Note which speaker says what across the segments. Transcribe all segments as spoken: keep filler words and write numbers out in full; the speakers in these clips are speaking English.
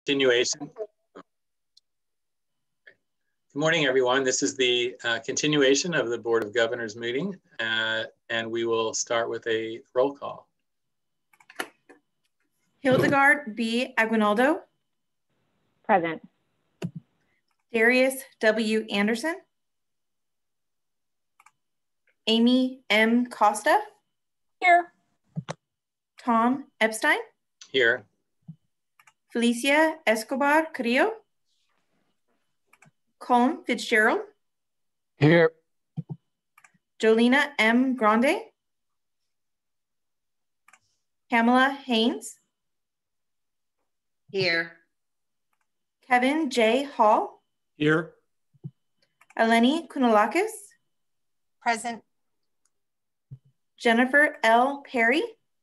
Speaker 1: Continuation. Good morning, everyone. This is the uh, continuation of the Board of Governors meeting, uh, and we will start with a roll call.
Speaker 2: Hildegard B. Aguinaldo.
Speaker 3: Present.
Speaker 2: Darius W. Anderson. Amy M. Costa.
Speaker 3: Here.
Speaker 2: Tom Epstein.
Speaker 1: Here.
Speaker 2: Felicia Escobar Carrillo. Colm Fitzgerald.
Speaker 4: Here.
Speaker 2: Jolina M. Grande. Pamela Haynes.
Speaker 5: Here.
Speaker 2: Kevin J. Hall.
Speaker 4: Here.
Speaker 2: Eleni Kounalakis.
Speaker 5: Present.
Speaker 2: Jennifer L. Perry.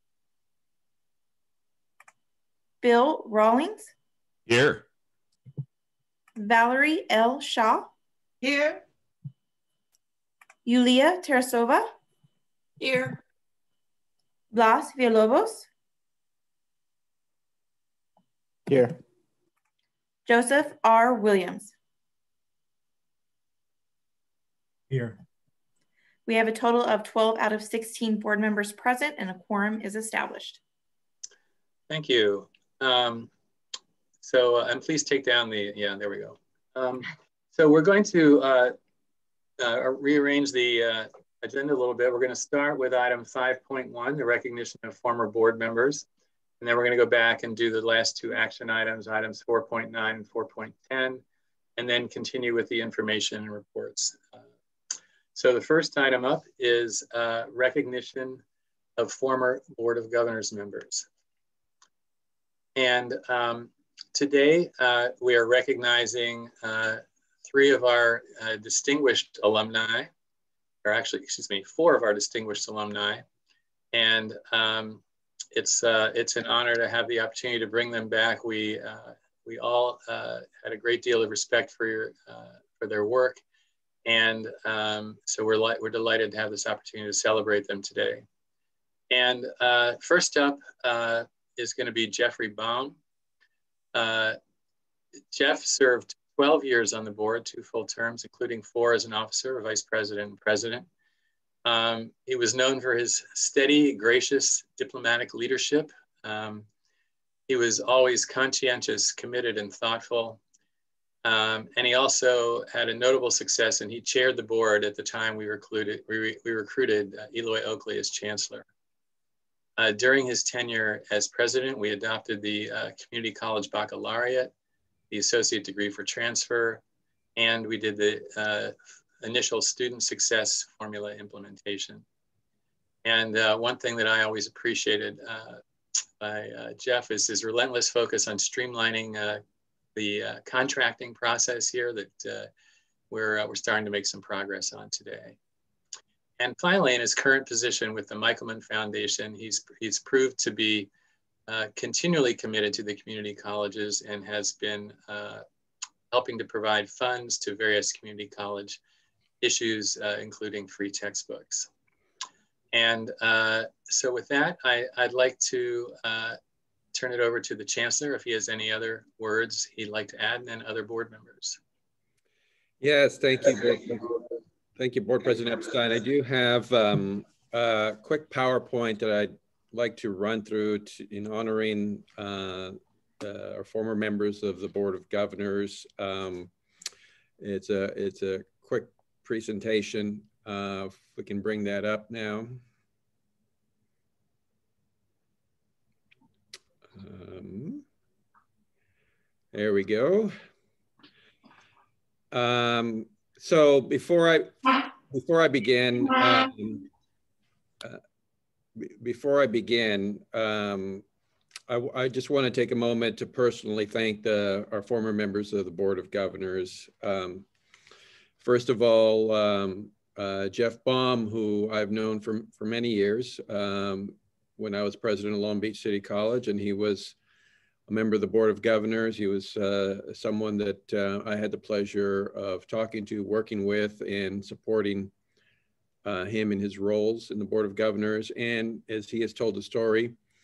Speaker 2: Bill Rawlings.
Speaker 4: Here.
Speaker 2: Valerie L. Shaw.
Speaker 5: Here.
Speaker 2: Yulia Tarasova.
Speaker 5: Here.
Speaker 2: Blas Villalobos.
Speaker 4: Here.
Speaker 2: Joseph R. Williams.
Speaker 4: Here.
Speaker 2: We have a total of twelve out of sixteen board members present, and a quorum is established.
Speaker 1: Thank you. Um, so, uh, and please take down the, yeah, there we go. Um, so we're going to uh, uh, rearrange the uh, agenda a little bit. We're going to start with item five point one, the recognition of former board members. And then we're going to go back and do the last two action items, items four point nine and four point ten, and then continue with the information and reports. Uh, so the first item up is uh, recognition of former Board of Governors members. And um, today uh, we are recognizing uh, three of our uh, distinguished alumni, or actually, excuse me, four of our distinguished alumni. And um, it's, uh, it's an honor to have the opportunity to bring them back. We, uh, we all uh, had a great deal of respect for, your, uh, for their work. And um, so we're, we're delighted to have this opportunity to celebrate them today. And uh, first up, uh, is going to be Jeffrey Baum. Uh, Jeff served twelve years on the board, two full terms, including four as an officer, vice president, and president. Um, he was known for his steady, gracious diplomatic leadership. Um, he was always conscientious, committed, and thoughtful. Um, and he also had a notable success, and he chaired the board at the time we recruited, we, we recruited uh, Eloy Oakley as chancellor. Uh, during his tenure as president, we adopted the uh, Community College Baccalaureate, the Associate Degree for Transfer, and we did the uh, initial student success formula implementation. And uh, one thing that I always appreciated uh, by uh, Jeff is his relentless focus on streamlining uh, the uh, contracting process here that uh, we're, uh, we're starting to make some progress on today. And finally, in his current position with the Michelman Foundation, he's, he's proved to be uh, continually committed to the community colleges and has been uh, helping to provide funds to various community college issues, uh, including free textbooks. And uh, so with that, I, I'd like to uh, turn it over to the Chancellor if he has any other words he'd like to add, and then other board members.
Speaker 6: Yes, thank you. Thank you, Board President Epstein. I do have um, a quick PowerPoint that I'd like to run through to, in honoring uh, uh, our former members of the Board of Governors. Um, it's a it's a quick presentation. Uh, if we can bring that up now. Um, there we go. Um, So before I before I begin, um, uh, before I begin, um, I, I just want to take a moment to personally thank the our former members of the Board of Governors. Um, first of all, um, uh, Jeff Baum, who I've known for for many years, um, when I was president of Long Beach City College, and he was a member of the Board of Governors. He was uh, someone that uh, I had the pleasure of talking to, working with, and supporting uh, him in his roles in the Board of Governors. And as he has told the story,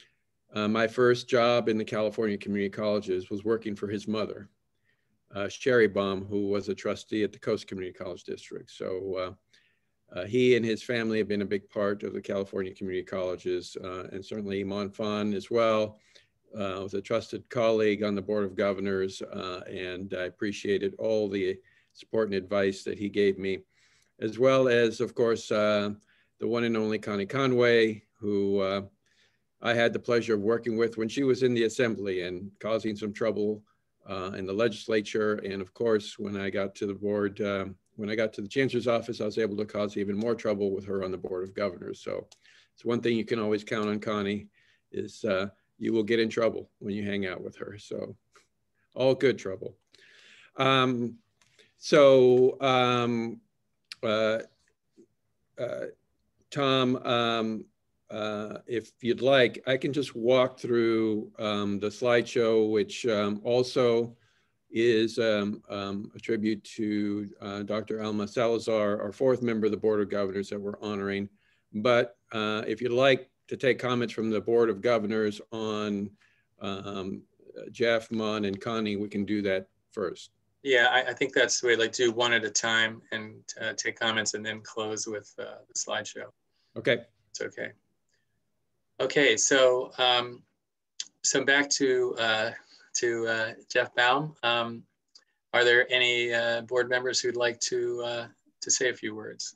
Speaker 6: Uh, my first job in the California community colleges was working for his mother, uh, Sherry Baum, who was a trustee at the Coast Community College District. So uh, uh, he and his family have been a big part of the California community colleges, uh, and certainly Iman Fan as well. Uh, was a trusted colleague on the Board of Governors, uh, and I appreciated all the support and advice that he gave me, as well as, of course, uh, the one and only Connie Conway, who uh, I had the pleasure of working with when she was in the Assembly and causing some trouble uh, in the legislature. And of course, when I got to the board, um, when I got to the Chancellor's office, I was able to cause even more trouble with her on the Board of Governors. So it's one thing you can always count on Connie is uh, you will get in trouble when you hang out with her. So all good trouble. Um, so um, uh, uh, Tom, um, uh, if you'd like, I can just walk through um, the slideshow, which um, also is um, um, a tribute to uh, Doctor Alma Salazar, our fourth member of the Board of Governors that we're honoring. But uh, if you'd like to take comments from the Board of Governors on um, Jeff, Mon, and Connie, we can do that first.
Speaker 1: Yeah, I, I think that's the way, like do one at a time and uh, take comments and then close with uh, the slideshow.
Speaker 6: Okay.
Speaker 1: It's okay. Okay, so um, so back to uh, to uh, Jeff Baum. Um, are there any uh, board members who'd like to uh, to say a few words?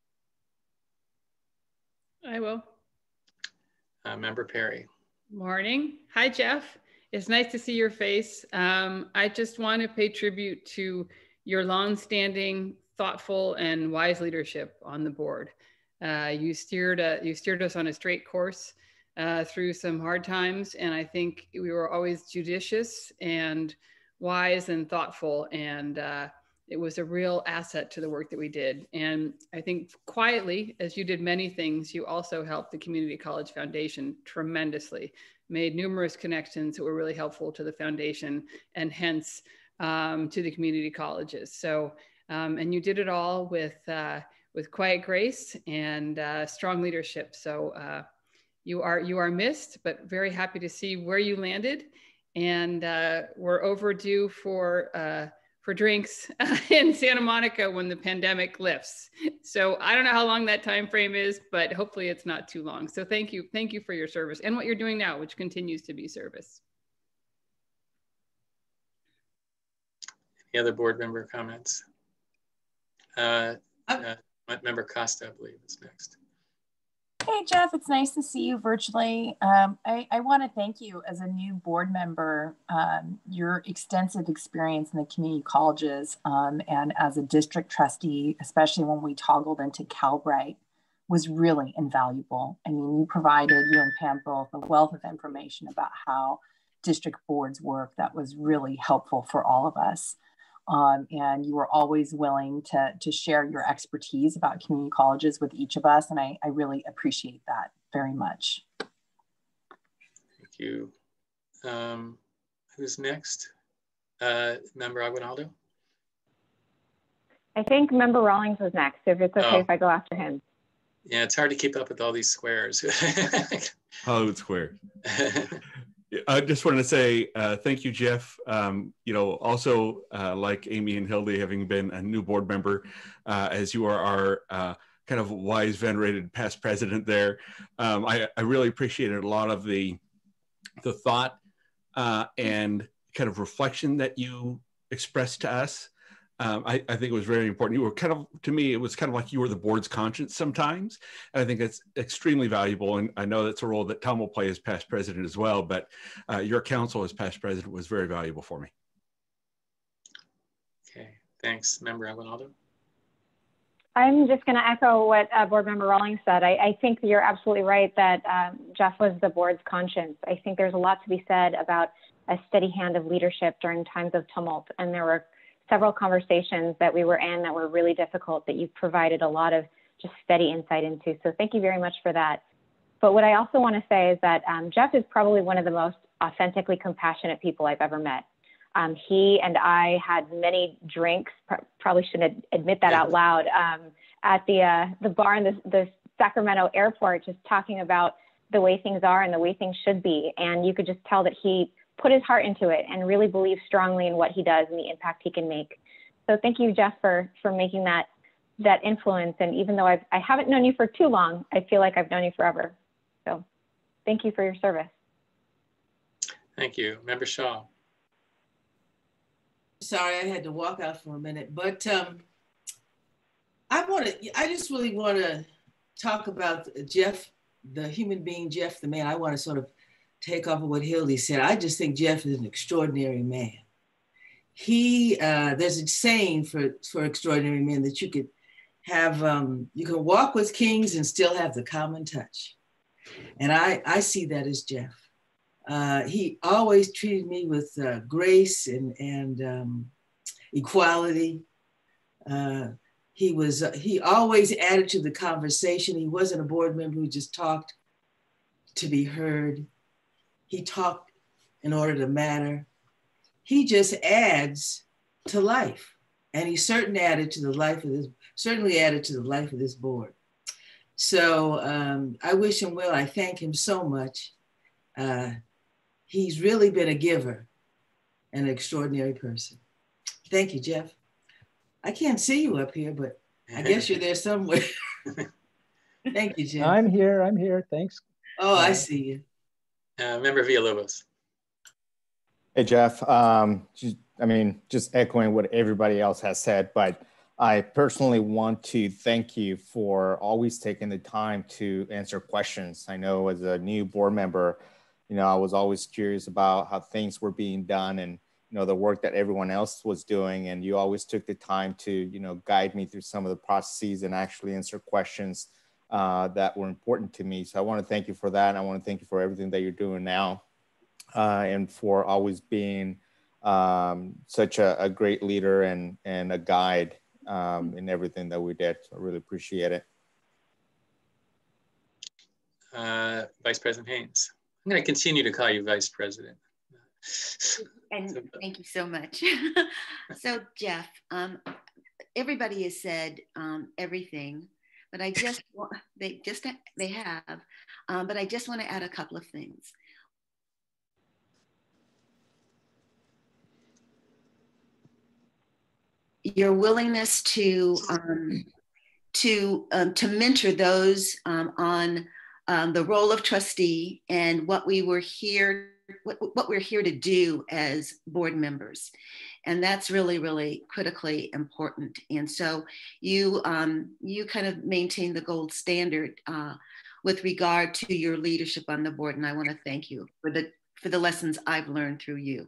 Speaker 7: I will.
Speaker 1: Uh, Member Perry.
Speaker 7: Morning. Hi, Jeff. It's nice to see your face. Um, I just want to pay tribute to your longstanding, thoughtful, and wise leadership on the board. Uh, you steered uh, you steered us on a straight course uh, through some hard times, and I think we were always judicious and wise and thoughtful, and uh, it was a real asset to the work that we did. And I think quietly, as you did many things, you also helped the Community College Foundation tremendously, made numerous connections that were really helpful to the foundation and hence um, to the community colleges. So, um, and you did it all with, uh, with quiet grace and uh, strong leadership. So uh, you are, you are missed, but very happy to see where you landed. And uh, we're overdue for, uh, for drinks in Santa Monica when the pandemic lifts. So I don't know how long that time frame is, but hopefully it's not too long. So thank you. Thank you for your service and what you're doing now, which continues to be service.
Speaker 1: Any other board member comments? Uh, uh, Member Costa, I believe, is next.
Speaker 8: Hey, Jeff, it's nice to see you virtually. Um, I, I want to thank you as a new board member, um, your extensive experience in the community colleges um, and as a district trustee, especially when we toggled into Calbright, was really invaluable. I mean, you provided, you and Pam both, a wealth of information about how district boards work that was really helpful for all of us. Um, and you were always willing to, to share your expertise about community colleges with each of us. And I, I really appreciate that very much.
Speaker 1: Thank you. Um, who's next? Uh, Member Aguinaldo?
Speaker 3: I think Member Rawlings was next, if it's okay
Speaker 1: Oh.
Speaker 3: if I go after him.
Speaker 1: Yeah, it's hard to keep up with all these squares.
Speaker 4: Hollywood Square. I just wanted to say uh, thank you, Jeff. Um, you know, also uh, like Amy and Hildy, having been a new board member, uh, as you are our uh, kind of wise, venerated past president there. Um, I, I really appreciated a lot of the, the thought uh, and kind of reflection that you expressed to us. Um, I, I think it was very important. You were kind of, to me, it was kind of like you were the board's conscience sometimes. And I think that's extremely valuable. And I know that's a role that Tom will play as past president as well, but uh, your counsel as past president was very valuable for me.
Speaker 1: Okay, thanks. Member Aguinaldo?
Speaker 3: I'm just going to echo what uh, Board Member Rawlings said. I, I think you're absolutely right that um, Jeff was the board's conscience. I think there's a lot to be said about a steady hand of leadership during times of tumult. And there were several conversations that we were in that were really difficult that you've provided a lot of just steady insight into. So thank you very much for that. But what I also want to say is that um, Jeff is probably one of the most authentically compassionate people I've ever met. Um, he and I had many drinks, pr probably shouldn't admit that out loud, um, at the, uh, the bar in the, the Sacramento airport, just talking about the way things are and the way things should be. And you could just tell that he put his heart into it and really believes strongly in what he does and the impact he can make. So thank you, Jeff, for, for making that, that influence. And even though I've, I haven't known you for too long, I feel like I've known you forever. So thank you for your service.
Speaker 1: Thank you. Member Shaw.
Speaker 5: Sorry, I had to walk out for a minute, but um, I want to, I just really want to talk about Jeff, the human being, Jeff, the man. I want to sort of take off of what Hildy said. I just think Jeff is an extraordinary man. He, uh, there's a saying for, for extraordinary men that you could have, um, you can walk with kings and still have the common touch. And I, I see that as Jeff. Uh, he always treated me with uh, grace and, and um, equality. Uh, he was, uh, he always added to the conversation. He wasn't a board member who just talked to be heard. He talked in order to matter. He just adds to life. And he certainly added to the life of this, certainly added to the life of this board. So um, I wish him well. I thank him so much. Uh, He's really been a giver and an extraordinary person. Thank you, Jeff. I can't see you up here, but I guess you're there somewhere. Thank you, Jeff.
Speaker 9: I'm here, I'm here, thanks.
Speaker 5: Oh, I see you.
Speaker 1: Uh, Member Villalobos.
Speaker 10: Hey, Jeff. Um, just, I mean, just echoing what everybody else has said, but I personally want to thank you for always taking the time to answer questions. I know as a new board member, you know, I was always curious about how things were being done and, you know, the work that everyone else was doing. And you always took the time to, you know, guide me through some of the processes and actually answer questions uh, that were important to me. So I want to thank you for that. And I want to thank you for everything that you're doing now uh, and for always being um, such a, a great leader and, and a guide um, in everything that we did. So I really appreciate it.
Speaker 1: Uh, Vice President Haynes. I'm going to continue to call you Vice President.
Speaker 11: And so, thank you so much. So Jeff, um, everybody has said um, everything, but I just want, they just they have, um, but I just want to add a couple of things. Your willingness to um, to um, to mentor those um, on Um, the role of trustee and what we were here, what, what we're here to do as board members. And that's really, really critically important. And so you, um, you kind of maintain the gold standard uh, with regard to your leadership on the board. And I want to thank you for the, for the lessons I've learned through you.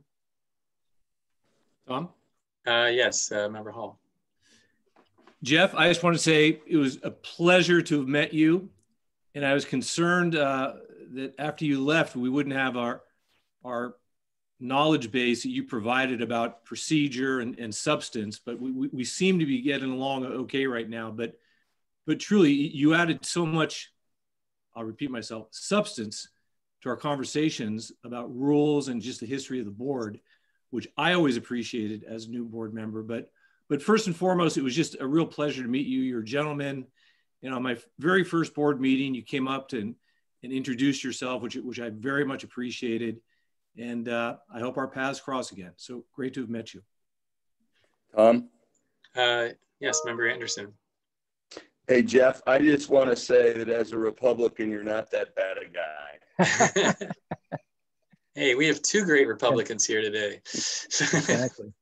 Speaker 12: Tom?
Speaker 1: Uh, yes, uh, Member Hall.
Speaker 12: Jeff, I just want to say it was a pleasure to have met you. And I was concerned uh, that after you left, we wouldn't have our, our knowledge base that you provided about procedure and, and substance, but we, we, we seem to be getting along okay right now. But, but truly, you added so much, I'll repeat myself, substance to our conversations about rules and just the history of the board, which I always appreciated as a new board member. But, but first and foremost, it was just a real pleasure to meet you. You're a gentleman. You know, my very first board meeting, you came up to and, and introduced yourself, which, which I very much appreciated. And uh, I hope our paths cross again. So great to have met you.
Speaker 13: Tom?
Speaker 1: Uh, yes, Member Anderson.
Speaker 13: Hey, Jeff, I just want to say that as a Republican, you're not that bad a guy.
Speaker 1: Hey, we have two great Republicans here today.
Speaker 9: Exactly.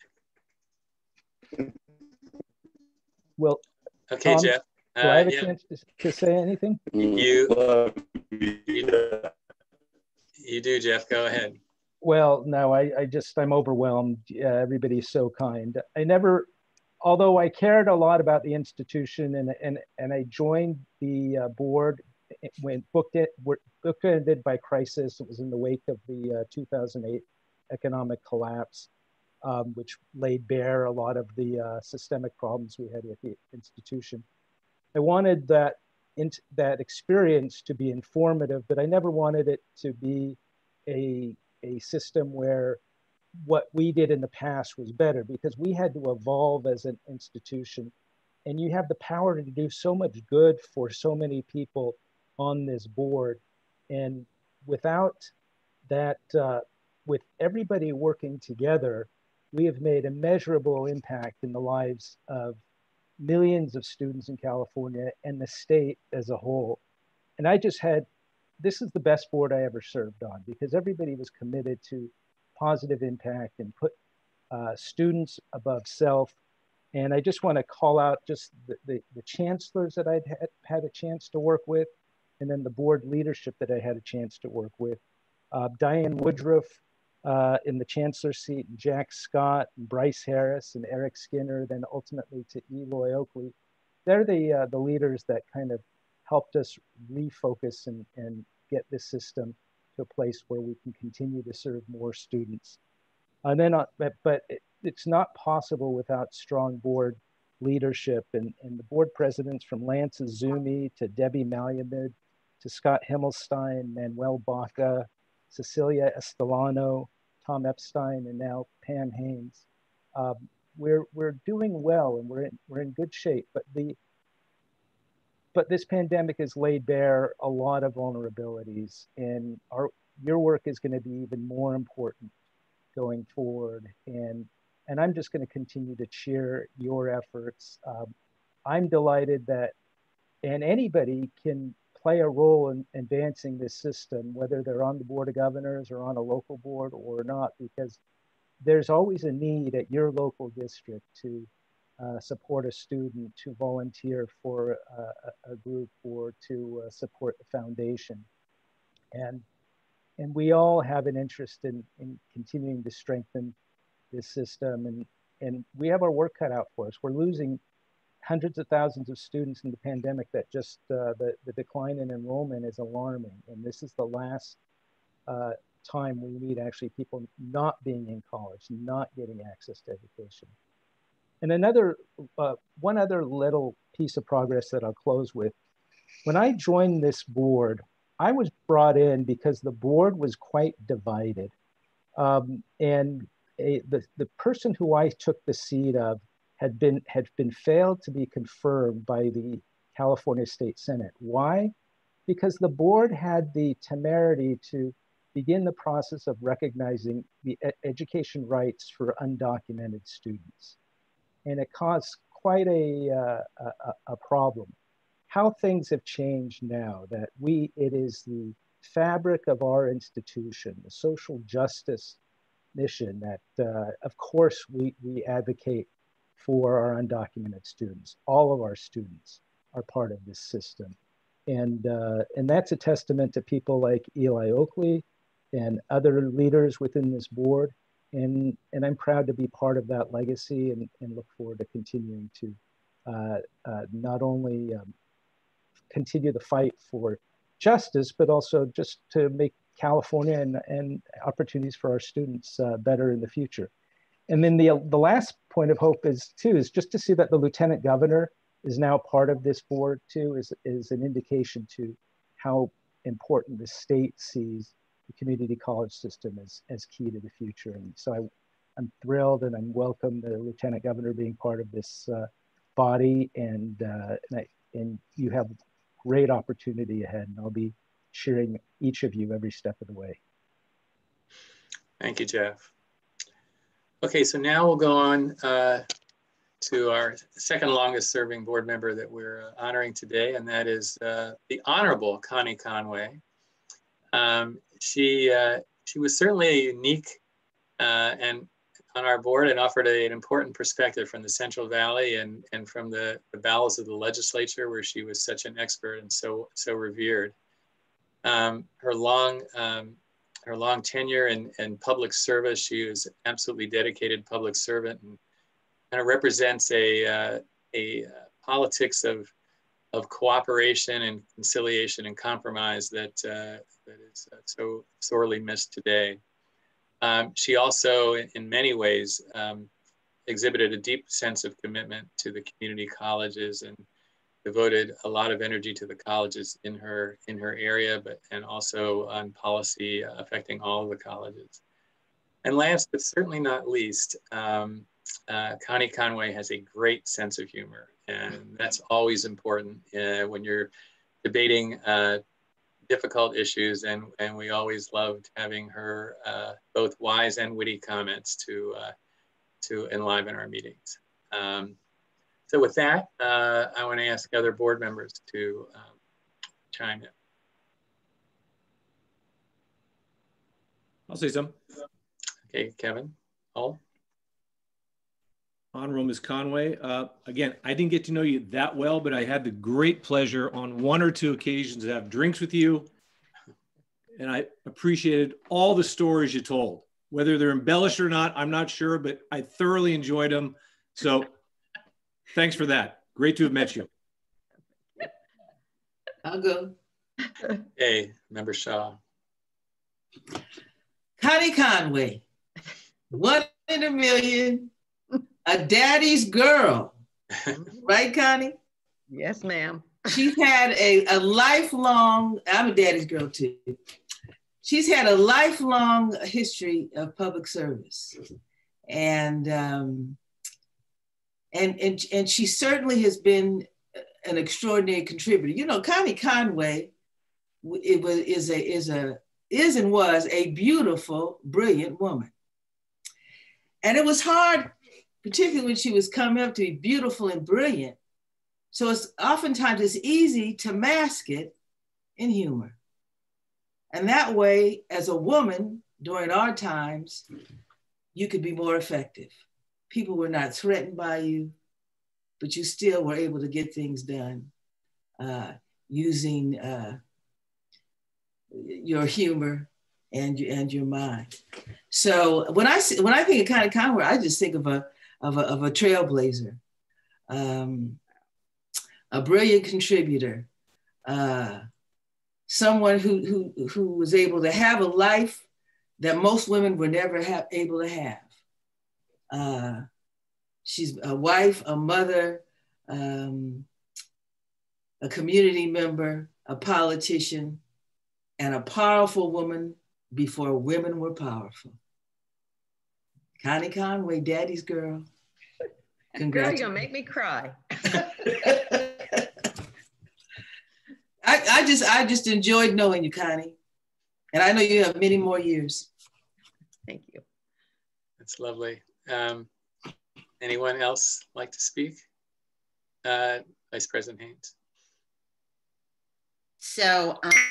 Speaker 9: Well,
Speaker 1: okay,
Speaker 9: Tom,
Speaker 1: Jeff.
Speaker 9: do I have
Speaker 1: uh,
Speaker 9: a
Speaker 1: yeah.
Speaker 9: chance to, to say anything?
Speaker 1: You, you, you do, Jeff. Go ahead.
Speaker 9: Well, no, I, I just, I'm overwhelmed. Uh, everybody's so kind. I never, although I cared a lot about the institution and, and, and I joined the uh, board when booked it, bookended by crisis. It was in the wake of the uh, two thousand eight economic collapse, um, which laid bare a lot of the uh, systemic problems we had with the institution. I wanted that, in, that experience to be informative, but I never wanted it to be a, a system where what we did in the past was better, because we had to evolve as an institution. And you have the power to do so much good for so many people on this board. and without that, uh, with everybody working together, we have made a measurable impact in the lives of millions of students in California and the state as a whole. And I just had, this is the best board I ever served on, because everybody was committed to positive impact and put uh, students above self. And I just want to call out just the, the, the chancellors that I'd had, had a chance to work with, and then the board leadership that I had a chance to work with. Uh, Diane Woodruff uh, in the chancellor seat, and Jack Scott, and Bryce Harris, and Eric Skinner, then ultimately to Eloy Oakley. They're the, uh, the leaders that kind of helped us refocus and, and get this system to a place where we can continue to serve more students. And then, uh, but, but it, it's not possible without strong board leadership, and, and the board presidents from Lance Azumi to Debbie Malamud to Scott Himmelstein, Manuel Baca, Cecilia Estelano, Tom Epstein, and now Pam Haynes. Um, we're, we're doing well, and we're in, we're in good shape, but the But this pandemic has laid bare a lot of vulnerabilities, and our, your work is going to be even more important going forward. And, and I'm just going to continue to cheer your efforts. Um, I'm delighted that, and anybody can play a role in advancing this system, whether they're on the Board of Governors or on a local board or not, because there's always a need at your local district to Uh, support a student, to volunteer for uh, a, a group, or to uh, support the foundation. And, and we all have an interest in, in continuing to strengthen this system. And, and we have our work cut out for us. We're losing hundreds of thousands of students in the pandemic that just, uh, the, the decline in enrollment is alarming. And this is the last uh, time we need actually people not being in college, not getting access to education. And another, uh, one other little piece of progress that I'll close with. When I joined this board, I was brought in because the board was quite divided. Um, and a, the, the person who I took the seat of had been, had been failed to be confirmed by the California State Senate. Why? Because the board had the temerity to begin the process of recognizing the ed education rights for undocumented students. And it caused quite a, uh, a, a problem. How things have changed now that we, it is the fabric of our institution, the social justice mission that, uh, of course, we, we advocate for our undocumented students. All of our students are part of this system. And, uh, and that's a testament to people like Eli Oakley and other leaders within this board. And, and I'm proud to be part of that legacy, and, and look forward to continuing to uh, uh, not only um, continue the fight for justice, but also just to make California and, and opportunities for our students uh, better in the future. And then the, the last point of hope is too, is just to see that the Lieutenant Governor is now part of this board too, is, is an indication to how important the state sees the community college system as, as key to the future. And so I, I'm thrilled, and I'm welcome the Lieutenant Governor being part of this uh, body, and, uh, and, I, and you have great opportunity ahead, and I'll be cheering each of you every step of the way.
Speaker 1: Thank you, Jeff. Okay, so now we'll go on uh, to our second longest serving board member that we're uh, honoring today, and that is uh, the Honorable Connie Conway. Um, she, uh, she was certainly a unique uh, and on our board, and offered a, an important perspective from the Central Valley and, and from the, the bowels of the legislature, where she was such an expert and so, so revered. Um, her long, um, her long tenure in, in public service, she was absolutely dedicated public servant, and kind of represents a, uh, a uh, politics of, of cooperation and conciliation and compromise that, uh, that is uh, so sorely missed today. Um, she also, in, in many ways, um, exhibited a deep sense of commitment to the community colleges, and devoted a lot of energy to the colleges in her, in her area, but and also on policy uh, affecting all of the colleges. And last, but certainly not least, um, uh, Connie Conway has a great sense of humor, and that's always important uh, when you're debating uh, difficult issues, and, and we always loved having her uh, both wise and witty comments to, uh, to enliven our meetings. Um, so with that, uh, I want to ask other board members to um, chime in.
Speaker 12: I'll say some.
Speaker 1: Okay, Kevin, Paul.
Speaker 12: Honorable Miz Conway. Uh, again, I didn't get to know you that well, but I had the great pleasure on one or two occasions to have drinks with you. And I appreciated all the stories you told. Whether they're embellished or not, I'm not sure, but I thoroughly enjoyed them. So thanks for that. Great to have met you.
Speaker 5: I'll go.
Speaker 1: Hey, Member Shaw.
Speaker 5: Connie Conway, one in a million, a daddy's girl. Right, Connie?
Speaker 14: Yes, ma'am.
Speaker 5: She's had a, a lifelong, I'm a daddy's girl too. She's had a lifelong history of public service. And, um, and, and, and she certainly has been an extraordinary contributor. You know, Connie Conway it was, is, a, is, a, is and was a beautiful, brilliant woman. And it was hard, particularly when she was coming up, to be beautiful and brilliant. So it's oftentimes it's easy to mask it in humor. And that way, as a woman during our times, you could be more effective. People were not threatened by you, but you still were able to get things done uh, using uh, your humor and your, and your mind. So when I when I think of Connie Conway, I just think of a of a, of a trailblazer, um, a brilliant contributor, uh, someone who, who, who was able to have a life that most women were never have, able to have. Uh, she's a wife, a mother, um, a community member, a politician, and a powerful woman before women were powerful. Connie Conway, daddy's girl.
Speaker 14: Girl, you're gonna make me cry.
Speaker 5: I, I just I just enjoyed knowing you, Connie. And I know you have many more years.
Speaker 14: Thank you.
Speaker 1: That's lovely. Um, anyone else like to speak? Uh, Vice President Haynes.
Speaker 11: So um,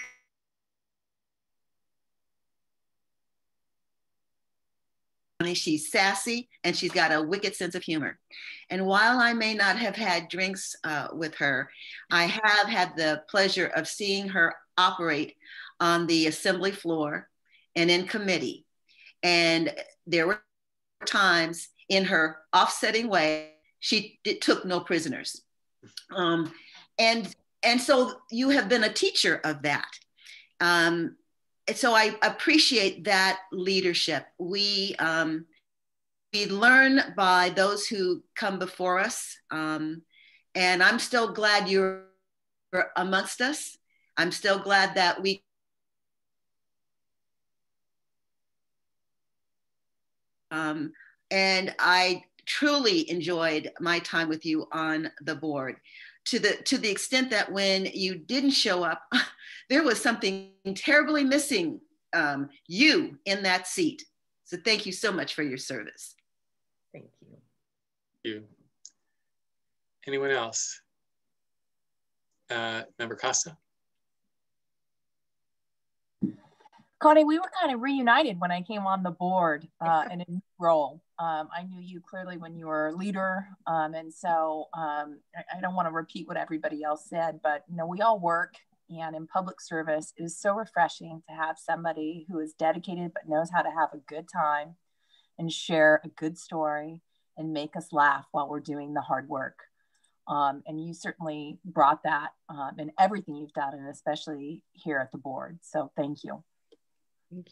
Speaker 11: she's sassy and she's got a wicked sense of humor. And while I may not have had drinks uh, with her, I have had the pleasure of seeing her operate on the assembly floor and in committee. And there were times in her offsetting way, she did, took no prisoners. Um, and, and so you have been a teacher of that. Um, So I appreciate that leadership. We, um, we learn by those who come before us. Um, and I'm still glad you're amongst us. I'm still glad that we um, and I truly enjoyed my time with you on the board. To the, to the extent that when you didn't show up, there was something terribly missing um, you in that seat. So thank you so much for your service.
Speaker 14: Thank you.
Speaker 1: Thank you. Anyone else? Uh, Member Costa?
Speaker 8: Connie, we were kind of reunited when I came on the board uh, in a new role. Um, I knew you clearly when you were a leader. Um, and so um, I, I don't want to repeat what everybody else said, but you know, we all work, and in public service, it is so refreshing to have somebody who is dedicated but knows how to have a good time and share a good story and make us laugh while we're doing the hard work. Um, and you certainly brought that um, in everything you've done, and especially here at the board. So thank you.
Speaker 14: Thank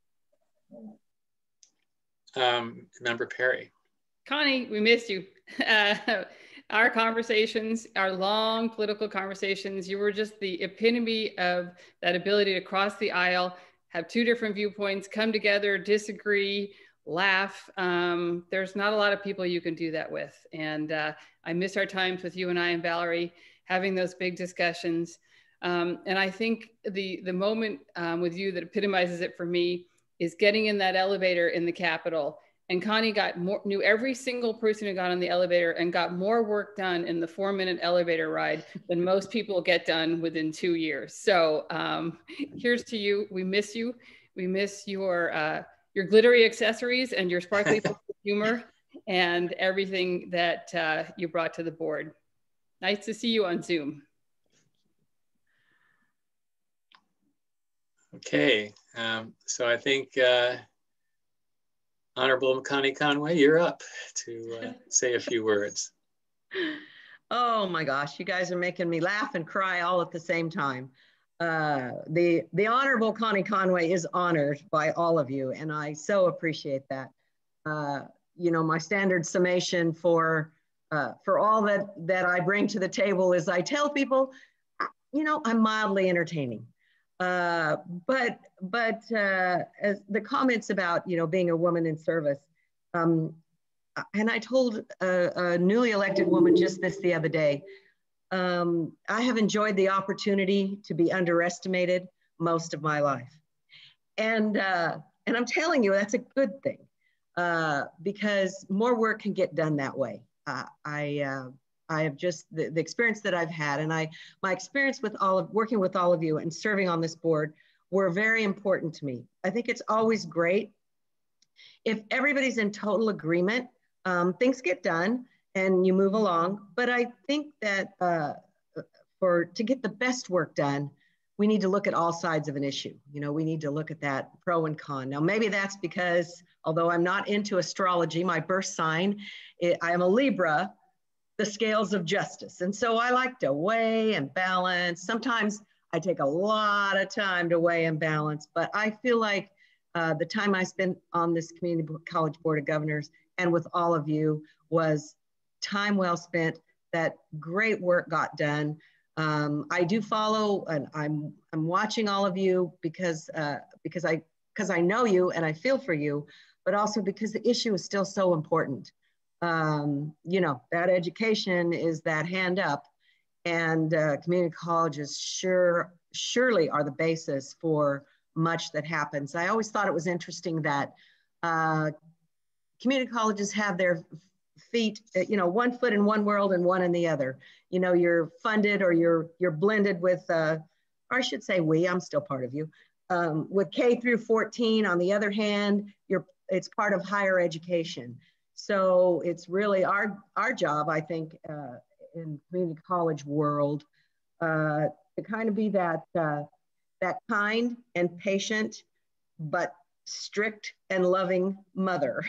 Speaker 1: you. Um, Member Perry.
Speaker 7: Connie, we missed you. Uh, our conversations, our long political conversations, you were just the epitome of that ability to cross the aisle, have two different viewpoints, come together, disagree, laugh. Um, there's not a lot of people you can do that with. And uh, I miss our times with you and I and Valerie having those big discussions. Um, and I think the, the moment um, with you that epitomizes it for me is getting in that elevator in the Capitol. And Connie got more, knew every single person who got on the elevator and got more work done in the four minute elevator ride than most people get done within two years. So um, here's to you. We miss you. We miss your, uh, your glittery accessories and your sparkly humor and everything that uh, you brought to the board. Nice to see you on Zoom.
Speaker 1: Okay, um, so I think uh, Honorable Connie Conway, you're up to uh, say a few words.
Speaker 14: Oh my gosh, you guys are making me laugh and cry all at the same time. Uh, the, the Honorable Connie Conway is honored by all of you, and I so appreciate that. Uh, you know, my standard summation for, uh, for all that, that I bring to the table is I tell people, you know, I'm mildly entertaining. Uh, but but uh, as the comments about, you know, being a woman in service, um, and I told a, a newly elected woman just this the other day, um, I have enjoyed the opportunity to be underestimated most of my life. And, uh, and I'm telling you, that's a good thing uh, because more work can get done that way. Uh, I, uh, I have just, the, the experience that I've had and I, my experience with all of, working with all of you and serving on this board were very important to me. I think it's always great if everybody's in total agreement, um, things get done and you move along. But I think that uh, for, to get the best work done, we need to look at all sides of an issue. You know, we need to look at that pro and con. Now, maybe that's because, although I'm not into astrology, my birth sign, it, I am a Libra, the scales of justice. And so I like to weigh and balance. Sometimes I take a lot of time to weigh and balance, but I feel like uh, the time I spent on this Community College Board of Governors and with all of you was time well spent. That great work got done. Um, I do follow and I'm, I'm watching all of you because, uh, because, I, because I know you and I feel for you, but also because the issue is still so important. Um, you know, that education is that hand up, and uh, community colleges sure, surely are the basis for much that happens. I always thought it was interesting that uh, community colleges have their feet, you know, one foot in one world and one in the other. You know, you're funded or you're you're blended with, uh, or I should say we, I'm still part of you, um, with K through fourteen. On the other hand, you're it's part of higher education. So it's really our, our job, I think, uh, in community college world, uh, to kind of be that, uh, that kind and patient, but strict and loving mother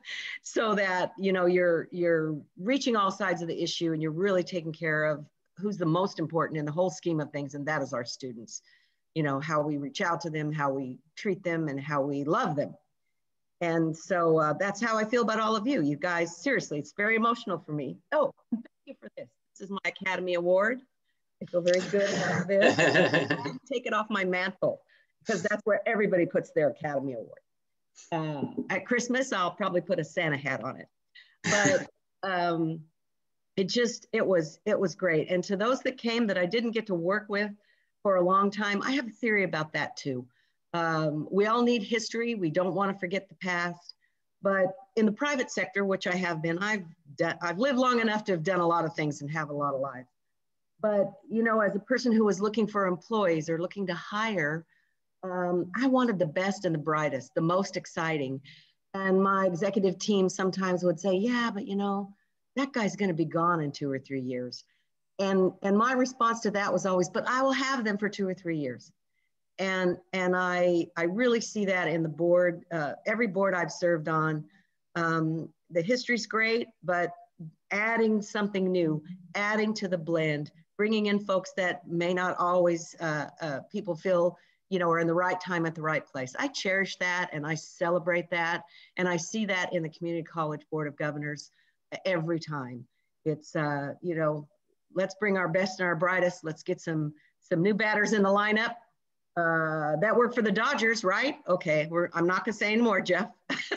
Speaker 14: so that, you know, you're, you're reaching all sides of the issue and you're really taking care of who's the most important in the whole scheme of things. And that is our students, you know, how we reach out to them, how we treat them and how we love them. And so uh, that's how I feel about all of you. You guys, seriously, it's very emotional for me. Oh, thank you for this. This is my Academy Award. I feel very good about this. Take it off my mantle because that's where everybody puts their Academy Award. Uh, at Christmas, I'll probably put a Santa hat on it. But um, it just, it was, it was great. And to those that came that I didn't get to work with for a long time, I have a theory about that too. Um, we all need history. We don't want to forget the past. But in the private sector, which I have been, I've done, I've lived long enough to have done a lot of things and have a lot of lives. But, you know, as a person who was looking for employees or looking to hire, um, I wanted the best and the brightest, the most exciting. And my executive team sometimes would say, yeah, but you know, that guy's going to be gone in two or three years. And, and my response to that was always, but I will have them for two or three years. And, and I, I really see that in the board, uh, every board I've served on. Um, the history's great, but adding something new, adding to the blend, bringing in folks that may not always, uh, uh, people feel, you know, are in the right time at the right place. I cherish that and I celebrate that. And I see that in the Community College Board of Governors every time. It's, uh, you know, let's bring our best and our brightest. Let's get some, some new batters in the lineup. Uh, that worked for the Dodgers, right? Okay, we're, I'm not gonna say anymore, Jeff.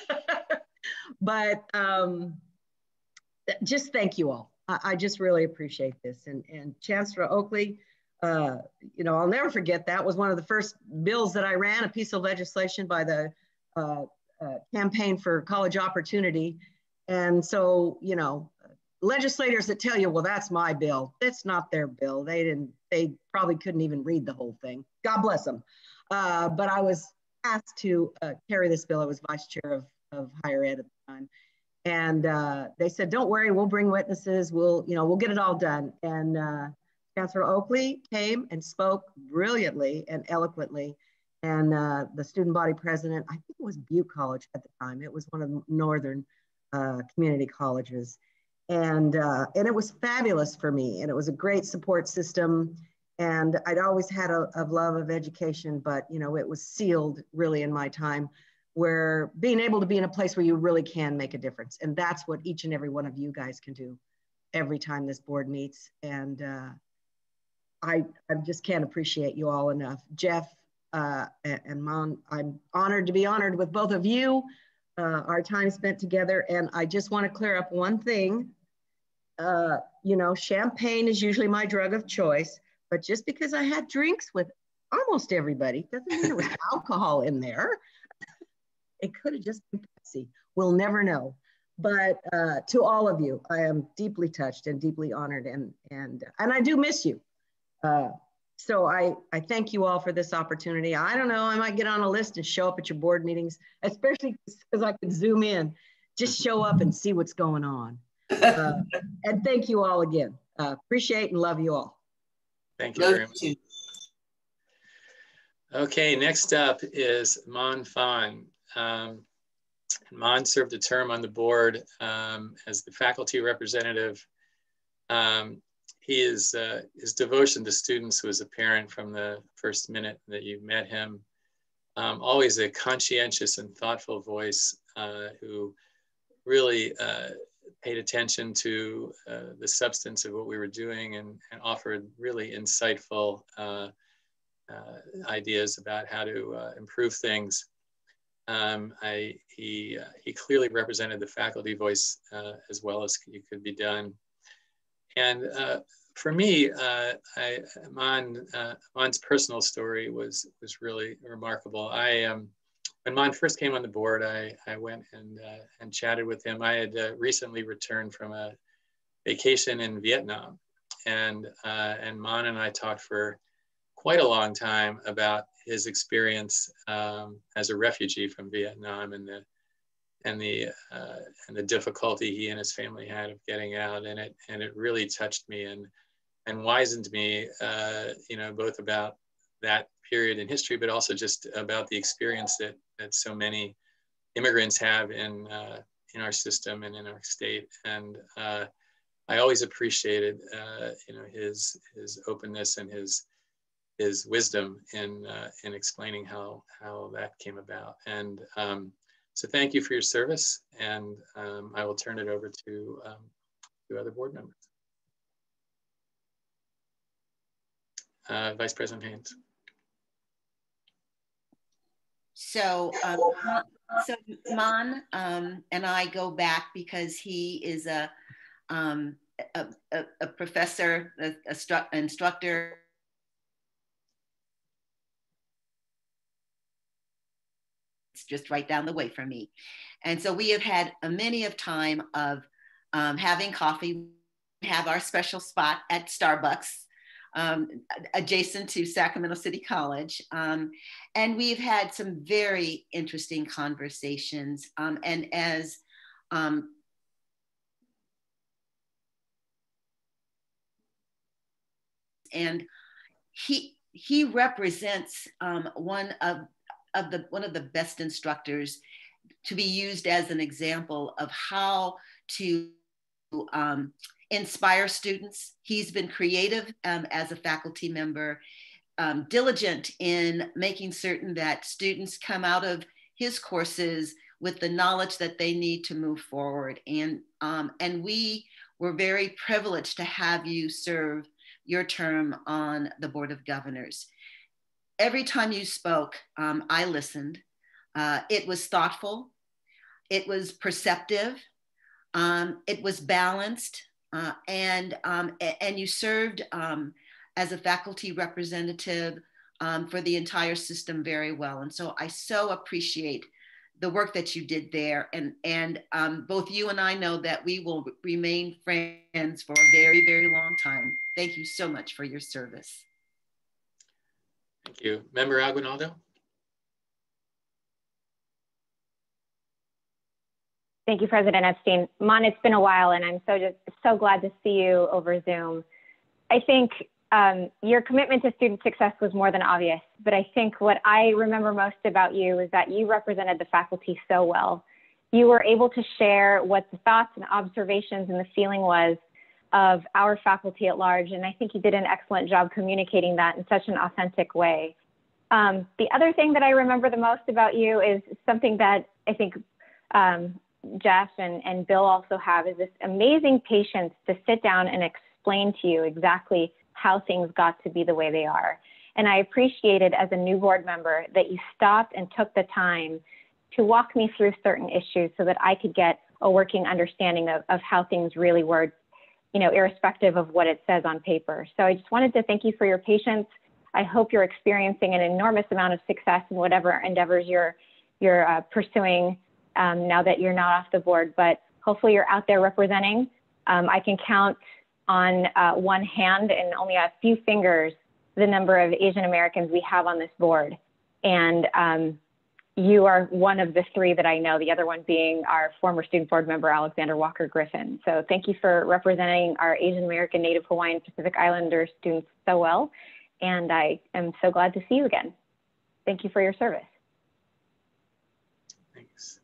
Speaker 14: But um, just thank you all. I, I just really appreciate this. And, and Chancellor Oakley, uh, you know, I'll never forget that was one of the first bills that I ran, a piece of legislation by the uh, uh, Campaign for College Opportunity. And so, you know, legislators that tell you, well, that's my bill. That's not their bill. They didn't, they probably couldn't even read the whole thing. God bless them. Uh, but I was asked to uh, carry this bill. I was vice chair of, of higher ed at the time. And uh, they said, don't worry, we'll bring witnesses. We'll, you know, we'll get it all done. And uh, Chancellor Oakley came and spoke brilliantly and eloquently. And uh, the student body president, I think it was Butte College at the time. It was one of the northern uh, community colleges. And, uh, and it was fabulous for me. And it was a great support system. And I'd always had a, a love of education, but, you know, it was sealed really in my time, where being able to be in a place where you really can make a difference. And that's what each and every one of you guys can do every time this board meets. And uh, I, I just can't appreciate you all enough. Jeff uh, and, and Mon, I'm honored to be honored with both of you, uh, our time spent together. And I just wanna clear up one thing. Uh, you know, champagne is usually my drug of choice, but just because I had drinks with almost everybody doesn't mean there was alcohol in there. It could have just been Pepsi. We'll never know. But uh, to all of you, I am deeply touched and deeply honored, and and and I do miss you. Uh, so I I thank you all for this opportunity. I don't know, I might get on a list and show up at your board meetings, especially because I could zoom in, just show up and see what's going on. Uh, and thank you all again. Uh, appreciate and love you all.
Speaker 1: Thank you very much. Okay, next up is Mon Fan. Um, Mon served a term on the board um, as the faculty representative. Um, he is, uh, his devotion to students was apparent from the first minute that you met him. Um, always a conscientious and thoughtful voice uh, who really uh, paid attention to uh, the substance of what we were doing, and, and offered really insightful uh, uh, ideas about how to uh, improve things. Um, I, he, uh, he clearly represented the faculty voice uh, as well as it could be done. And uh, for me, uh, I, Mon, uh, Mon's personal story was, was really remarkable. I, um, when Mon first came on the board, I, I went and, uh, and chatted with him. I had uh, recently returned from a vacation in Vietnam, and, uh, and Mon and I talked for quite a long time about his experience um, as a refugee from Vietnam, and the and the uh, and the difficulty he and his family had of getting out, and it and it really touched me and and wizened me, uh, you know, both about that period in history, but also just about the experience that that so many immigrants have in uh, in our system and in our state. And uh, I always appreciated, uh, you know, his his openness and his his wisdom in uh, in explaining how how that came about. And um, so thank you for your service, and um, I will turn it over to um, to other board members. Uh, Vice President Haynes.
Speaker 11: So, um, so Mon um, and I go back because he is a um, a, a, a professor, a, a stru instructor. It's just right down the way from me. And so we have had a many of time of um, having coffee, have our special spot at Starbucks, um, adjacent to Sacramento City College. Um, and we've had some very interesting conversations. Um, and as um, and he, he represents um, one of of the one of the best instructors to be used as an example of how to um, inspire students. He's been creative um, as a faculty member, um, diligent in making certain that students come out of his courses with the knowledge that they need to move forward. And, um, and we were very privileged to have you serve your term on the Board of Governors. Every time you spoke, um, I listened. Uh, it was thoughtful. It was perceptive. Um, it was balanced. Uh, and, um, and you served um, as a faculty representative um, for the entire system very well. And so I so appreciate the work that you did there. And, and um, both you and I know that we will remain friends for a very, very long time. Thank you so much for your service.
Speaker 1: Thank you. Member Aguinaldo?
Speaker 3: Thank you, President Epstein. Mon, it's been a while, and I'm so just so glad to see you over Zoom. I think um, your commitment to student success was more than obvious, but I think what I remember most about you is that you represented the faculty so well. You were able to share what the thoughts and observations and the feeling was of our faculty at large, and I think you did an excellent job communicating that in such an authentic way. Um, the other thing that I remember the most about you is something that I think um, Jeff and, and Bill also have, is this amazing patience to sit down and explain to you exactly how things got to be the way they are. And I appreciated as a new board member that you stopped and took the time to walk me through certain issues so that I could get a working understanding of, of how things really were, you know, irrespective of what it says on paper. So I just wanted to thank you for your patience. I hope you're experiencing an enormous amount of success in whatever endeavors you're, you're uh, pursuing Um, now that you're not off the board, but hopefully you're out there representing. Um, I can count on uh, one hand and only a few fingers the number of Asian Americans we have on this board. And um, you are one of the three that I know, the other one being our former student board member, Alexander Walker Griffin. So thank you for representing our Asian American, Native Hawaiian, Pacific Islander students so well. And I am so glad to see you again. Thank you for your service.
Speaker 1: Thanks.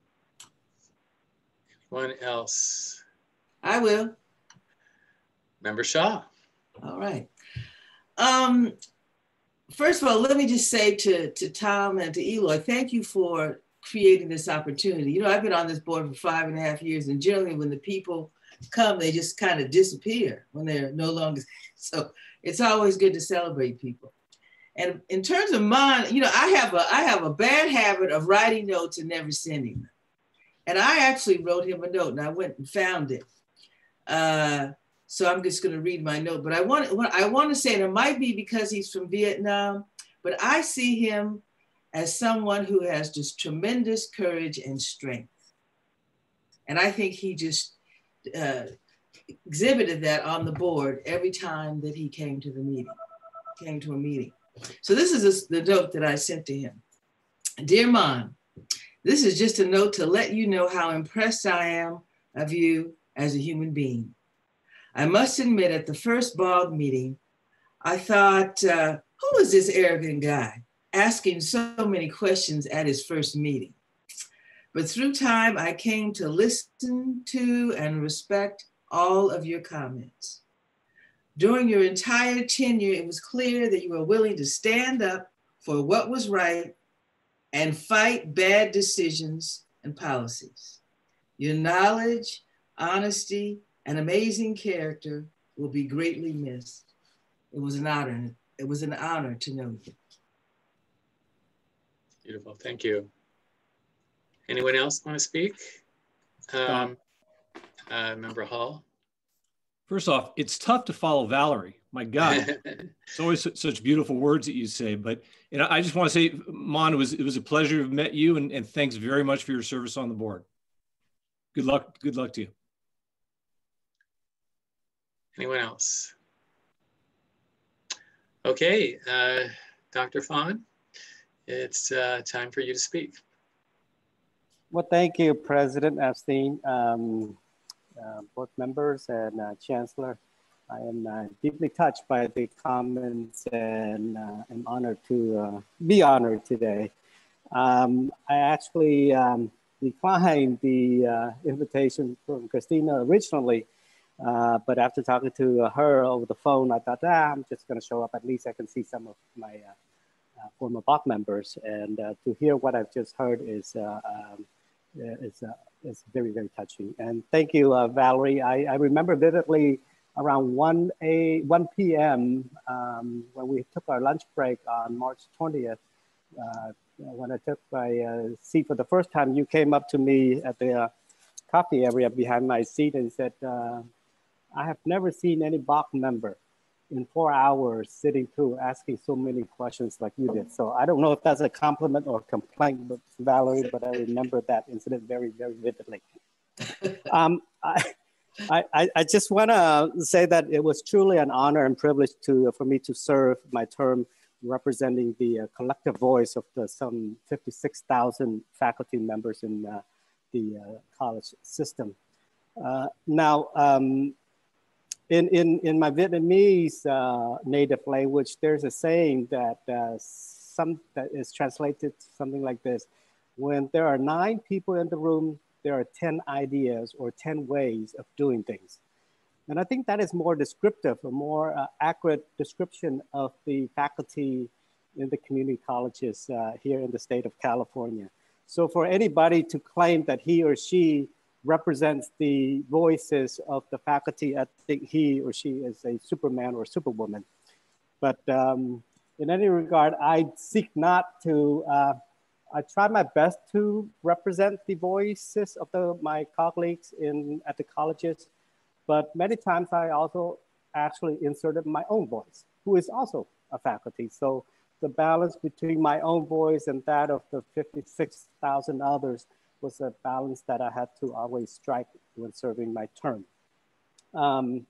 Speaker 1: Anyone else?
Speaker 5: I will.
Speaker 1: Member Shaw.
Speaker 5: All right. Um, first of all, let me just say to, to Tom and to Eloy, thank you for creating this opportunity. You know, I've been on this board for five and a half years, and generally when the people come, they just kind of disappear when they're no longer. So it's always good to celebrate people. And in terms of mine, you know, I have a I have a bad habit of writing notes and never sending them. And I actually wrote him a note, and I went and found it. Uh, so I'm just going to read my note. But I want what I want to say, and it might be because he's from Vietnam, but I see him as someone who has just tremendous courage and strength. And I think he just uh, exhibited that on the board every time that he came to the meeting, came to a meeting. So this is a, the note that I sent to him. Dear Mon, this is just a note to let you know how impressed I am of you as a human being. I must admit, at the first B O G meeting, I thought, uh, who is this arrogant guy asking so many questions at his first meeting? But through time, I came to listen to and respect all of your comments. During your entire tenure, it was clear that you were willing to stand up for what was right and fight bad decisions and policies. Your knowledge, honesty, and amazing character will be greatly missed. It was an honor. It was an honor to know you.
Speaker 1: Beautiful, thank you. Anyone else want to speak? Um, uh, Member Hall.
Speaker 12: First off, it's tough to follow Valerie. My God, it's always such beautiful words that you say. But you know, I just want to say, Mon, it was it was a pleasure to have met you, and, and thanks very much for your service on the board. Good luck. Good luck to you.
Speaker 1: Anyone else? Okay, uh, Doctor Fawn, it's uh, time for you to speak.
Speaker 15: Well, thank you, President Epstein, um, uh, board members, and uh, Chancellor. I am uh, deeply touched by the comments, and uh, I'm honored to uh, be honored today. Um, I actually um, declined the uh, invitation from Christina originally, uh, but after talking to uh, her over the phone, I thought, ah, I'm just going to show up. At least I can see some of my uh, uh, former B O C members, and uh, to hear what I've just heard is uh, um, is uh, is very, very touching. And thank you, uh, Valerie. I, I remember vividly around one p m um, when we took our lunch break on March twentieth, uh, when I took my uh, seat for the first time, you came up to me at the uh, coffee area behind my seat and said, uh, I have never seen any B O C member in four hours sitting through asking so many questions like you did. So I don't know if that's a compliment or complaint, but Valerie, but I remember that incident very, very vividly. Um, I, I, I just want to say that it was truly an honor and privilege to, for me to serve my term representing the uh, collective voice of the some fifty-six thousand faculty members in uh, the uh, college system. Uh, now, um, in, in, in my Vietnamese uh, native language, there's a saying that, uh, some, that is translated something like this: when there are nine people in the room, there are ten ideas or ten ways of doing things. And I think that is more descriptive, a more uh, accurate description of the faculty in the community colleges uh, here in the state of California. So for anybody to claim that he or she represents the voices of the faculty, I think he or she is a Superman or Superwoman. But um, in any regard, I seek not to, uh, I try my best to represent the voices of the, my colleagues in, at the colleges. But many times I also actually inserted my own voice, who is also a faculty. So the balance between my own voice and that of the fifty-six thousand others was a balance that I had to always strike when serving my term. Um,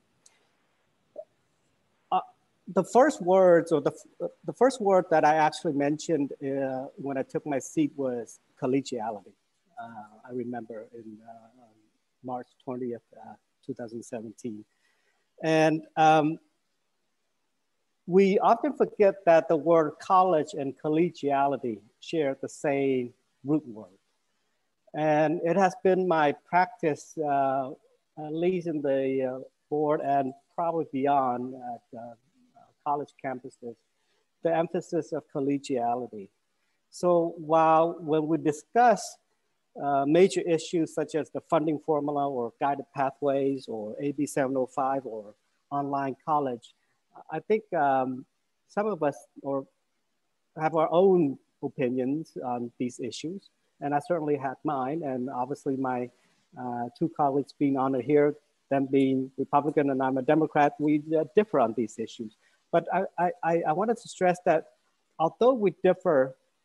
Speaker 15: uh, the first words, or the, the first word that I actually mentioned uh, when I took my seat was collegiality. Uh, I remember in uh, March twentieth, uh, two thousand seventeen. And um, we often forget that the word college and collegiality share the same root word. And it has been my practice, uh, at least in the uh, board and probably beyond at uh, college campuses, the emphasis of collegiality. So while when we discuss Uh, major issues such as the funding formula or guided pathways or A B seven oh five or online college, I think um, some of us or have our own opinions on these issues, and I certainly had mine, and obviously my uh, two colleagues being honored here, them being Republican and I'm a Democrat, we uh, differ on these issues. But I, I, I wanted to stress that although we differ,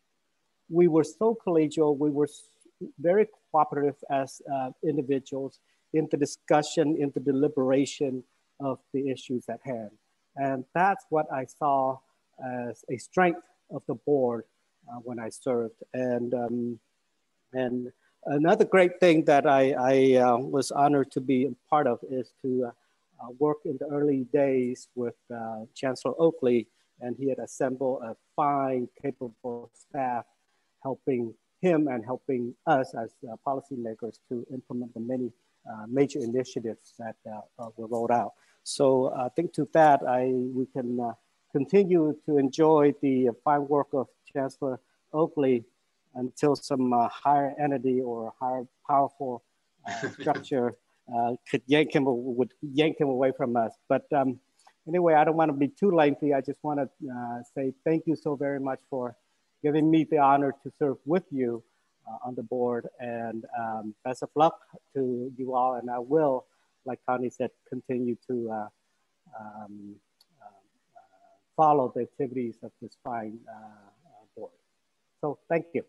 Speaker 15: we were so collegial, we were very cooperative as uh, individuals in the discussion, in the deliberation of the issues at hand. And that's what I saw as a strength of the board uh, when I served. And, um, and another great thing that I, I uh, was honored to be a part of is to uh, uh, work in the early days with uh, Chancellor Oakley, and he had assembled a fine, capable staff helping him and helping us as uh, policymakers to implement the many uh, major initiatives that uh, uh, were rolled out. So I think to that, I, we can uh, continue to enjoy the fine work of Chancellor Oakley until some uh, higher entity or higher powerful uh, structure uh, could yank him, would yank him away from us. But um, anyway, I don't want to be too lengthy. I just want to uh, say thank you so very much for giving me the honor to serve with you uh, on the board, and um, best of luck to you all. And I will, like Connie said, continue to uh, um, uh, follow the activities of this fine uh, board. So thank you.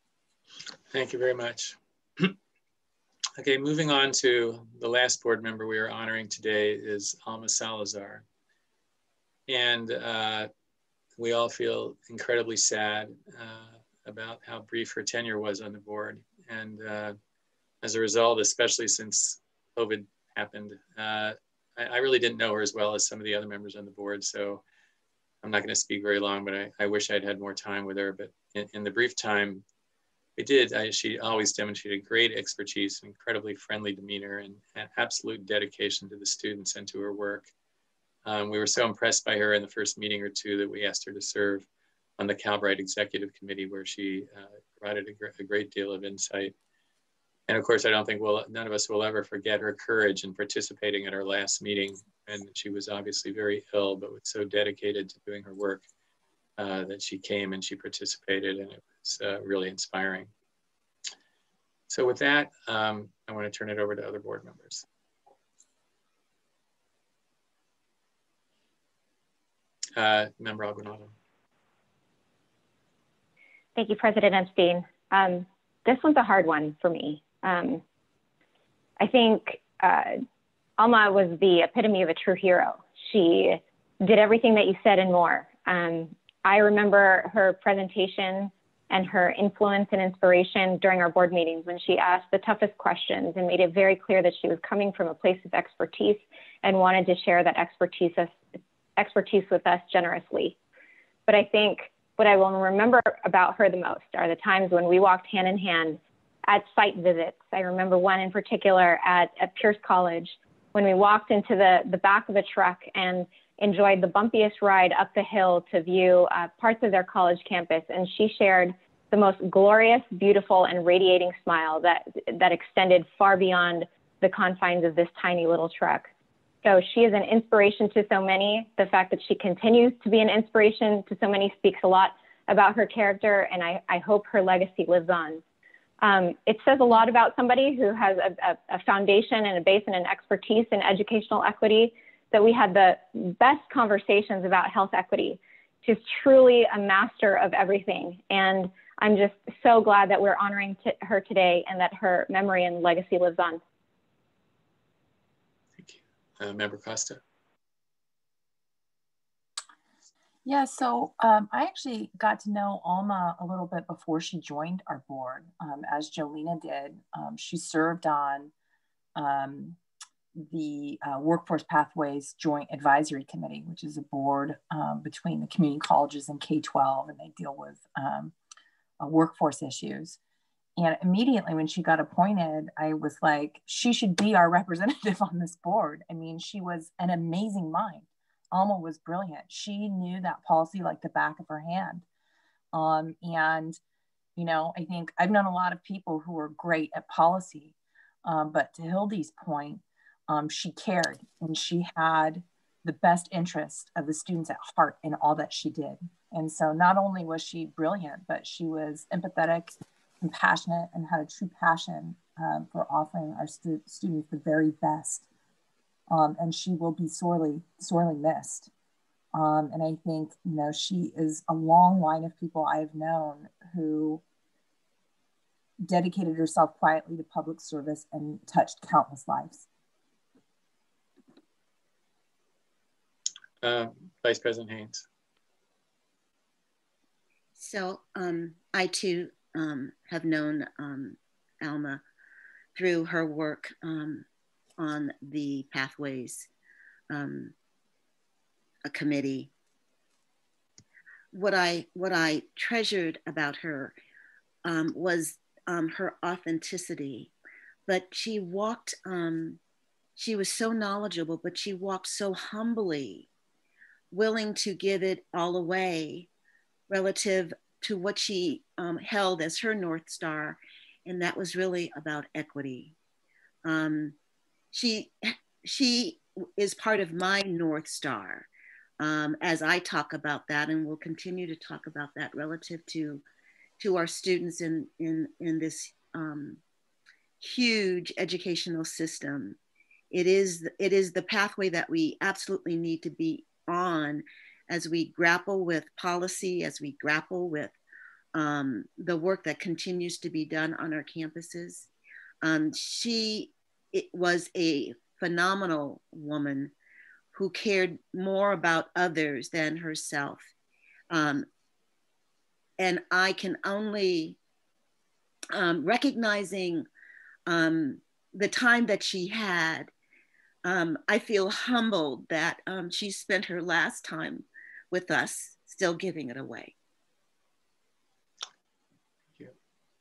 Speaker 1: Thank you very much. Okay, moving on to the last board member we are honoring today is Alma Salazar. And uh, we all feel incredibly sad uh, about how brief her tenure was on the board. And uh, as a result, especially since COVID happened, uh, I, I really didn't know her as well as some of the other members on the board. So I'm not gonna speak very long, but I, I wish I'd had more time with her. But in, in the brief time we did, I, she always demonstrated great expertise, incredibly friendly demeanor, and, and absolute dedication to the students and to her work. Um, we were so impressed by her in the first meeting or two that we asked her to serve on the Calbright Executive Committee, where she uh, provided a, gr a great deal of insight. And of course, I don't think we'll, none of us will ever forget her courage in participating at our last meeting. And she was obviously very ill, but was so dedicated to doing her work uh, that she came and she participated, and it was uh, really inspiring. So with that, um, I want to turn it over to other board members. uh, Member Alvarado.
Speaker 3: Thank you, President Epstein. Um, this one's a hard one for me. Um, I think uh, Alma was the epitome of a true hero. She did everything that you said and more. Um, I remember her presentation and her influence and inspiration during our board meetings when she asked the toughest questions and made it very clear that she was coming from a place of expertise and wanted to share that expertise, expertise with us generously. But I think what I will remember about her the most are the times when we walked hand in hand at site visits. I remember one in particular at, at Pierce College when we walked into the, the back of a truck and enjoyed the bumpiest ride up the hill to view uh, parts of their college campus. And she shared the most glorious, beautiful, and radiating smile that, that extended far beyond the confines of this tiny little truck. So she is an inspiration to so many. The fact that she continues to be an inspiration to so many speaks a lot about her character, and I, I hope her legacy lives on. Um, it says a lot about somebody who has a, a, a foundation and a base and an expertise in educational equity, that we had the best conversations about health equity. She's truly a master of everything. And I'm just so glad that we're honoring her today and that her memory and legacy lives on.
Speaker 1: Thank you. Uh, Member Costa.
Speaker 8: Yeah, so um, I actually got to know Alma a little bit before she joined our board, um, as Jolena did. Um, she served on um, the uh, Workforce Pathways Joint Advisory Committee, which is a board um, between the community colleges and K twelve, and they deal with um, uh, workforce issues. And immediately when she got appointed, I was like, she should be our representative on this board. I mean, she was an amazing mind. Alma was brilliant. She knew that policy like the back of her hand. Um, and, you know, I think I've known a lot of people who were great at policy, um, but to Hildy's point, um, she cared and she had the best interest of the students at heart in all that she did. And so not only was she brilliant, but she was empathetic, compassionate, and had a true passion um, for offering our stu students the very best. Um, and she will be sorely, sorely missed. Um, and I think, you know, she is a long line of people I have known who dedicated herself quietly to public service and touched countless lives.
Speaker 1: Uh, Vice President Haynes.
Speaker 11: So um, I too um, have known um, Alma through her work um, on the Pathways um, a committee. What I, what I treasured about her um, was um, her authenticity, but she walked, um, she was so knowledgeable, but she walked so humbly, willing to give it all away relative to what she um, held as her North Star, and that was really about equity. Um, she, she is part of my North Star um, as I talk about that, and will continue to talk about that relative to, to our students in, in, in this um, huge educational system. It is, it is the pathway that we absolutely need to be on as we grapple with policy, as we grapple with um, the work that continues to be done on our campuses. Um, she it was a phenomenal woman who cared more about others than herself. Um, and I can only, um, recognizing um, the time that she had, um, I feel humbled that um, she spent her last time with us still giving it away.
Speaker 1: Thank you.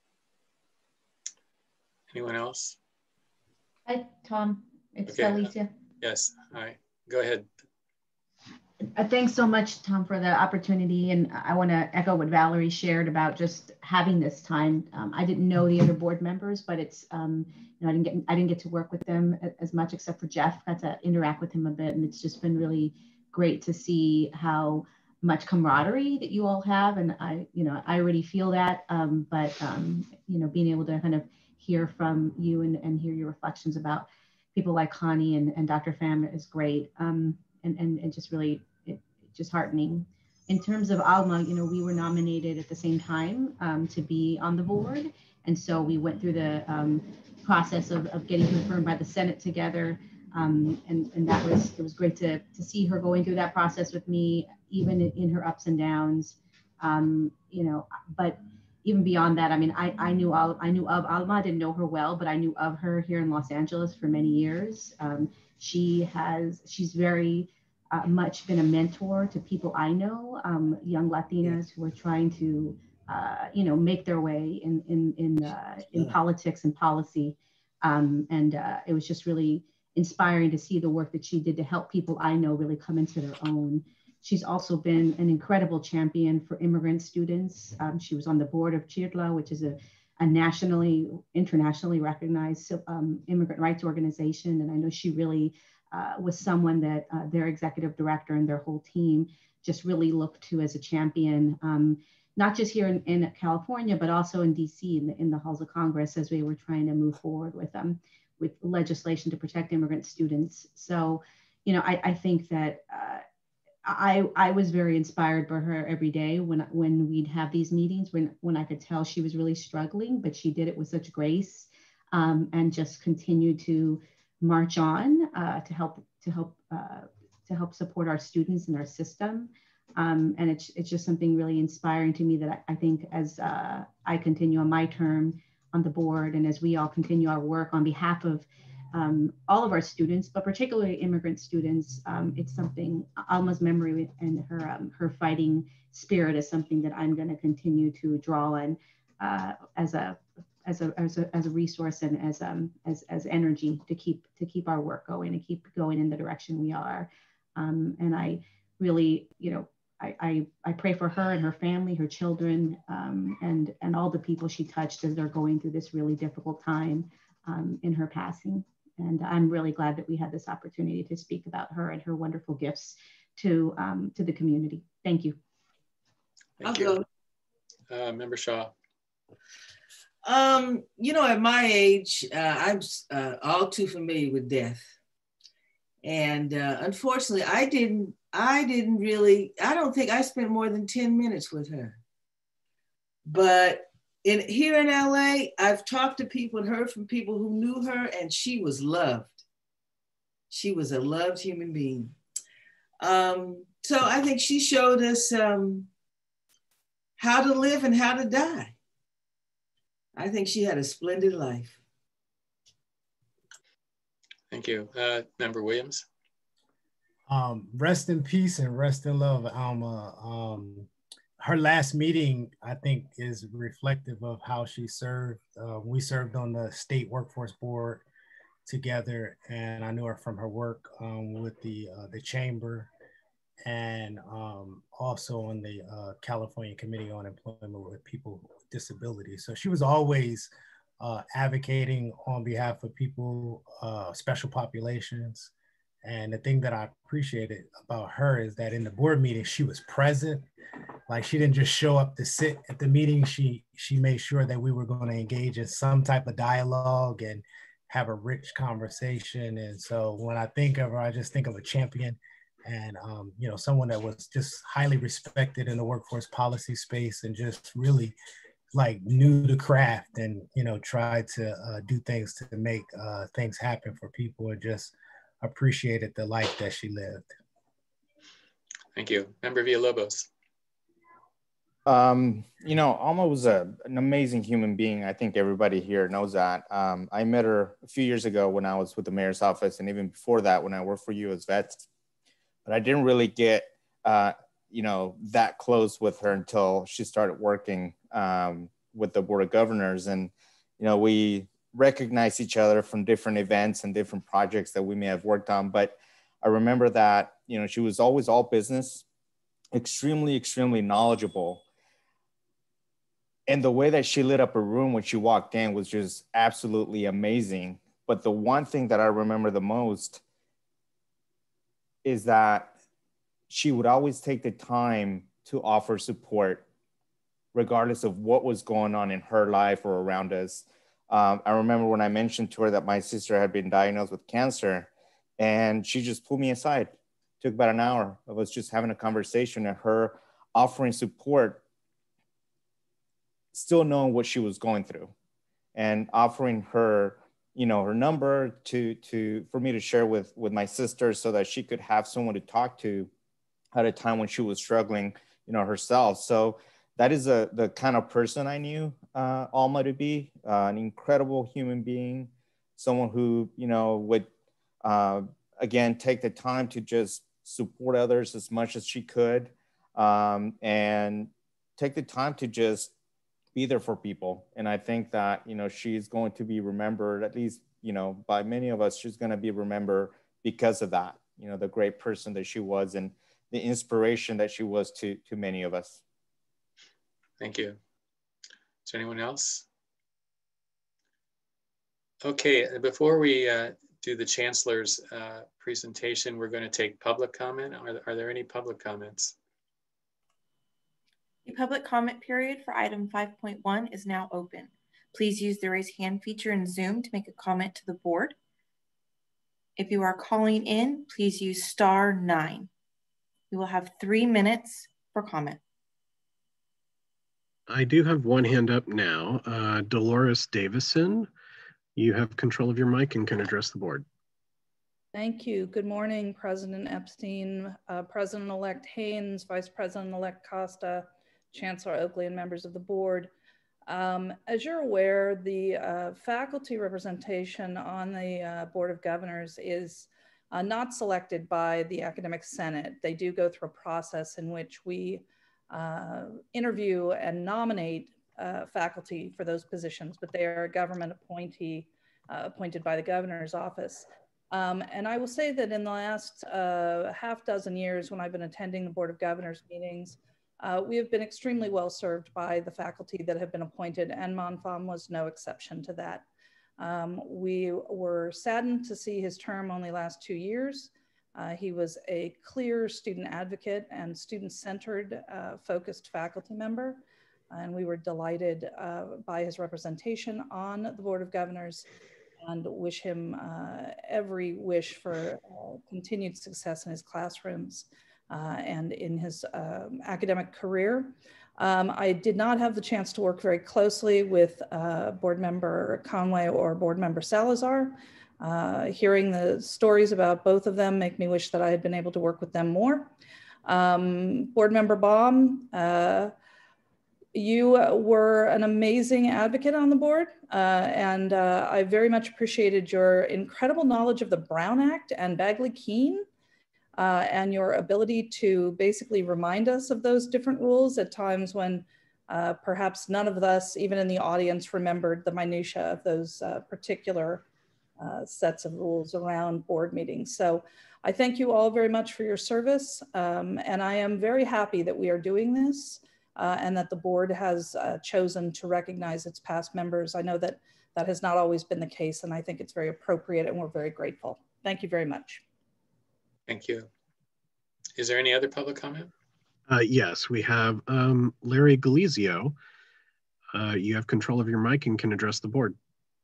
Speaker 1: Anyone else?
Speaker 16: Hi, Tom. It's
Speaker 1: Okay.
Speaker 16: Alicia.
Speaker 1: Yes. All right. Go ahead.
Speaker 16: Uh, thanks so much, Tom, for the opportunity. And I want to echo what Valerie shared about just having this time. Um, I didn't know the other board members, but it's, um, you know, I didn't get, I didn't get to work with them as much except for Jeff. Got to interact with him a bit. And it's just been really great to see how much camaraderie that you all have. And I, you know, I already feel that, um, but, um, you know, being able to kind of hear from you and, and hear your reflections about people like Connie and, and Doctor Pham is great. Um, and, and, and just really, it, just heartening. In terms of Alma, you know, we were nominated at the same time um, to be on the board. And so we went through the um, process of, of getting confirmed by the Senate together. Um, and, and that was, it was great to, to see her going through that process with me, even in, in her ups and downs. Um, you know, but even beyond that, I mean, I, I knew Al, I knew of Alma, I didn't know her well, but I knew of her here in Los Angeles for many years. Um, she has, she's very uh, much been a mentor to people I know, um, young Latinas who are trying to, uh, you know, make their way in, in, in, uh, in politics and policy. Um, and uh, it was just really inspiring to see the work that she did to help people I know really come into their own. She's also been an incredible champion for immigrant students. Um, she was on the board of CHIRLA, which is a, a nationally, internationally recognized um, immigrant rights organization. And I know she really uh, was someone that uh, their executive director and their whole team just really looked to as a champion, um, not just here in, in California, but also in D C, in the, in the halls of Congress, as we were trying to move forward with, um, with legislation to protect immigrant students. So, you know, I, I think that uh, I, I was very inspired by her every day when, when we'd have these meetings, when, when I could tell she was really struggling, but she did it with such grace um, and just continued to march on uh, to help, to help, uh, to help support our students and our system. Um, and it's, it's just something really inspiring to me that I, I think as uh, I continue on my term on the board and as we all continue our work on behalf of um, all of our students, but particularly immigrant students, um, it's something, Alma's memory and her, um, her fighting spirit is something that I'm going to continue to draw on uh, as a, as a, as a, as a resource and as, um, as, as energy to keep, to keep our work going and keep going in the direction we are. Um, and I really, you know, I, I, I pray for her and her family, her children, um, and, and all the people she touched as they're going through this really difficult time um, in her passing. And I'm really glad that we had this opportunity to speak about her and her wonderful gifts to, um, to the community. Thank you.
Speaker 5: Thank you.
Speaker 1: Uh, Member Shaw.
Speaker 5: Um, you know, at my age, uh, I'm uh, all too familiar with death. And uh, unfortunately, I didn't, I didn't really, I don't think I spent more than ten minutes with her. But in here in L A, I've talked to people and heard from people who knew her, and she was loved. She was a loved human being. Um, so I think she showed us um, how to live and how to die. I think she had a splendid life.
Speaker 1: Thank you. Uh, Member Williams.
Speaker 17: Um, rest in peace and rest in love, Alma. Um, her last meeting, I think, is reflective of how she served. Uh, we served on the state workforce board together, and I knew her from her work um, with the uh, the chamber, and um, also on the uh, California Committee on Employment with People with Disabilities. So she was always uh, advocating on behalf of people, uh, special populations. And the thing that I appreciated about her is that in the board meeting, she was present. Like, she didn't just show up to sit at the meeting. She she made sure that we were going to engage in some type of dialogue and have a rich conversation. And so when I think of her, I just think of a champion and, um, you know, someone that was just highly respected in the workforce policy space and just really like knew the craft and, you know, tried to uh, do things to make uh, things happen for people and just appreciated the life that she lived.
Speaker 1: Thank you. Member Villalobos.
Speaker 10: Um, you know, Alma was a, an amazing human being. I think everybody here knows that. Um, I met her a few years ago when I was with the mayor's office, and even before that when I worked for U S Vets. But I didn't really get, uh, you know, that close with her until she started working um, with the Board of Governors. And, you know, we recognize each other from different events and different projects that we may have worked on. But I remember that, you know, she was always all business, extremely, extremely knowledgeable. And the way that she lit up a room when she walked in was just absolutely amazing. But the one thing that I remember the most is that she would always take the time to offer support, regardless of what was going on in her life or around us. Um, I remember when I mentioned to her that my sister had been diagnosed with cancer, and she just pulled me aside took about an hour of us just having a conversation and her offering support, still knowing what she was going through, and offering her, you know, her number to, to, for me to share with, with my sister so that she could have someone to talk to at a time when she was struggling, you know, herself. So that is a, the kind of person I knew uh, Alma to be, uh, an incredible human being, someone who, you know, would, uh, again, take the time to just support others as much as she could, um, and take the time to just be there for people. And I think that, you know, she's going to be remembered, at least, you know, by many of us, she's going to be remembered because of that, you know, the great person that she was and the inspiration that she was to, to many of us.
Speaker 1: Thank you. Is there anyone else? Okay, before we uh, do the Chancellor's uh, presentation, we're going to take public comment. Are, are there any public comments?
Speaker 2: The public comment period for item five point one is now open. Please use the raise hand feature in Zoom to make a comment to the board. If you are calling in, please use star nine. You will have three minutes for comment.
Speaker 18: I do have one hand up now. Uh, Dolores Davison, you have control of your mic and can address the board.
Speaker 19: Thank you. Good morning, President Epstein, uh, President-elect Haynes, Vice President-elect Costa, Chancellor Oakley, and members of the board. Um, as you're aware, the uh, faculty representation on the uh, Board of Governors is uh, not selected by the Academic Senate. They do go through a process in which we uh, interview and nominate uh, faculty for those positions, but they are a government appointee uh, appointed by the governor's office. Um, and I will say that in the last uh, half dozen years when I've been attending the Board of Governors meetings, Uh, we have been extremely well served by the faculty that have been appointed, and Monfam was no exception to that. Um, we were saddened to see his term only last two years. Uh, he was a clear student advocate and student-centered, uh, focused faculty member, and we were delighted uh, by his representation on the Board of Governors and wish him uh, every wish for uh, continued success in his classrooms Uh, and in his um, academic career. Um, I did not have the chance to work very closely with uh, board member Conway or board member Salazar. Uh, hearing the stories about both of them make me wish that I had been able to work with them more. Um, board member Baum, uh, you were an amazing advocate on the board, uh, and uh, I very much appreciated your incredible knowledge of the Brown Act and Bagley-Keene, Uh, and your ability to basically remind us of those different rules at times when uh, perhaps none of us, even in the audience, remembered the minutia of those uh, particular uh, sets of rules around board meetings. So I thank you all very much for your service. Um, and I am very happy that we are doing this uh, and that the board has uh, chosen to recognize its past members. I know that that has not always been the case, and I think it's very appropriate, and we're very grateful. Thank you very much.
Speaker 1: Thank you. Is there any other public comment?
Speaker 18: Uh, yes, we have um, Larry Galizio. Uh, you have control of your mic and can address the board.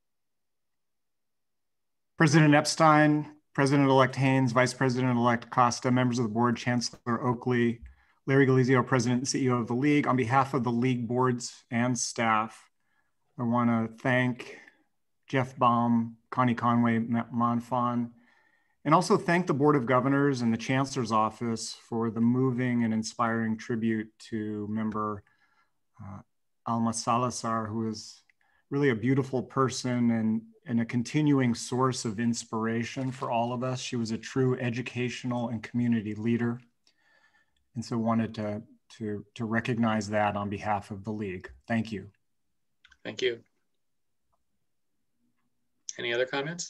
Speaker 20: President Epstein, President-elect Haynes, Vice President-elect Costa, members of the board, Chancellor Oakley, Larry Galizio, President and C E O of the League. On behalf of the League boards and staff, I want to thank Jeff Baum, Connie Conway, Monfon, and also thank the Board of Governors and the Chancellor's Office for the moving and inspiring tribute to member uh, Alma Salazar, who is really a beautiful person and, and a continuing source of inspiration for all of us. She was a true educational and community leader. And so wanted to, to, to recognize that on behalf of the League. Thank you.
Speaker 1: Thank you. Any other comments?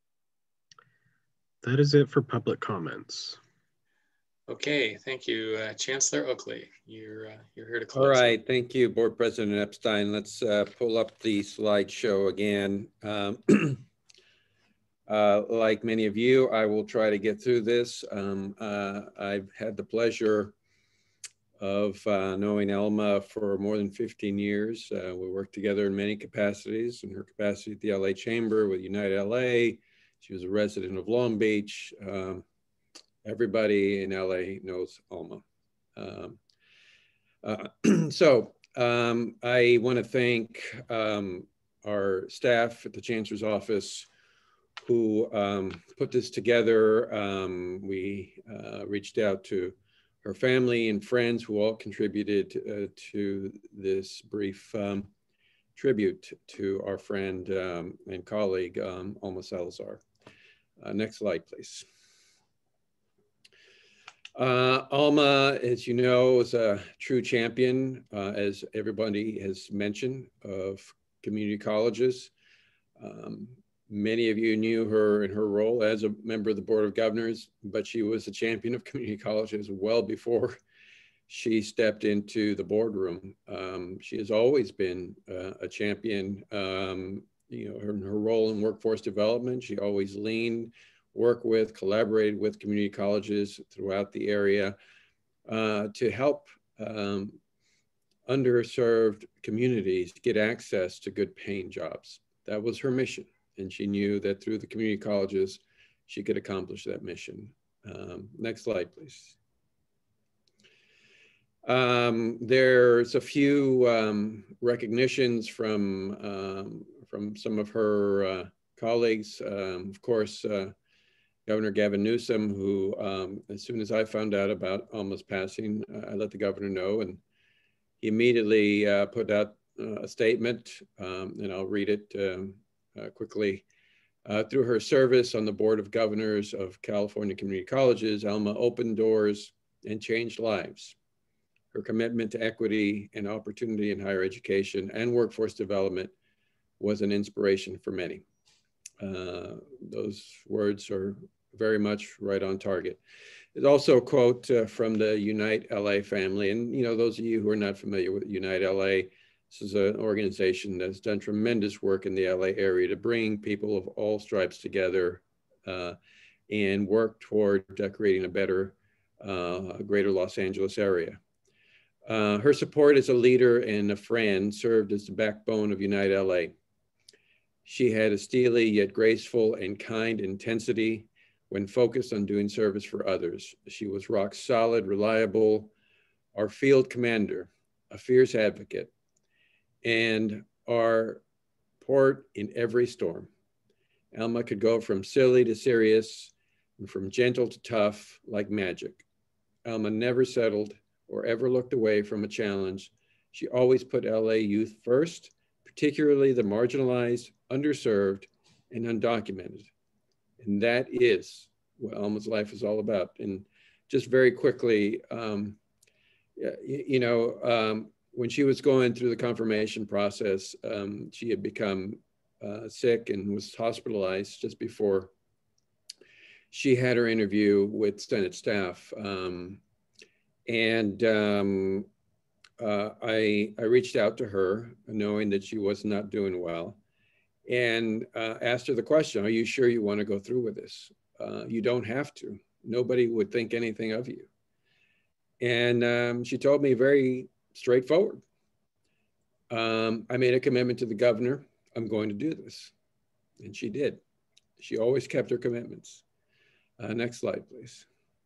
Speaker 18: That is it for public comments.
Speaker 1: Okay, thank you. Uh, Chancellor Oakley, you're, uh, you're here to close.
Speaker 6: All right, thank you, Board President Epstein. Let's uh, pull up the slideshow again. Um, uh, like many of you, I will try to get through this. Um, uh, I've had the pleasure of uh, knowing Alma for more than fifteen years. Uh, we worked together in many capacities, in her capacity at the L A Chamber with United L A. She was a resident of Long Beach. Um, everybody in L A knows Alma. Um, uh, so um, I want to thank um, our staff at the Chancellor's office who um, put this together. Um, we uh, reached out to her family and friends who all contributed uh, to this brief um, tribute to our friend um, and colleague, um, Alma Salazar. Uh, next slide, please. Uh, Alma, as you know, is a true champion, uh, as everybody has mentioned, of community colleges. Um, many of you knew her in her role as a member of the Board of Governors, but she was a champion of community colleges well before she stepped into the boardroom. Um, she has always been uh, a champion, um, you know, her, her role in workforce development. She always leaned, worked with, collaborated with community colleges throughout the area uh, to help um, underserved communities get access to good paying jobs. That was her mission. And she knew that through the community colleges, she could accomplish that mission. Um, next slide, please. Um, there's a few um, recognitions from, um, from some of her uh, colleagues. Um, of course, uh, Governor Gavin Newsom, who um, as soon as I found out about Alma's passing, uh, I let the governor know, and he immediately uh, put out uh, a statement, um, and I'll read it um, uh, quickly. Uh, through her service on the Board of Governors of California Community Colleges, Alma opened doors and changed lives. Her commitment to equity and opportunity in higher education and workforce development was an inspiration for many. Uh, those words are very much right on target. There's also a quote uh, from the Unite L A family. And, you know, those of you who are not familiar with Unite L A, this is an organization that's done tremendous work in the L A area to bring people of all stripes together uh, and work toward uh, creating a better, uh, greater Los Angeles area. Uh, her support as a leader and a friend served as the backbone of Unite L A. She had a steely yet graceful and kind intensity when focused on doing service for others. She was rock solid, reliable, our field commander, a fierce advocate, and our port in every storm. Alma could go from silly to serious and from gentle to tough like magic. Alma never settled or ever looked away from a challenge. She always put L A youth first, particularly the marginalized, underserved, and undocumented. And that is what Alma's life is all about. And just very quickly, um, you, you know, um, when she was going through the confirmation process, um, she had become uh, sick and was hospitalized just before she had her interview with Senate staff. Um, and um, uh, I, I reached out to her knowing that she was not doing well, and uh, asked her the question, are you sure you want to go through with this? Uh, you don't have to. Nobody would think anything of you. And um, she told me very straightforward, um, I made a commitment to the governor, I'm going to do this. And she did. She always kept her commitments. Uh, next slide, please.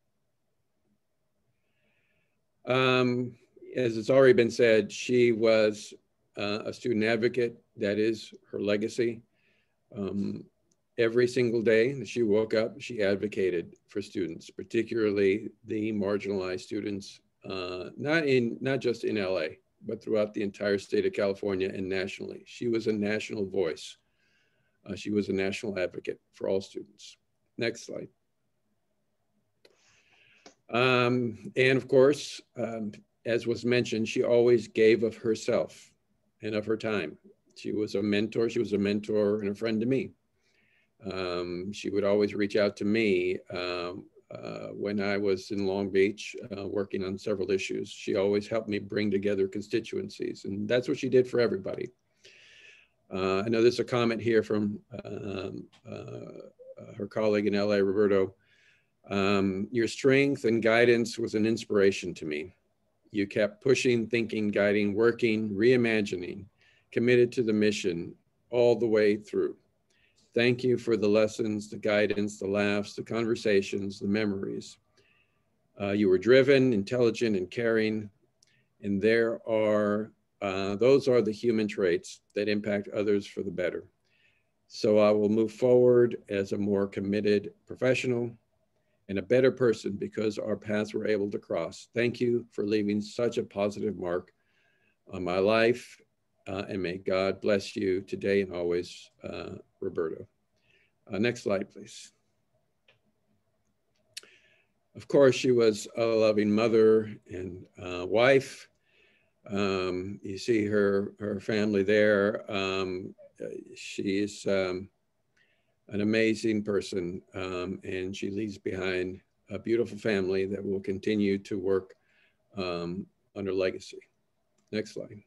Speaker 6: Um, as it's already been said, she was uh, a student advocate. That is her legacy. Um, every single day that she woke up, she advocated for students, particularly the marginalized students, uh, not in not just in L A, but throughout the entire state of California and nationally. She was a national voice. Uh, she was a national advocate for all students. Next slide. Um, and of course, um, as was mentioned, she always gave of herself and of her time. She was a mentor. She was a mentor and a friend to me. Um, she would always reach out to me um, uh, when I was in Long Beach uh, working on several issues. She always helped me bring together constituencies, and that's what she did for everybody. Uh, I know there's a comment here from um, uh, her colleague in L A, Roberto. Um, your strength and guidance was an inspiration to me. You kept pushing, thinking, guiding, working, reimagining, committed to the mission all the way through. Thank you for the lessons, the guidance, the laughs, the conversations, the memories. Uh, you were driven, intelligent, and caring. And there are, uh, those are the human traits that impact others for the better. So I will move forward as a more committed professional and a better person because our paths were able to cross. Thank you for leaving such a positive mark on my life. Uh, and may God bless you today and always, uh, Roberto. Uh, next slide, please. Of course, she was a loving mother and uh, wife. Um, you see her, her family there. Um, she's um, an amazing person, um, and she leaves behind a beautiful family that will continue to work um, on her legacy. Next slide.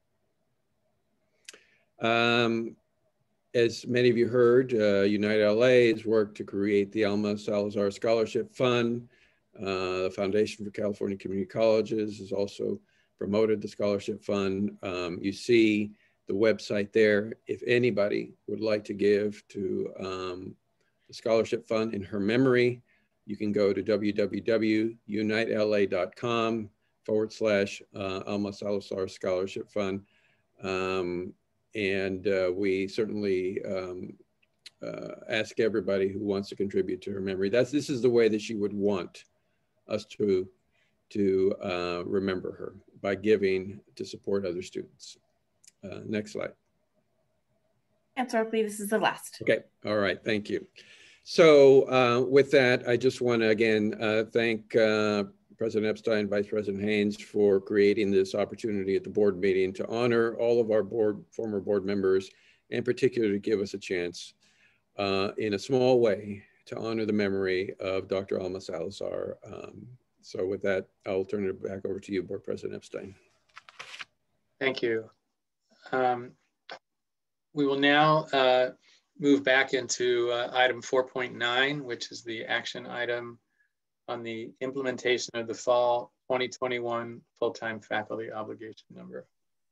Speaker 6: Um, as many of you heard, uh, Unite L A has worked to create the Alma Salazar Scholarship Fund. Uh, the Foundation for California Community Colleges has also promoted the scholarship fund. Um, you see the website there. If anybody would like to give to um, the scholarship fund in her memory, you can go to w w w dot unite l a dot com forward slash uh, Alma Salazar Scholarship Fund. Um, and uh, we certainly um, uh, ask everybody who wants to contribute to her memory. That's, this is the way that she would want us to, to uh, remember her, by giving to support other students. Uh, next slide.
Speaker 2: Chancellor Oakley, this is the last.
Speaker 6: Okay, all right, thank you. So uh, with that, I just want to again uh, thank uh, President Epstein, Vice President Haynes for creating this opportunity at the board meeting to honor all of our board, former board members, and particularly to give us a chance uh, in a small way to honor the memory of Doctor Alma Salazar. Um, so with that, I'll turn it back over to you, Board President Epstein.
Speaker 1: Thank you. Um, we will now uh, move back into uh, item four point nine, which is the action item on the implementation of the fall twenty twenty-one full-time faculty obligation number.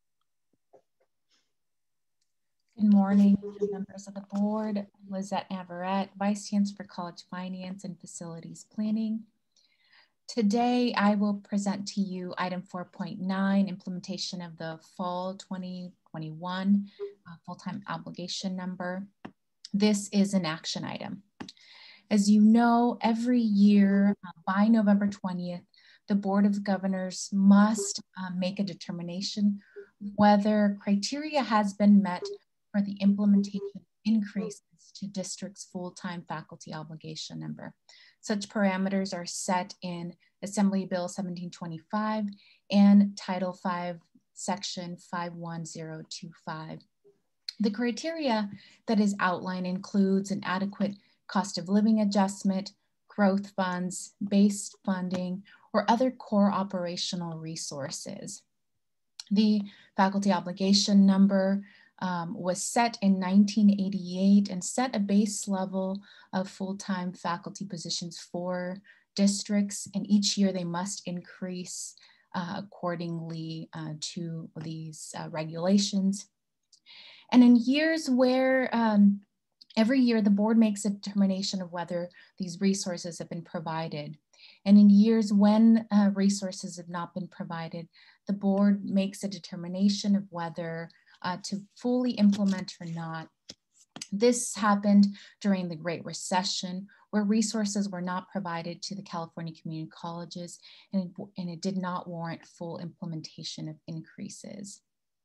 Speaker 21: Good morning, members of the board. Lizette Navarrete, Vice Chancellor for College Finance and Facilities Planning. Today, I will present to you item four point nine, implementation of the fall twenty twenty-one uh, full-time obligation number. This is an action item. As you know, every year uh, by November twentieth, the Board of Governors must uh, make a determination whether criteria has been met for the implementation of increases to district's full-time faculty obligation number. Such parameters are set in Assembly Bill seventeen twenty-five and Title five, Section five one zero two five. The criteria that is outlined includes an adequate cost of living adjustment, growth funds, base funding, or other core operational resources. The faculty obligation number um, was set in nineteen eighty-eight and set a base level of full-time faculty positions for districts, and each year they must increase uh, accordingly uh, to these uh, regulations. And in years where um, every year the board makes a determination of whether these resources have been provided. And in years when uh, resources have not been provided, the board makes a determination of whether uh, to fully implement or not. This happened during the Great Recession, where resources were not provided to the California community colleges, and it, and it did not warrant full implementation of increases.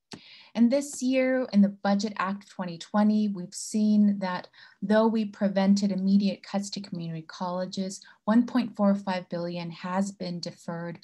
Speaker 21: And this year in the Budget Act twenty twenty, we've seen that though we prevented immediate cuts to community colleges, one point four five billion dollars has been deferred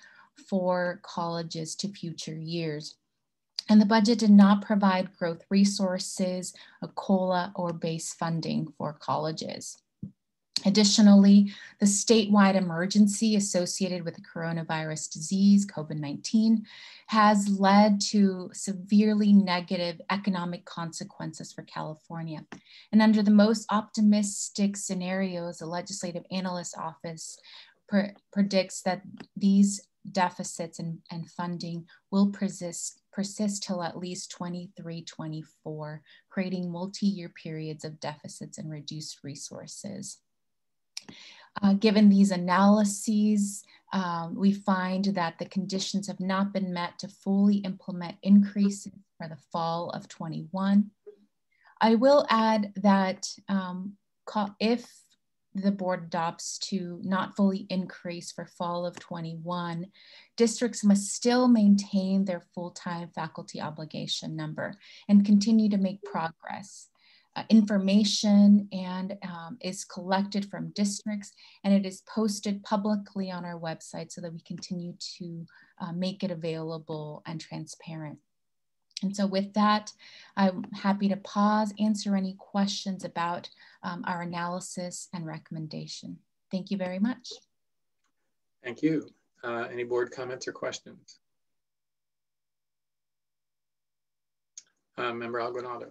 Speaker 21: for colleges to future years. And the budget did not provide growth resources, a COLA, or base funding for colleges. Additionally, the statewide emergency associated with the coronavirus disease, COVID nineteen, has led to severely negative economic consequences for California. And under the most optimistic scenarios, the Legislative Analyst Office pre predicts that these deficits and, and funding will persist, persist till at least twenty-three twenty-four, creating multi-year periods of deficits and reduced resources. Uh, given these analyses, um, we find that the conditions have not been met to fully implement increases for the fall of twenty-one. I will add that um, if the board adopts to not fully increase for fall of twenty-one, districts must still maintain their full-time faculty obligation number and continue to make progress. Uh, information and um, is collected from districts, and it is posted publicly on our website so that we continue to uh, make it available and transparent. And so with that, I'm happy to pause, answer any questions about um, our analysis and recommendation. Thank you very much.
Speaker 1: Thank you. Uh, any board comments or questions? Uh, Member Alguinado.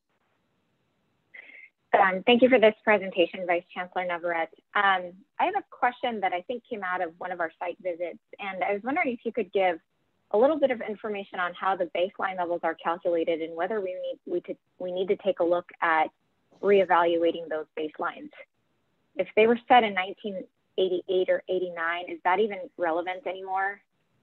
Speaker 3: Um, thank you for this presentation, Vice Chancellor Navarrete. Um, I have a question that I think came out of one of our site visits, and I was wondering if you could give a little bit of information on how the baseline levels are calculated and whether we need we, to, we need to take a look at reevaluating those baselines. If they were set in nineteen eighty-eight or eighty-nine, is that even relevant anymore?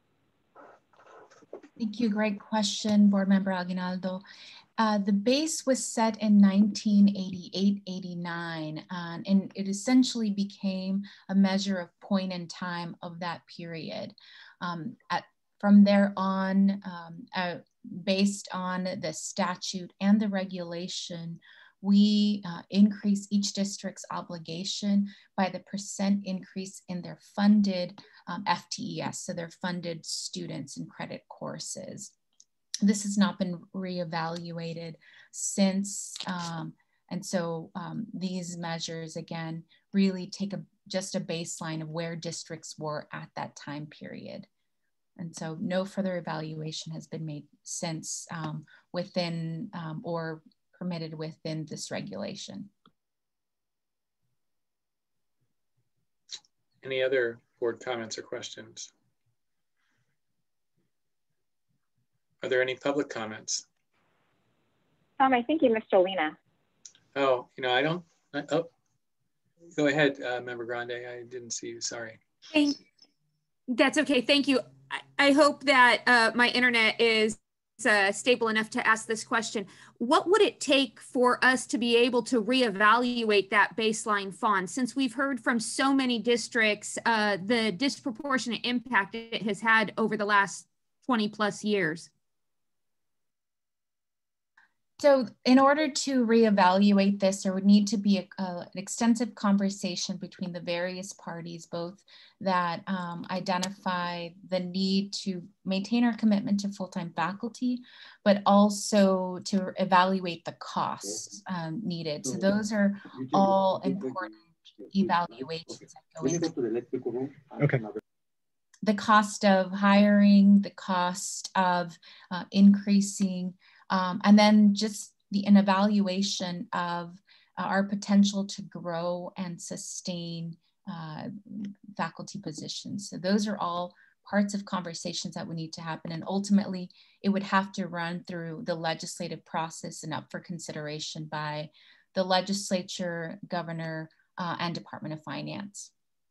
Speaker 21: Thank you, great question, Board Member Aguinaldo. Uh, the base was set in nineteen eighty-eight eighty-nine, uh, and it essentially became a measure of point in time of that period. Um, at, from there on, um, uh, based on the statute and the regulation, we uh, increase each district's obligation by the percent increase in their funded um, F T E S, so their funded students and credit courses. This has not been reevaluated since, um, and so um, these measures, again, really take a, just a baseline of where districts were at that time period. And so no further evaluation has been made since um, within um, or permitted within this regulation.
Speaker 1: Any other board comments or questions? Are there any public comments?
Speaker 3: Um, I think you missed Jolena.
Speaker 1: Oh, you know, I don't, I, oh, go ahead, uh, Member Grande, I didn't see you, sorry.
Speaker 4: Thank, that's okay, thank you. I, I hope that uh, my internet is uh, stable enough to ask this question. What would it take for us to be able to reevaluate that baseline F O N? Since we've heard from so many districts, uh, the disproportionate impact it has had over the last twenty plus years.
Speaker 21: So in order to reevaluate this, there would need to be a, a, an extensive conversation between the various parties, both that um, identify the need to maintain our commitment to full-time faculty, but also to evaluate the costs um, needed. So those are all important evaluations that go into
Speaker 18: okay.
Speaker 21: the cost of hiring, the cost of uh, increasing, Um, and then just the an evaluation of uh, our potential to grow and sustain uh, faculty positions. So those are all parts of conversations that would need to happen. And ultimately, it would have to run through the legislative process and up for consideration by the legislature, governor, uh, and Department of Finance.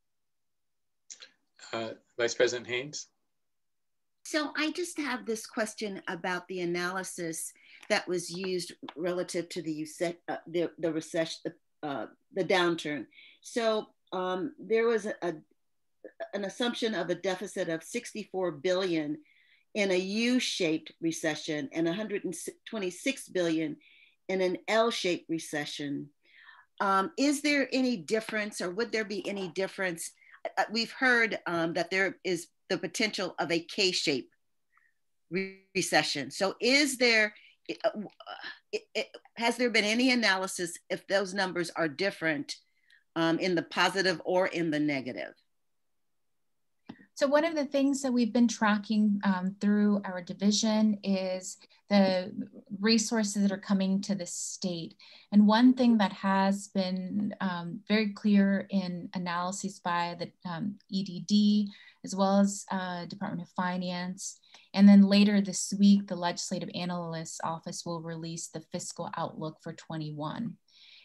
Speaker 1: Uh, Vice President Haynes.
Speaker 11: So I just have this question about the analysis that was used relative to the uh, the, the recession, the, uh, the downturn. So um, there was a, a, an assumption of a deficit of sixty-four billion in a U-shaped recession and one hundred twenty-six billion in an L-shaped recession. Um, is there any difference, or would there be any difference? Uh, we've heard um, that there is the potential of a K-shaped re recession. So is there, uh, it, it, has there been any analysis if those numbers are different um, in the positive or in the negative?
Speaker 21: So one of the things that we've been tracking um, through our division is the resources that are coming to the state. And one thing that has been um, very clear in analyses by the um, E D D, as well as uh, Department of Finance, and then later this week, the Legislative Analyst's Office will release the fiscal outlook for twenty-one.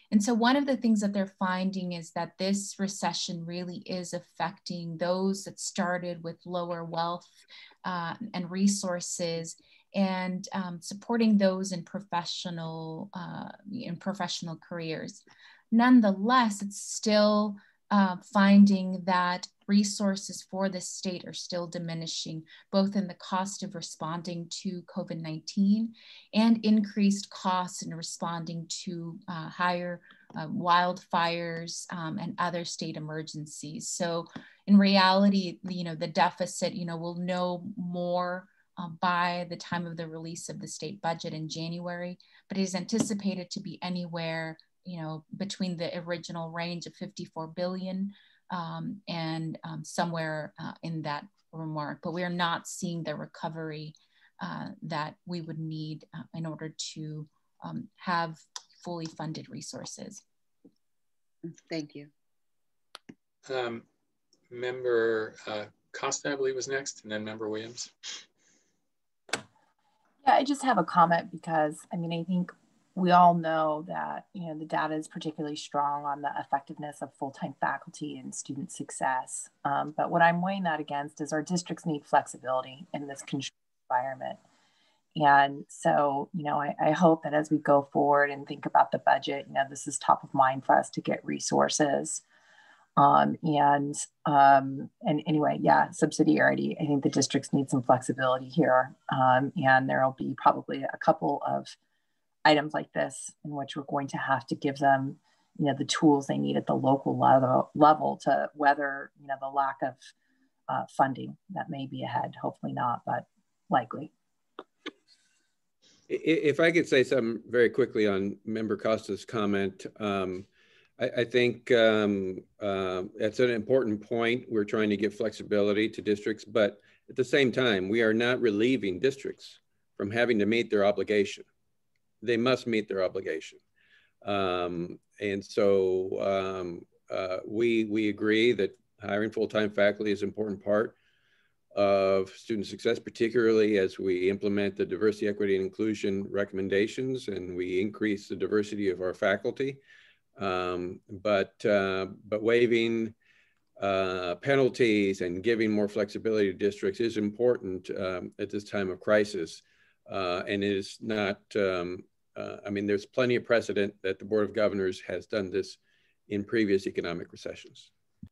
Speaker 21: And so one of the things that they're finding is that this recession really is affecting those that started with lower wealth uh, and resources, and um, supporting those in professional, uh, in professional careers. Nonetheless, it's still uh, finding that resources for the state are still diminishing, both in the cost of responding to COVID nineteen and increased costs in responding to uh, higher uh, wildfires um, and other state emergencies. So in reality, you know, the deficit, you know, we'll know more uh, by the time of the release of the state budget in January, but it is anticipated to be anywhere, you know, between the original range of fifty-four billion um, and um, somewhere uh, in that remark. But we are not seeing the recovery uh, that we would need uh, in order to um, have fully funded resources.
Speaker 11: Thank you.
Speaker 1: Um, member uh, Costa, I believe, was next, and then Member Williams.
Speaker 8: Yeah, I just have a comment because, I mean, I think we all know that, you know, the data is particularly strong on the effectiveness of full-time faculty and student success. Um, but what I'm weighing that against is our districts need flexibility in this controlled environment. And so, you know, I, I hope that as we go forward and think about the budget, you know, this is top of mind for us to get resources. Um, and, um, and anyway, yeah, subsidiarity. I think the districts need some flexibility here. Um, and there'll be probably a couple of items like this in which we're going to have to give them, you know, the tools they need at the local level, level to weather, you know, the lack of uh, funding that may be ahead. Hopefully not, but likely.
Speaker 6: If I could say something very quickly on Member Costa's comment, um, I, I think um, uh, that's an important point. We're trying to give flexibility to districts, but at the same time, we are not relieving districts from having to meet their obligation. They must meet their obligation. Um, and so um, uh, we, we agree that hiring full-time faculty is an important part of student success, particularly as we implement the diversity, equity, and inclusion recommendations and we increase the diversity of our faculty. Um, but, uh, but waiving uh, penalties and giving more flexibility to districts is important um, at this time of crisis. Uh, and it is not, um, uh, I mean, there's plenty of precedent that the Board of Governors has done this in previous economic recessions.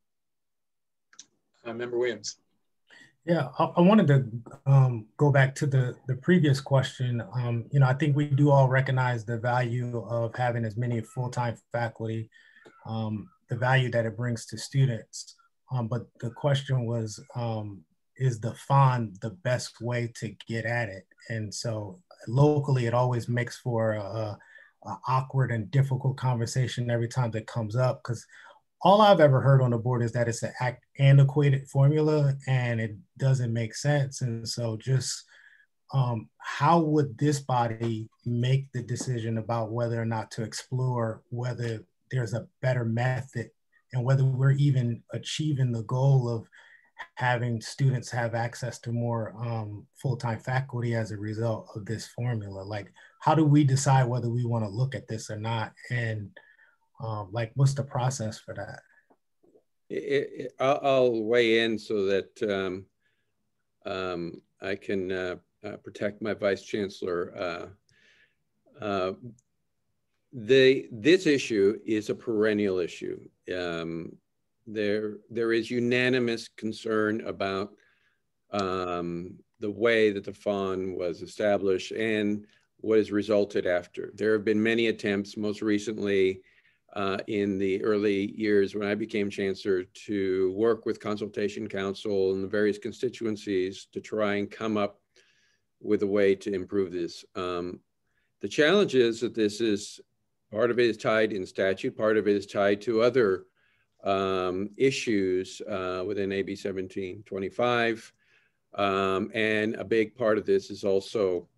Speaker 1: Uh, Member Williams.
Speaker 17: Yeah, I, I wanted to um, go back to the, the previous question. Um, you know, I think we do all recognize the value of having as many full-time faculty, um, the value that it brings to students. Um, but the question was, um, is the fund the best way to get at it? And so locally, it always makes for a, a, a awkward and difficult conversation every time that comes up, because all I've ever heard on the board is that it's an antiquated formula and it doesn't make sense. And so just um, how would this body make the decision about whether or not to explore whether there's a better method and whether we're even achieving the goal of having students have access to more um, full-time faculty as a result of this formula? Like, how do we decide whether we want to look at this or not? And Um, like, what's the process for that?
Speaker 6: It, it, I'll, I'll weigh in so that um, um, I can uh, uh, protect my Vice Chancellor. Uh, uh, the, this issue is a perennial issue. Um, there, there is unanimous concern about um, the way that the fund was established and what has resulted after. There have been many attempts, most recently Uh, in the early years when I became chancellor, to work with Consultation Council and the various constituencies to try and come up with a way to improve this. Um, the challenge is that this is, part of it is tied in statute, part of it is tied to other um, issues uh, within A B seventeen twenty-five. Um, and a big part of this is also,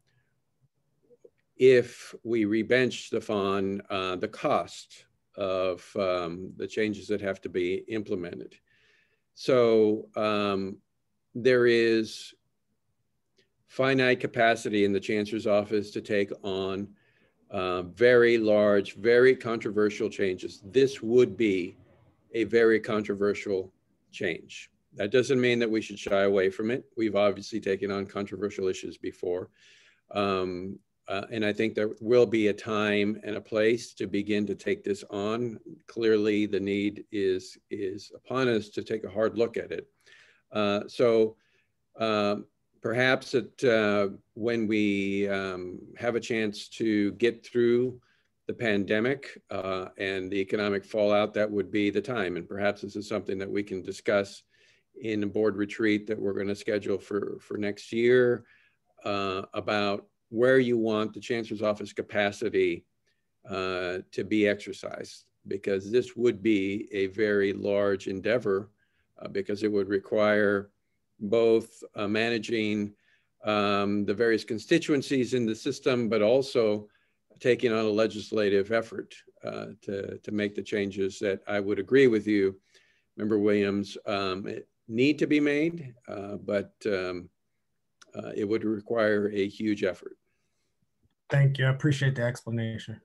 Speaker 6: if we rebench the fund, uh, the cost of um, the changes that have to be implemented. So um, there is finite capacity in the Chancellor's office to take on uh, very large, very controversial changes. This would be a very controversial change. That doesn't mean that we should shy away from it. We've obviously taken on controversial issues before. Um, uh, and I think there will be a time and a place to begin to take this on. Clearly, the need is, is upon us to take a hard look at it. Uh, so um, perhaps it, uh, when we um, have a chance to get through the pandemic uh, and the economic fallout, that would be the time. And perhaps this is something that we can discuss in a board retreat that we're going to schedule for, for next year uh, about where you want the Chancellor's Office capacity uh, to be exercised, because this would be a very large endeavor uh, because it would require both uh, managing um, the various constituencies in the system, but also taking on a legislative effort uh, to, to make the changes that I would agree with you, Member Williams, um, need to be made, uh, but um, uh, it would require a huge effort.
Speaker 17: Thank you. I appreciate the explanation.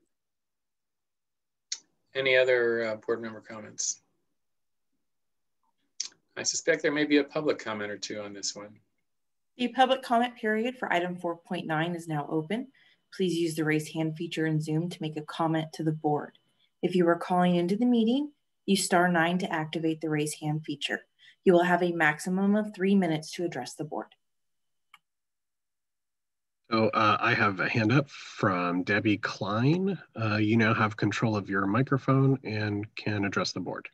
Speaker 1: Any other uh, board member comments? I suspect there may be a public comment or two on this one.
Speaker 2: The public comment period for item four point nine is now open. Please use the raise hand feature in Zoom to make a comment to the board. If you are calling into the meeting, use star nine to activate the raise hand feature. You will have a maximum of three minutes to address the board.
Speaker 18: So uh, I have a hand up from Debbie Klein. Uh, you now have control of your microphone and can address the board.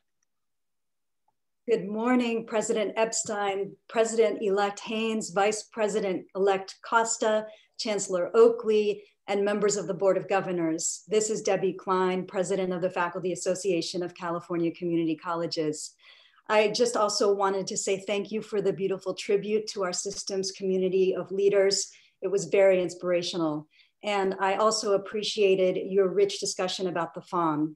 Speaker 13: Good morning, President Epstein, President-elect Haynes, Vice President-elect Costa, Chancellor Oakley, and members of the Board of Governors. This is Debbie Klein, President of the Faculty Association of California Community Colleges. I just also wanted to say thank you for the beautiful tribute to our system's community of leaders. It was very inspirational. And I also appreciated your rich discussion about the fawn.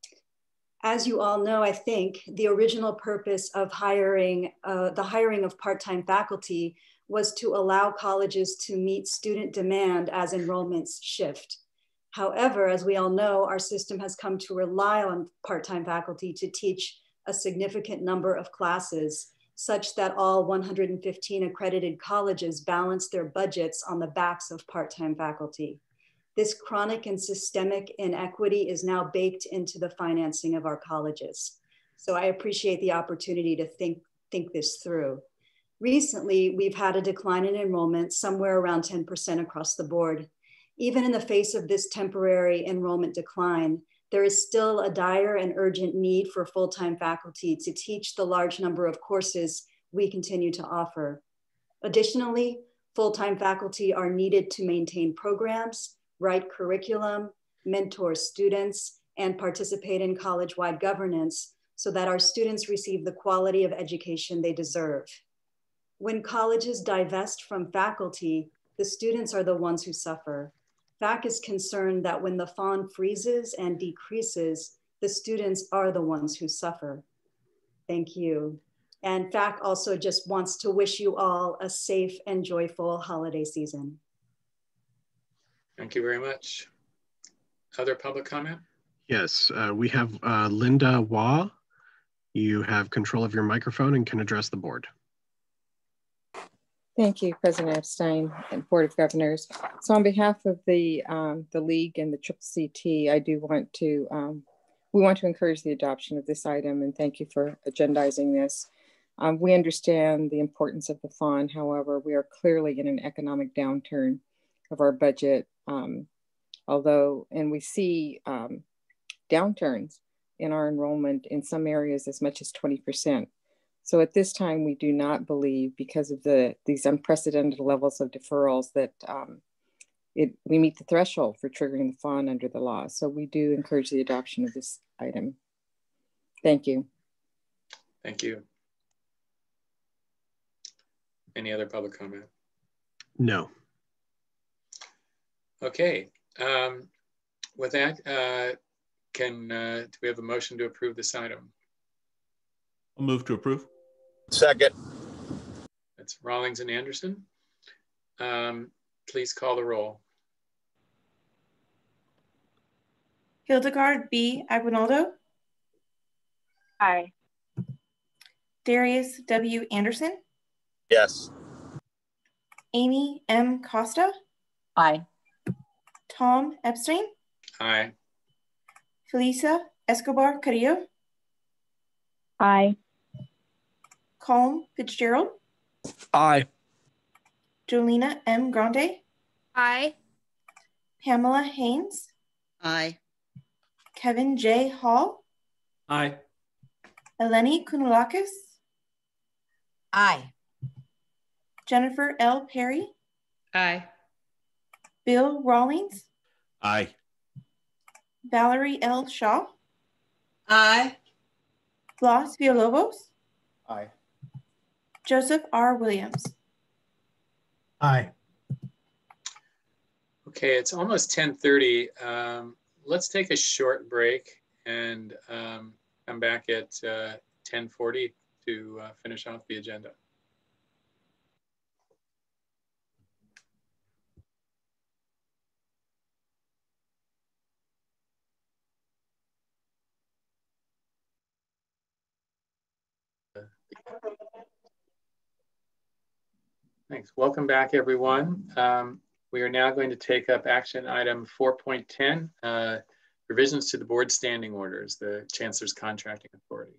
Speaker 13: As you all know, I think the original purpose of hiring, uh, the hiring of part-time faculty was to allow colleges to meet student demand as enrollments shift. However, as we all know, our system has come to rely on part-time faculty to teach a significant number of classes, such that all one hundred fifteen accredited colleges balance their budgets on the backs of part-time faculty. This chronic and systemic inequity is now baked into the financing of our colleges. So I appreciate the opportunity to think, think this through. Recently, we've had a decline in enrollment somewhere around ten percent across the board. Even in the face of this temporary enrollment decline, there is still a dire and urgent need for full-time faculty to teach the large number of courses we continue to offer. Additionally, full-time faculty are needed to maintain programs, write curriculum, mentor students, and participate in college-wide governance so that our students receive the quality of education they deserve. When colleges divest from faculty, the students are the ones who suffer. F A C is concerned that when the fawn freezes and decreases, the students are the ones who suffer. Thank you. And F A C also just wants to wish you all a safe and joyful holiday season.
Speaker 1: Thank you very much. Other public comment?
Speaker 18: Yes, uh, we have uh, Linda Waugh. You have control of your microphone and can address the board.
Speaker 22: Thank you, President Epstein and Board of Governors. So on behalf of the, um, the League and the C C C T, I do want to, um, we want to encourage the adoption of this item, and thank you for agendizing this. Um, we understand the importance of the fawn. However, we are clearly in an economic downturn of our budget, um, although, and we see um, downturns in our enrollment in some areas as much as twenty percent. So at this time, we do not believe, because of the these unprecedented levels of deferrals, that um, it we meet the threshold for triggering the fawn under the law. So we do encourage the adoption of this item. Thank you.
Speaker 1: Thank you. Any other public comment?
Speaker 18: No.
Speaker 1: Okay. Um, with that, uh, can uh, do we have a motion to approve this item?
Speaker 12: I'll move to approve.
Speaker 23: Second.
Speaker 1: That's Rawlings and Anderson. Um, please call the roll.
Speaker 2: Hildegard B. Aguinaldo.
Speaker 7: Aye.
Speaker 2: Darius W. Anderson.
Speaker 9: Yes.
Speaker 2: Amy M. Costa.
Speaker 8: Aye.
Speaker 2: Tom Epstein.
Speaker 1: Aye.
Speaker 2: Felisa Escobar Carrillo.
Speaker 7: Aye.
Speaker 2: Colm Fitzgerald.
Speaker 9: Aye.
Speaker 2: Jolena M. Grande.
Speaker 4: Aye.
Speaker 2: Pamela Haynes.
Speaker 11: Aye.
Speaker 2: Kevin J. Hall.
Speaker 12: Aye.
Speaker 2: Eleni Kounalakis.
Speaker 23: Aye.
Speaker 2: Jennifer L. Perry.
Speaker 23: Aye.
Speaker 2: Bill Rawlings.
Speaker 9: Aye.
Speaker 2: Valerie L. Shaw.
Speaker 5: Aye.
Speaker 2: Blas Villalobos.
Speaker 10: Aye.
Speaker 2: Joseph R. Williams.
Speaker 17: Aye.
Speaker 1: Okay, it's almost ten thirty. Um, let's take a short break and um, come back at uh, ten forty to uh, finish off the agenda. Thanks. Welcome back, everyone. Um, we are now going to take up action item four point ten, uh, revisions to the board standing orders, the Chancellor's Contracting Authority.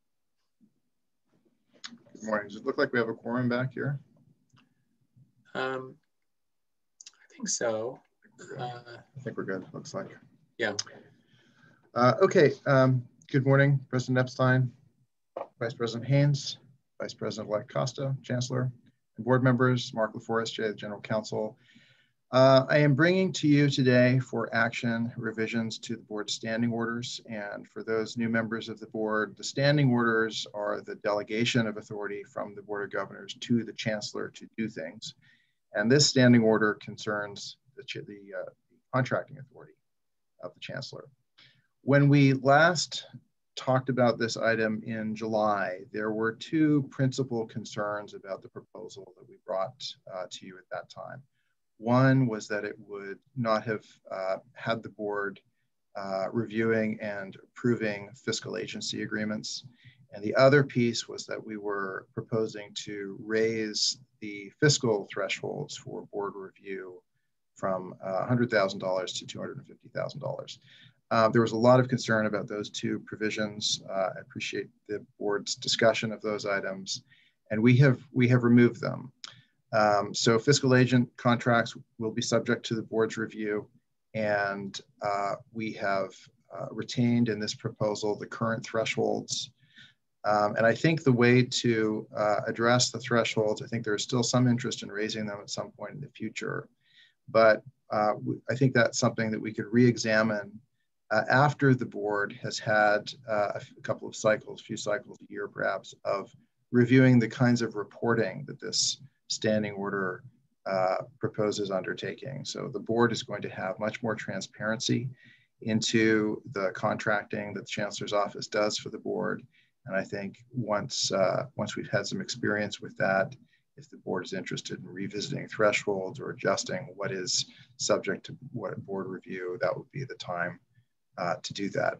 Speaker 24: Good morning. Does it look like we have a quorum back here?
Speaker 1: Um, I think so. Uh,
Speaker 24: I think we're good, looks like.
Speaker 1: Yeah.
Speaker 24: Uh, okay, um, good morning, President Epstein, Vice President Haynes, Vice President-elect Costa, Chancellor, and board members, Mark LaForest, the General Counsel. Uh, I am bringing to you today for action revisions to the board standing orders. And for those new members of the board, the standing orders are the delegation of authority from the Board of Governors to the Chancellor to do things. And this standing order concerns the, the, uh, the contracting authority of the Chancellor. When we last talked about this item in July, there were two principal concerns about the proposal that we brought uh, to you at that time. One was that it would not have uh, had the board uh, reviewing and approving fiscal agency agreements. And the other piece was that we were proposing to raise the fiscal thresholds for board review from uh, one hundred thousand dollars to two hundred fifty thousand dollars. Uh, there was a lot of concern about those two provisions. Uh, I appreciate the board's discussion of those items, and we have we have removed them. Um, so fiscal agent contracts will be subject to the board's review, and uh, we have uh, retained in this proposal the current thresholds. Um, and I think the way to uh, address the thresholds, I think there's still some interest in raising them at some point in the future, but uh, I think that's something that we could re-examine uh, after the board has had uh, a couple of cycles, a few cycles a year perhaps, of reviewing the kinds of reporting that this standing order uh, proposes undertaking. So the board is going to have much more transparency into the contracting that the Chancellor's office does for the board. And I think once, uh, once we've had some experience with that, if the board is interested in revisiting thresholds or adjusting what is subject to what board review, that would be the time uh, to do that.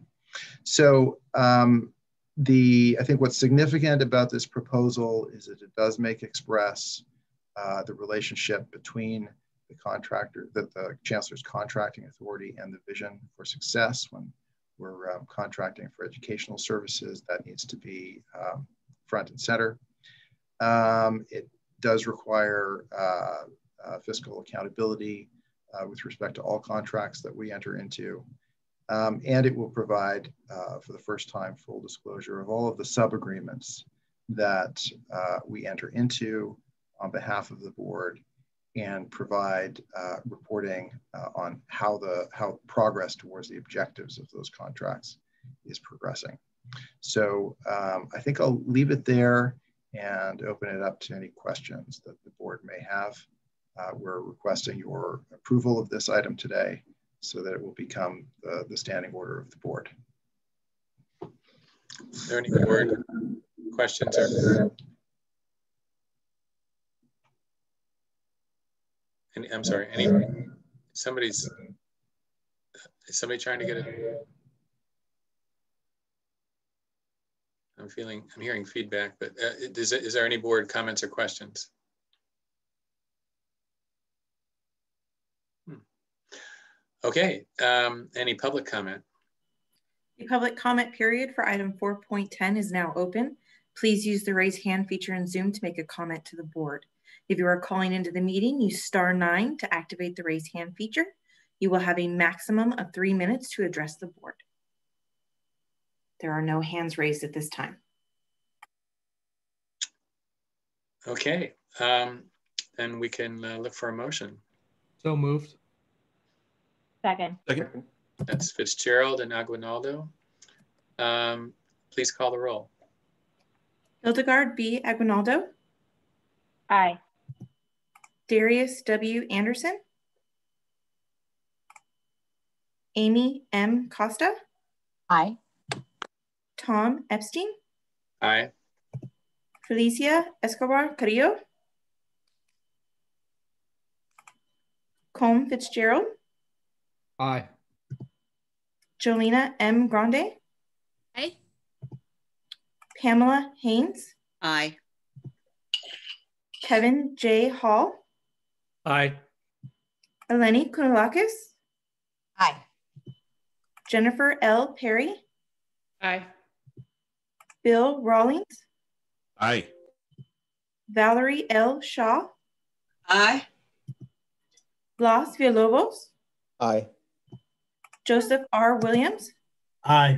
Speaker 24: So um, the, I think what's significant about this proposal is that it does make express Uh, the relationship between the contractor, the, the Chancellor's contracting authority and the vision for success when we're um, contracting for educational services. That needs to be um, front and center. Um, it does require uh, uh, fiscal accountability uh, with respect to all contracts that we enter into. Um, and it will provide, uh, for the first time, full disclosure of all of the sub-agreements that uh, we enter into on behalf of the board, and provide uh, reporting uh, on how the how progress towards the objectives of those contracts is progressing. So um, I think I'll leave it there and open it up to any questions that the board may have. Uh, we're requesting your approval of this item today so that it will become the, the standing order of the board.
Speaker 1: Is there any board questions or? Any, I'm sorry, any, somebody's, is somebody trying to get it? I'm feeling, I'm hearing feedback, but uh, is, is there any board comments or questions? Hmm. Okay, um, any public comment?
Speaker 2: The public comment period for item four point ten is now open. Please use the raise hand feature in Zoom to make a comment to the board. If you are calling into the meeting, use star nine to activate the raise hand feature. You will have a maximum of three minutes to address the board. There are no hands raised at this time.
Speaker 1: Okay, um, then we can uh, look for a motion.
Speaker 9: So moved.
Speaker 7: Second.
Speaker 9: Second.
Speaker 1: That's Fitzgerald and Aguinaldo. Um, please call the roll.
Speaker 2: Hildegard B. Aguinaldo.
Speaker 7: Aye.
Speaker 2: Darius W. Anderson. Amy M. Costa.
Speaker 8: Aye.
Speaker 2: Tom Epstein.
Speaker 1: Aye.
Speaker 2: Felicia Escobar Carrillo. Colm Fitzgerald.
Speaker 9: Aye.
Speaker 2: Jolena M. Grande.
Speaker 4: Aye.
Speaker 2: Pamela Haynes.
Speaker 11: Aye.
Speaker 2: Kevin J. Hall.
Speaker 12: Aye.
Speaker 2: Eleni Kounalakis.
Speaker 8: Aye.
Speaker 2: Jennifer L. Perry.
Speaker 19: Aye.
Speaker 2: Bill Rawlings.
Speaker 9: Aye.
Speaker 2: Valerie L. Shaw.
Speaker 5: Aye.
Speaker 2: Blas Villalobos.
Speaker 10: Aye.
Speaker 2: Joseph R. Williams.
Speaker 17: Aye.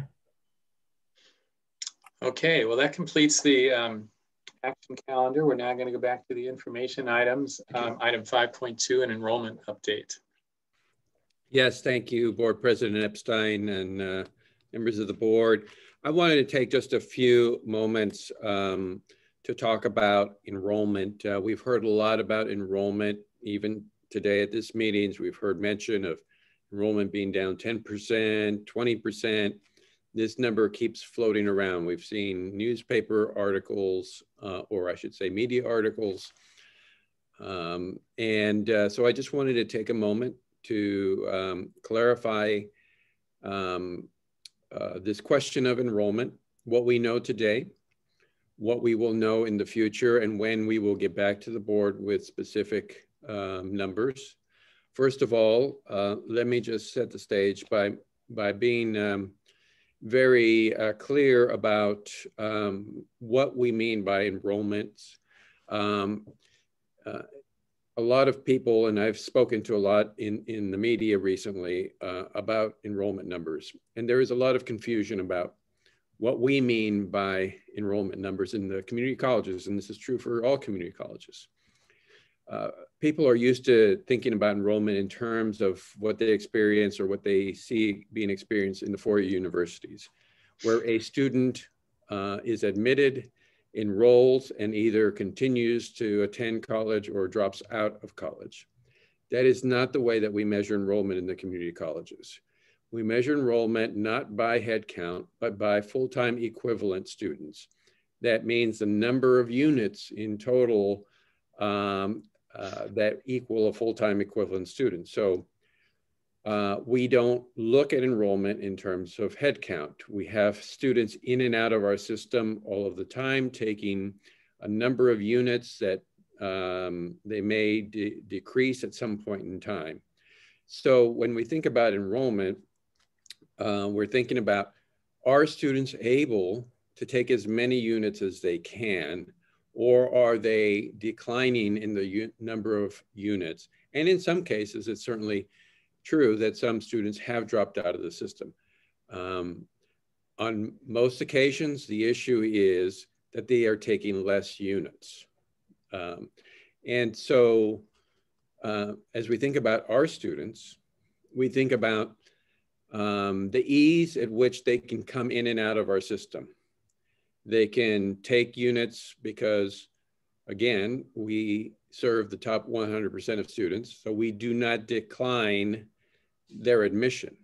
Speaker 1: Okay, well, that completes the um, action calendar. We're now going to go back to the information items. Um, item five point two, an enrollment update.
Speaker 6: Yes, thank you, Board President Epstein and uh, members of the board. I wanted to take just a few moments um, to talk about enrollment. Uh, we've heard a lot about enrollment, even today at this meetings. We've heard mention of enrollment being down ten percent, twenty percent. This number keeps floating around. We've seen newspaper articles, uh, or I should say media articles. Um, and uh, so I just wanted to take a moment to um, clarify um, uh, this question of enrollment, what we know today, what we will know in the future, and when we will get back to the board with specific um, numbers. First of all, uh, let me just set the stage by, by being um, very uh, clear about um, what we mean by enrollments. Um, uh, a lot of people, and I've spoken to a lot in, in the media recently uh, about enrollment numbers. And there is a lot of confusion about what we mean by enrollment numbers in the community colleges, and this is true for all community colleges. Uh, people are used to thinking about enrollment in terms of what they experience or what they see being experienced in the four-year universities, where a student uh, is admitted, enrolls, and either continues to attend college or drops out of college. That is not the way that we measure enrollment in the community colleges. We measure enrollment not by head count, but by full-time equivalent students. That means the number of units in total um, uh, that equal a full-time equivalent student. So uh, we don't look at enrollment in terms of head count. We have students in and out of our system all of the time, taking a number of units that um, they may de decrease at some point in time. So when we think about enrollment, uh, we're thinking about, are students able to take as many units as they can, or are they declining in the number of units? And in some cases, it's certainly true that some students have dropped out of the system. Um, on most occasions, the issue is that they are taking less units. Um, and so uh, as we think about our students, we think about um, the ease at which they can come in and out of our system. They can take units because, again, we serve the top one hundred percent of students, so we do not decline their admission.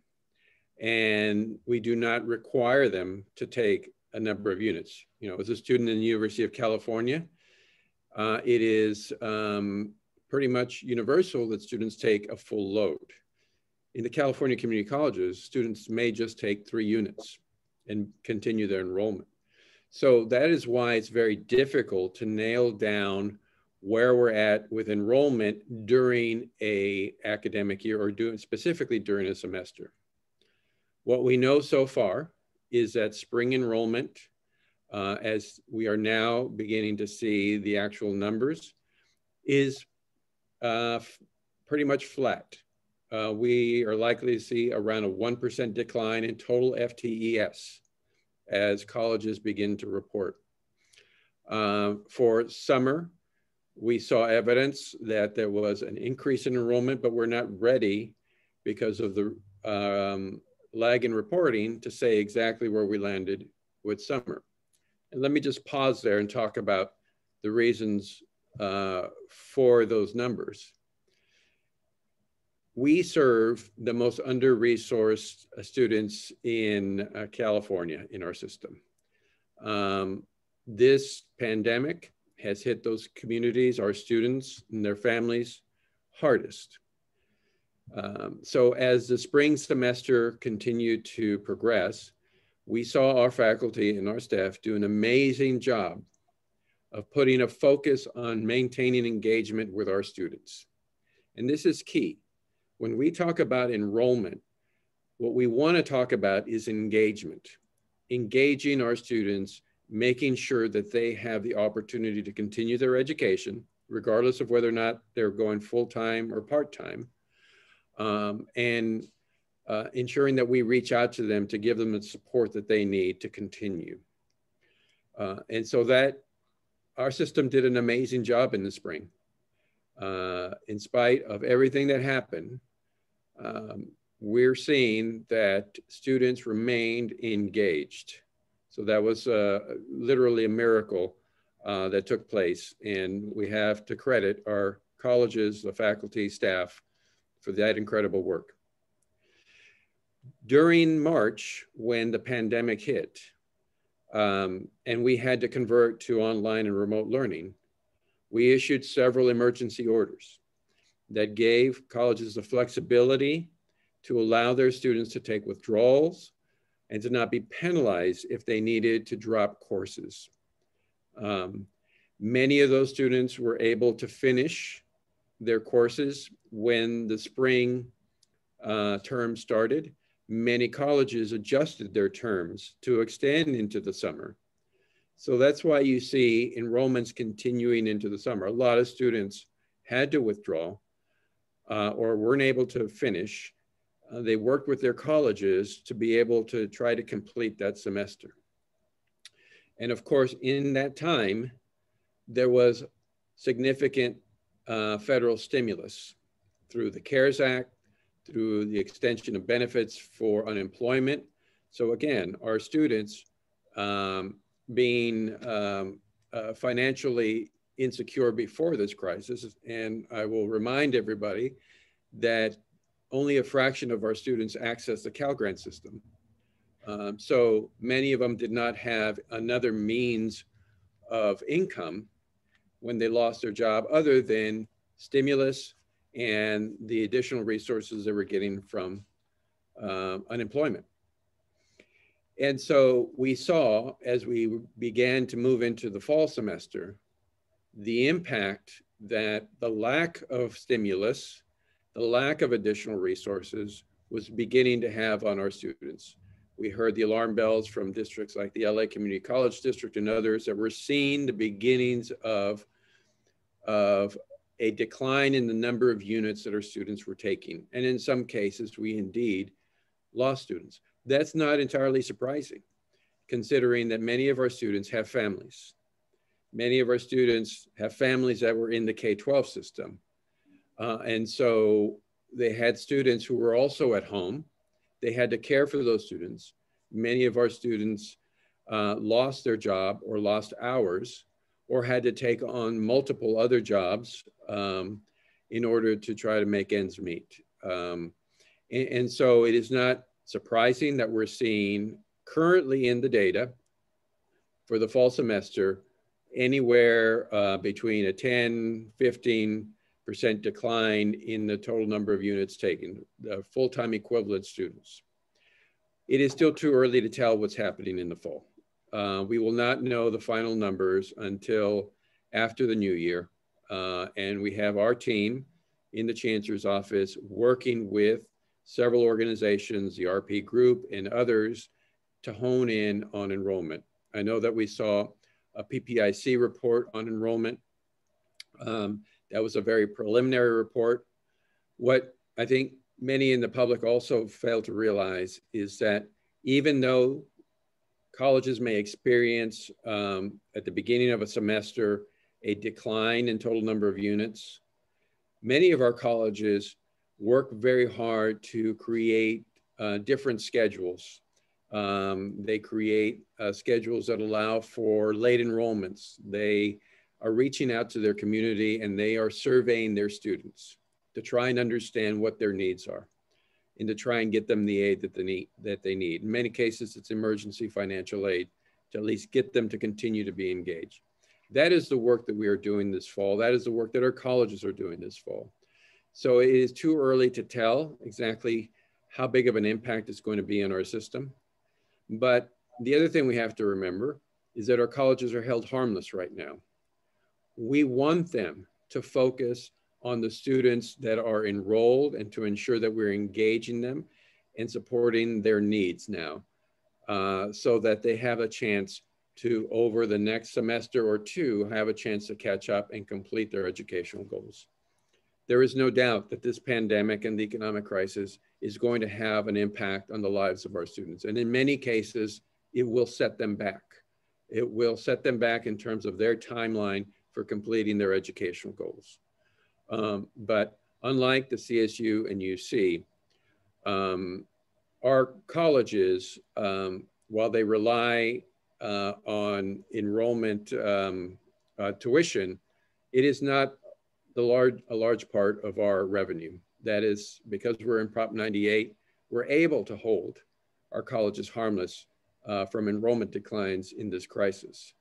Speaker 6: And we do not require them to take a number of units. You know, as a student in the University of California, uh, it is um, pretty much universal that students take a full load. in the California community colleges, students may just take three units and continue their enrollment. So that is why it's very difficult to nail down where we're at with enrollment during a academic year or doing specifically during a semester. What we know so far is that spring enrollment, uh, as we are now beginning to see the actual numbers, is uh, pretty much flat. Uh, we are likely to see around a one percent decline in total F T E S as colleges begin to report. Uh, for summer, we saw evidence that there was an increase in enrollment, but we're not ready because of the um, lag in reporting to say exactly where we landed with summer. And let me just pause there and talk about the reasons uh, for those numbers. We serve the most under-resourced students in uh, California in our system. Um, this pandemic has hit those communities, our students and their families, hardest. Um, so as the spring semester continued to progress, we saw our faculty and our staff do an amazing job of putting a focus on maintaining engagement with our students. And this is key. When we talk about enrollment, what we want to talk about is engagement, engaging our students, making sure that they have the opportunity to continue their education, regardless of whether or not they're going full-time or part-time, um, and uh, ensuring that we reach out to them to give them the support that they need to continue. Uh, and so that our system did an amazing job in the spring. Uh, in spite of everything that happened, um, we're seeing that students remained engaged. So that was uh, literally a miracle uh, that took place. And we have to credit our colleges, the faculty, staff for that incredible work. During March, when the pandemic hit, um, and we had to convert to online and remote learning, we issued several emergency orders that gave colleges the flexibility to allow their students to take withdrawals and to not be penalized if they needed to drop courses. Um, many of those students were able to finish their courses when the spring uh, term started. Many colleges adjusted their terms to extend into the summer. So that's why you see enrollments continuing into the summer. A lot of students had to withdraw uh, or weren't able to finish. Uh, they worked with their colleges to be able to try to complete that semester. And of course, in that time, there was significant uh, federal stimulus through the CARES Act, through the extension of benefits for unemployment. So again, our students um, being um, uh, financially insecure before this crisis. And I will remind everybody that only a fraction of our students access the Cal Grant system. Um, so many of them did not have another means of income when they lost their job other than stimulus and the additional resources they were getting from um, unemployment. And so we saw, as we began to move into the fall semester, the impact that the lack of stimulus, the lack of additional resources was beginning to have on our students. We heard the alarm bells from districts like the L A Community College District and others that were seeing the beginnings of, of a decline in the number of units that our students were taking. And in some cases, we indeed lost students. That's not entirely surprising, considering that many of our students have families. Many of our students have families that were in the K twelve system. Uh, and so they had students who were also at home. They had to care for those students. Many of our students uh, lost their job or lost hours or had to take on multiple other jobs um, in order to try to make ends meet. Um, and, and so it is not surprising that we're seeing currently in the data for the fall semester anywhere uh, between a ten, fifteen percent decline in the total number of units taken, the full-time equivalent students. It is still too early to tell what's happening in the fall. Uh, we will not know the final numbers until after the new year. Uh, and we have our team in the Chancellor's office working with several organizations, the R P group and others, to hone in on enrollment. I know that we saw a P P I C report on enrollment. Um, that was a very preliminary report. What I think many in the public also fail to realize is that even though colleges may experience um, at the beginning of a semester a decline in total number of units, many of our colleges work very hard to create uh, different schedules. Um, they create uh, schedules that allow for late enrollments. They are reaching out to their community and they are surveying their students to try and understand what their needs are and to try and get them the aid that they need. That they need. In many cases, it's emergency financial aid to at least get them to continue to be engaged. That is the work that we are doing this fall. That is the work that our colleges are doing this fall. So it is too early to tell exactly how big of an impact it's going to be on our system. But the other thing we have to remember is that our colleges are held harmless right now. We want them to focus on the students that are enrolled and to ensure that we're engaging them and supporting their needs now uh, so that they have a chance to, over the next semester or two, have a chance to catch up and complete their educational goals. There is no doubt that this pandemic and the economic crisis is going to have an impact on the lives of our students. And in many cases, it will set them back. It will set them back in terms of their timeline for completing their educational goals. Um, but unlike the C S U and U C, um, our colleges, um, while they rely uh, on enrollment um, uh, tuition, it is not the large, a large part of our revenue. That is because we're in Prop ninety-eight, we're able to hold our colleges harmless uh, from enrollment declines in this crisis.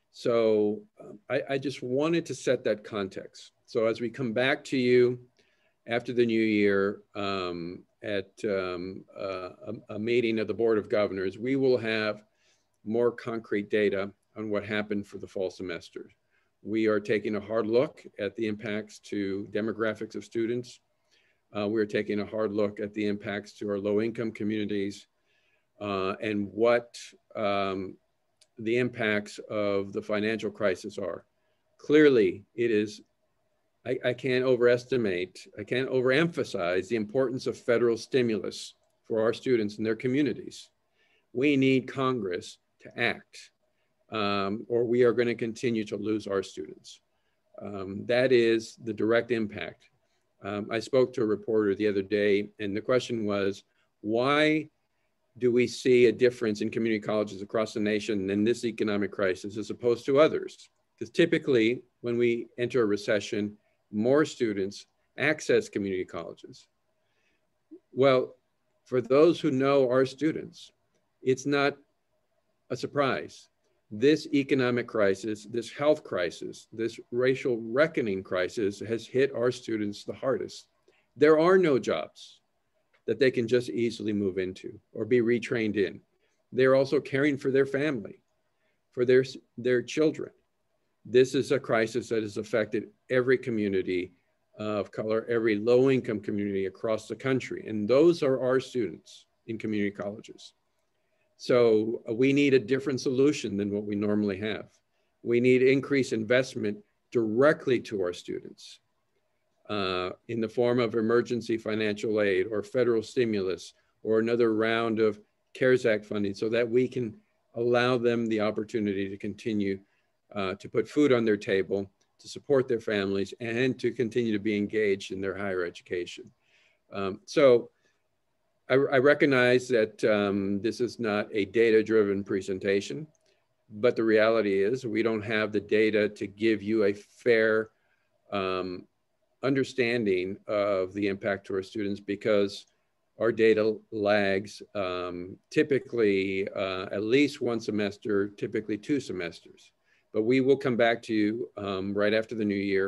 Speaker 6: So um, I, I just wanted to set that context. So as we come back to you after the new year um, at um, uh, a, a meeting of the Board of Governors, we will have more concrete data on what happened for the fall semester. We are taking a hard look at the impacts to demographics of students. Uh, we're taking a hard look at the impacts to our low-income communities uh, and what um, the impacts of the financial crisis are. Clearly, it is, I, I can't overestimate, I can't overemphasize the importance of federal stimulus for our students and their communities. We need Congress to act, um, or we are going to continue to lose our students. Um, that is the direct impact. Um, I spoke to a reporter the other day, and the question was, why do we see a difference in community colleges across the nation in this economic crisis as opposed to others? Because typically, when we enter a recession, more students access community colleges. Well, for those who know our students, it's not a surprise. This economic crisis, this health crisis, this racial reckoning crisis has hit our students the hardest. There are no jobs that they can just easily move into or be retrained in. They're also caring for their family, for their, their children. This is a crisis that has affected every community of color, every low-income community across the country. And those are our students in community colleges. So uh, we need a different solution than what we normally have. We need increased investment directly to our students uh, in the form of emergency financial aid or federal stimulus or another round of CARES Act funding so that we can allow them the opportunity to continue uh, to put food on their table, to support their families, and to continue to be engaged in their higher education. Um, so I, I recognize that um, this is not a data-driven presentation, but the reality is we don't have the data to give you a fair um, understanding of the impact to our students because our data lags um, typically uh, at least one semester, typically two semesters. But we will come back to you um, right after the new year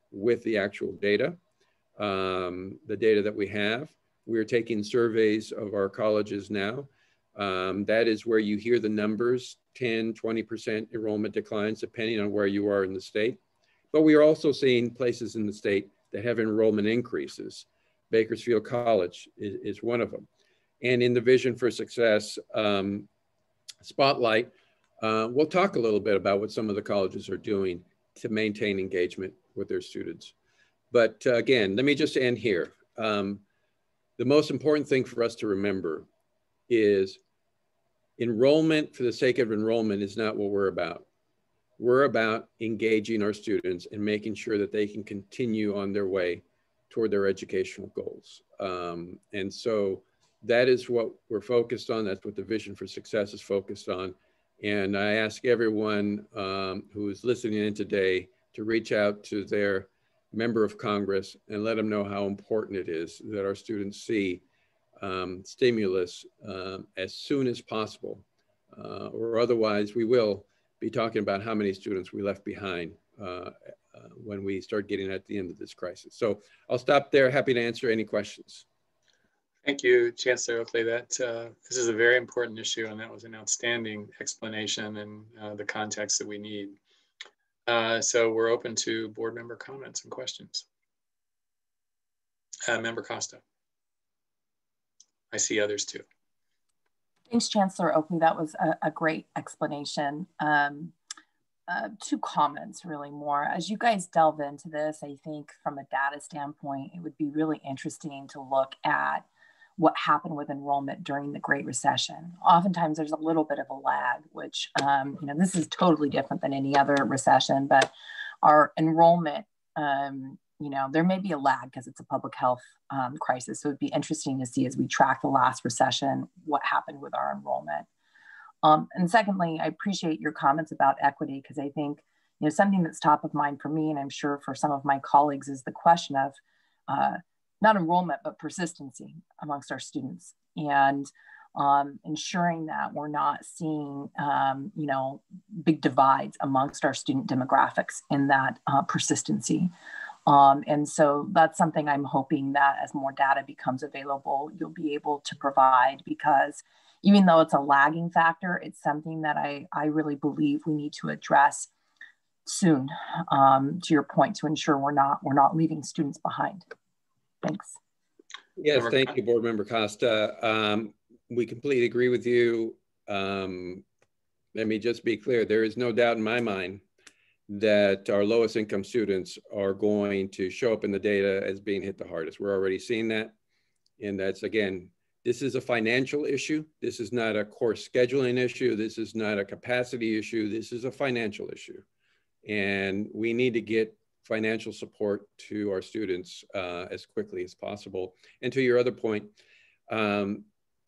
Speaker 6: with the actual data, um, the data that we have. We're taking surveys of our colleges now. Um, that is where you hear the numbers, ten, twenty percent enrollment declines, depending on where you are in the state. But we are also seeing places in the state that have enrollment increases. Bakersfield College is, is one of them. And in the Vision for Success um, Spotlight, uh, we'll talk a little bit about what some of the colleges are doing to maintain engagement with their students. But uh, again, let me just end here. Um, the most important thing for us to remember is enrollment for the sake of enrollment is not what we're about. We're about engaging our students and making sure that they can continue on their way toward their educational goals. Um, and so that is what we're focused on. That's what the Vision for Success is focused on. And I ask everyone um, who is listening in today to reach out to their member of Congress and let them know how important it is that our students see um, stimulus um, as soon as possible, uh, or otherwise we will be talking about how many students we left behind uh, uh, when we start getting at the end of this crisis. So I'll stop there. Happy to answer any questions.
Speaker 1: Thank you, Chancellor Oakley. That uh, this is a very important issue, and that was an outstanding explanation and uh, the context that we need. Uh, so we're open to board member comments and questions. Uh, Member Costa. I see others too.
Speaker 8: Thanks, Chancellor Oakley. That was a, a great explanation. Um, uh, two comments, really more. As you guys delve into this, I think from a data standpoint, it would be really interesting to look at what happened with enrollment during the Great Recession. Oftentimes there's a little bit of a lag, which, um, you know, this is totally different than any other recession, but our enrollment, um, you know, there may be a lag because it's a public health um, crisis. So it'd be interesting to see as we track the last recession, what happened with our enrollment. Um, and secondly, I appreciate your comments about equity, because I think, you know, something that's top of mind for me, and I'm sure for some of my colleagues, is the question of uh, not enrollment, but persistency amongst our students, and um, ensuring that we're not seeing, um, you know, big divides amongst our student demographics in that uh, persistency. Um, and so that's something I'm hoping that as more data becomes available, you'll be able to provide, because even though it's a lagging factor, it's something that I, I really believe we need to address soon, um, to your point, to ensure we're not, we're not leaving students behind. Thanks.
Speaker 6: Yes, thank you, Board Member Costa. Um, we completely agree with you. Um, let me just be clear. There is no doubt in my mind that our lowest income students are going to show up in the data as being hit the hardest. We're already seeing that. And that's, again, this is a financial issue. This is not a course scheduling issue. This is not a capacity issue. This is a financial issue. And we need to get financial support to our students uh, as quickly as possible. And to your other point, um,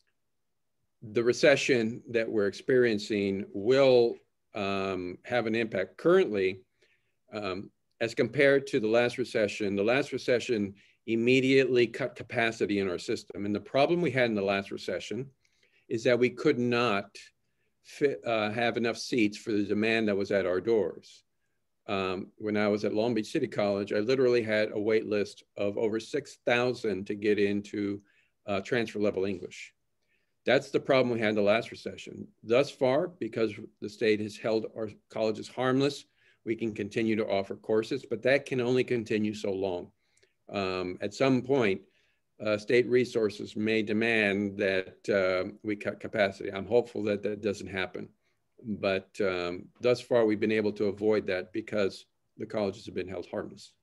Speaker 6: the recession that we're experiencing will um, have an impact. Currently, um, as compared to the last recession, the last recession immediately cut capacity in our system. And the problem we had in the last recession is that we could not fit, uh, have enough seats for the demand that was at our doors. Um, when I was at Long Beach City College, I literally had a wait list of over six thousand to get into uh, transfer level English. That's the problem we had in the last recession. Thus far, because the state has held our colleges harmless, we can continue to offer courses, but that can only continue so long. Um, at some point, uh, state resources may demand that uh, we cut capacity. I'm hopeful that that doesn't happen. But um, thus far, we've been able to avoid that because the colleges have been held harmless.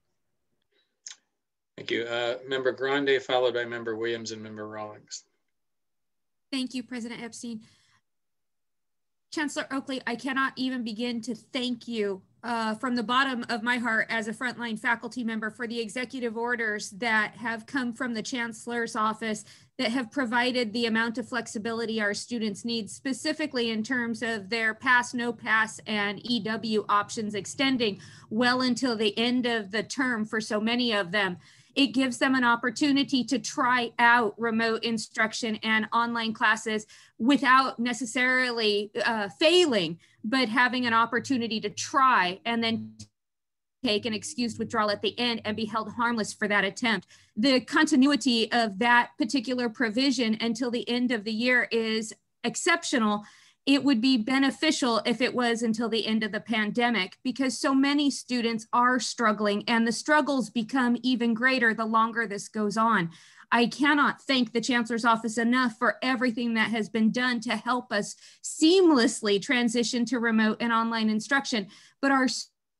Speaker 1: Thank you. Uh, Member Grande, followed by Member Williams and Member Rawlings.
Speaker 4: Thank you, President Epstein. Chancellor Oakley, I cannot even begin to thank you uh, from the bottom of my heart as a frontline faculty member for the executive orders that have come from the Chancellor's office that have provided the amount of flexibility our students need, specifically in terms of their pass, no pass, and E W options extending well until the end of the term for so many of them. It gives them an opportunity to try out remote instruction and online classes without necessarily uh, failing, but having an opportunity to try and then take an excused withdrawal at the end and be held harmless for that attempt. The continuity of that particular provision until the end of the year is exceptional. It would be beneficial if it was until the end of the pandemic, because so many students are struggling and the struggles become even greater the longer this goes on. I cannot thank the Chancellor's Office enough for everything that has been done to help us seamlessly transition to remote and online instruction, but our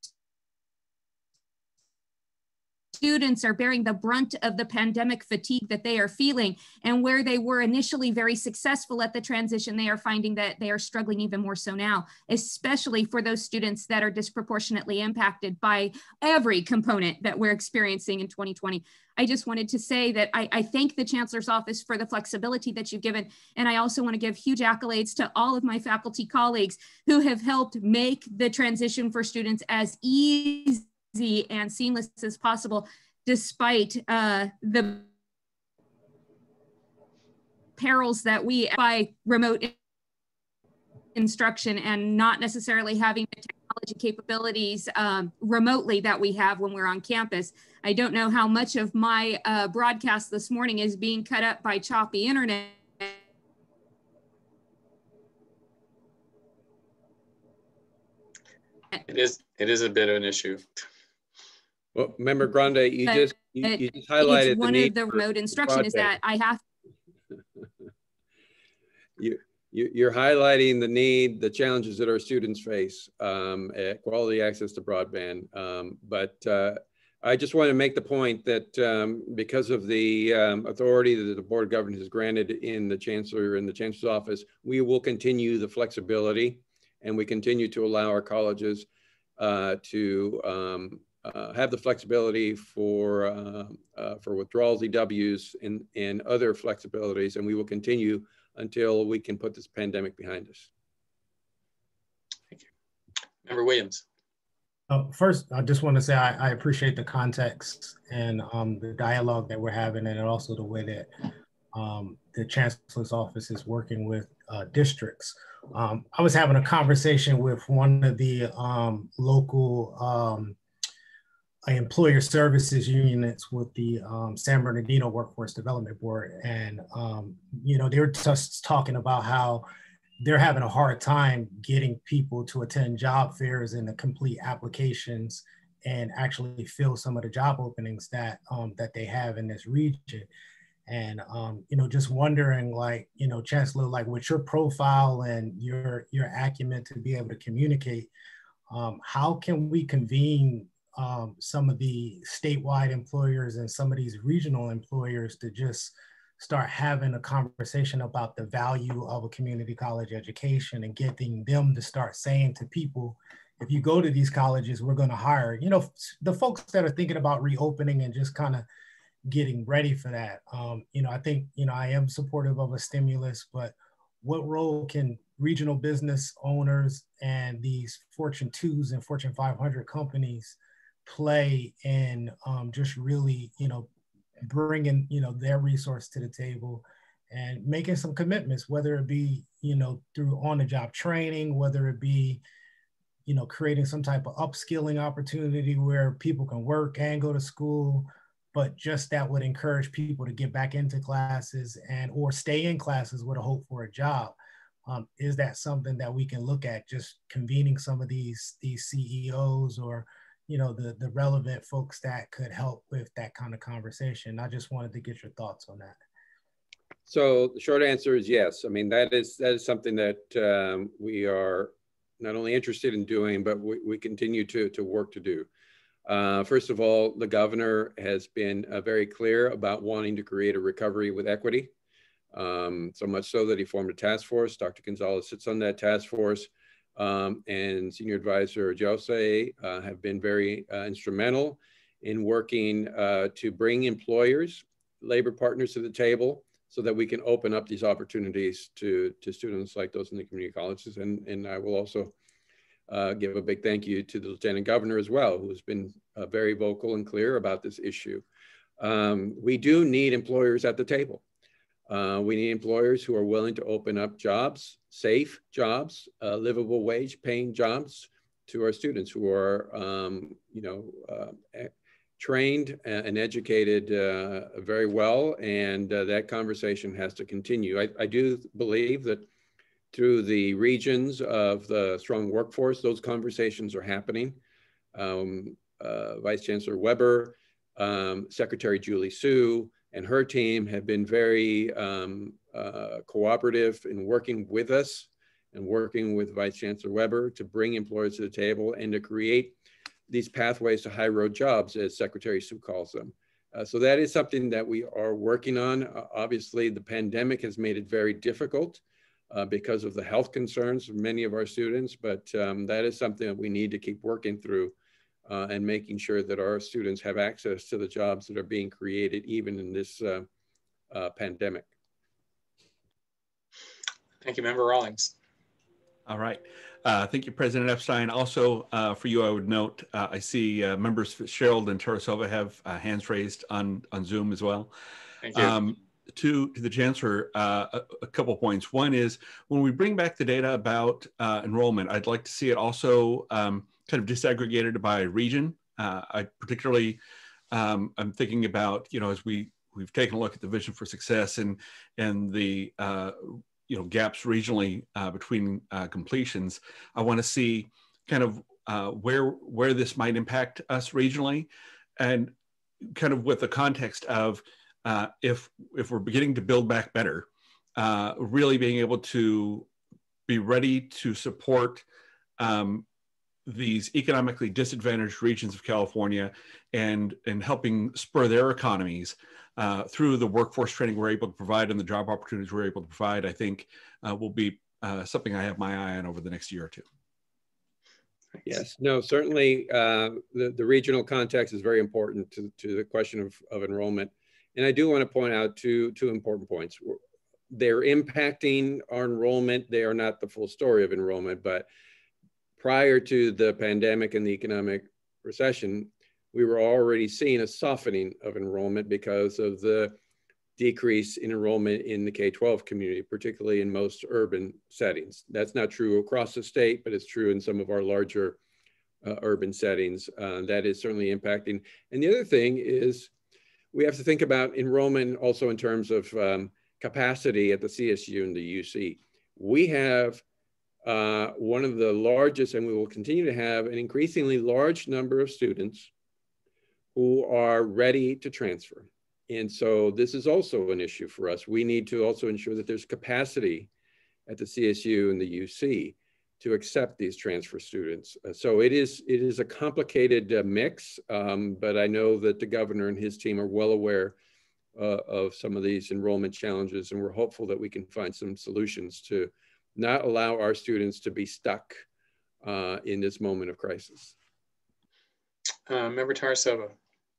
Speaker 4: students are bearing the brunt of the pandemic fatigue that they are feeling, and where they were initially very successful at the transition, they are finding that they are struggling even more so now, especially for those students that are disproportionately impacted by every component that we're experiencing in twenty twenty. I just wanted to say that I, I thank the Chancellor's Office for the flexibility that you've given, and I also want to give huge accolades to all of my faculty colleagues who have helped make the transition for students as easy and seamless as possible, despite uh, the perils that we by remote instruction and not necessarily having the technology capabilities um, remotely that we have when we're on campus. I don't know how much of my uh, broadcast this morning is being cut up by choppy internet.
Speaker 1: It is, it is a bit of an issue.
Speaker 6: Well, Member Grande, you just you, you just highlighted
Speaker 4: it's one
Speaker 6: the
Speaker 4: of the remote instruction is that I have.
Speaker 6: you, you you're highlighting the need, the challenges that our students face, um, at quality access to broadband. Um, but uh, I just want to make the point that um, because of the um, authority that the Board of Governors has granted in the Chancellor and the Chancellor's Office, we will continue the flexibility, and we continue to allow our colleges uh, to um, Uh, have the flexibility for uh, uh, for withdrawals, E Ws, and, and other flexibilities, and we will continue until we can put this pandemic behind us.
Speaker 1: Thank you. Member Williams.
Speaker 17: Uh, first, I just want to say I, I appreciate the context and um, the dialogue that we're having, and also the way that um, the Chancellor's Office is working with uh, districts. Um, I was having a conversation with one of the um, local um, employer services units with the um, San Bernardino Workforce Development Board. And, um, you know, they were just talking about how they're having a hard time getting people to attend job fairs and to complete applications and actually fill some of the job openings that, um, that they have in this region. And, um, you know, just wondering, like, you know, Chancellor, like with your profile and your, your acumen to be able to communicate, um, how can we convene Um, some of the statewide employers and some of these regional employers to just start having a conversation about the value of a community college education and getting them to start saying to people, if you go to these colleges, we're going to hire, you know, the folks that are thinking about reopening and just kind of getting ready for that. Um, you know, I think, you know, I am supportive of a stimulus, but what role can regional business owners and these Fortune twos and Fortune five hundred companies play in um, just really, you know, bringing, you know, their resource to the table and making some commitments, whether it be, you know, through on-the-job training, whether it be, you know, creating some type of upskilling opportunity where people can work and go to school, but just that would encourage people to get back into classes and or stay in classes with a hope for a job. Um, is that something that we can look at, just convening some of these, these C E Os or you know, the, the relevant folks that could help with that kind of conversation? I just wanted to get your thoughts on that.
Speaker 6: So the short answer is yes. I mean, that is, that is something that um, we are not only interested in doing, but we, we continue to, to work to do. Uh, first of all, the governor has been uh, very clear about wanting to create a recovery with equity. Um, so much so that he formed a task force. Doctor Gonzalez sits on that task force. Um, and Senior Advisor Jose uh, have been very uh, instrumental in working uh, to bring employers, labor partners to the table so that we can open up these opportunities to, to students like those in the community colleges. And, and I will also uh, give a big thank you to the Lieutenant Governor as well, who's been uh, very vocal and clear about this issue. Um, we do need employers at the table. Uh, we need employers who are willing to open up jobs, safe jobs, uh, livable wage paying jobs to our students who are, um, you know, uh, trained and educated uh, very well, and uh, that conversation has to continue. I, I do believe that through the regions of the strong workforce, those conversations are happening. Um, uh, Vice Chancellor Weber, um, Secretary Julie Su, and her team have been very um, uh, cooperative in working with us and working with Vice Chancellor Weber to bring employers to the table and to create these pathways to high road jobs, as Secretary Su calls them. Uh, so that is something that we are working on. Uh, obviously, the pandemic has made it very difficult uh, because of the health concerns of many of our students, but um, that is something that we need to keep working through uh, and making sure that our students have access to the jobs that are being created even in this uh, uh, pandemic.
Speaker 1: Thank you, Member Rawlings.
Speaker 9: All right. Uh, thank you, President Epstein. Also, uh, for you, I would note, uh, I see uh, members Fitzgerald and Tarasova have uh, hands raised on, on Zoom as well.
Speaker 1: Thank you.
Speaker 9: Um, to, to the Chancellor, uh, a, a couple points. One is, when we bring back the data about uh, enrollment, I'd like to see it also um, kind of disaggregated by region. Uh, I particularly, um, I'm thinking about, you know, as we, we've taken a look at the Vision for Success and, and the uh, you know, gaps regionally uh, between uh, completions. I want to see kind of uh, where where this might impact us regionally, and kind of with the context of uh, if if we're beginning to build back better, uh, really being able to be ready to support um, these economically disadvantaged regions of California and and helping spur their economies Uh, through the workforce training we're able to provide and the job opportunities we're able to provide, I think uh, will be uh, something I have my eye on over the next year or two.
Speaker 6: Yes, no, certainly uh, the, the regional context is very important to, to the question of, of enrollment. And I do want to point out two, two important points. They're impacting our enrollment. They are not the full story of enrollment, but prior to the pandemic and the economic recession, we were already seeing a softening of enrollment because of the decrease in enrollment in the K twelve community, particularly in most urban settings. That's not true across the state, but it's true in some of our larger uh, urban settings. Uh, that is certainly impacting. And the other thing is we have to think about enrollment also in terms of um, capacity at the C S U and the U C. We have uh, one of the largest, and we will continue to have an increasingly large number of students who are ready to transfer. And so this is also an issue for us. We need to also ensure that there's capacity at the C S U and the U C to accept these transfer students. Uh, so it is, it is a complicated uh, mix, um, but I know that the governor and his team are well aware uh, of some of these enrollment challenges, and we're hopeful that we can find some solutions to not allow our students to be stuck uh, in this moment of crisis.
Speaker 1: Uh, Member Tarasova.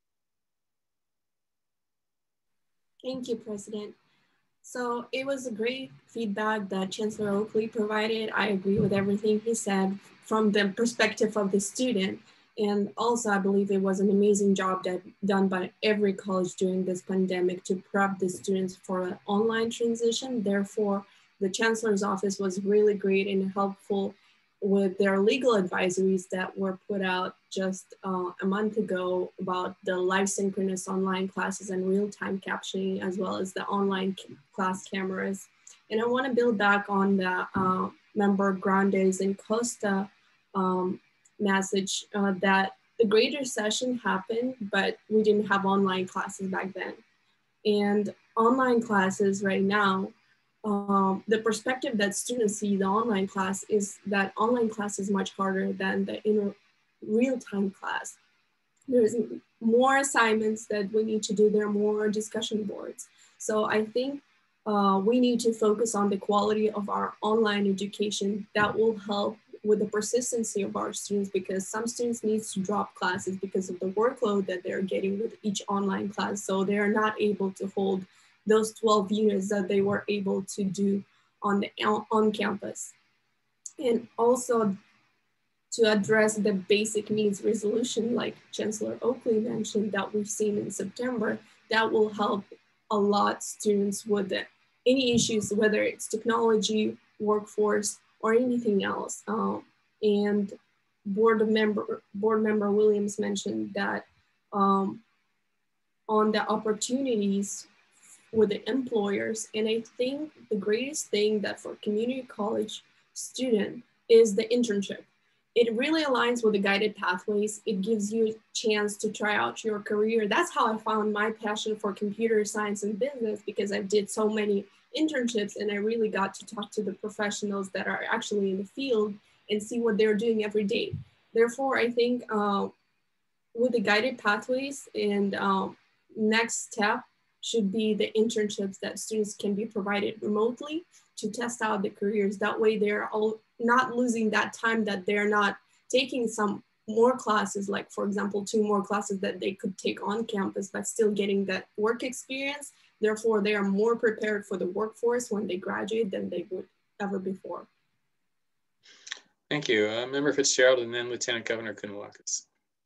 Speaker 14: Thank you, President. So it was a great feedback that Chancellor Oakley provided. I agree with everything he said from the perspective of the student. And also, I believe it was an amazing job that done by every college during this pandemic to prep the students for an online transition. Therefore, the Chancellor's office was really great and helpful with their legal advisories that were put out just uh, a month ago about the live synchronous online classes and real-time captioning, as well as the online class cameras. And I want to build back on the uh, member Grande's and Costa um, message uh, that the greater session happened, but we didn't have online classes back then. And online classes right now, Um, the perspective that students see the online class is that online class is much harder than the in real-time class. There's more assignments that we need to do. There are more discussion boards. So I think uh, we need to focus on the quality of our online education. That will help with the persistency of our students, because some students need to drop classes because of the workload that they're getting with each online class. So they're not able to hold those twelve units that they were able to do on the on campus. And also to address the basic needs resolution, like Chancellor Oakley mentioned, that we've seen in September, that will help a lot students with the, any issues, whether it's technology, workforce, or anything else. Um, and board member, board member Williams mentioned that um, on the opportunities with the employers. And I think the greatest thing that for community college student is the internship. It really aligns with the guided pathways. It gives you a chance to try out your career. That's how I found my passion for computer science and business, because I did so many internships and I really got to talk to the professionals that are actually in the field and see what they're doing every day. Therefore, I think uh, with the guided pathways and um, next step should be the internships that students can be provided remotely to test out the careers. That way they're all not losing that time that they're not taking some more classes, like for example, two more classes that they could take on campus, but still getting that work experience. Therefore, they are more prepared for the workforce when they graduate than they would ever before.
Speaker 1: Thank you. Uh, Member Fitzgerald and then Lieutenant Governor Kanouakis.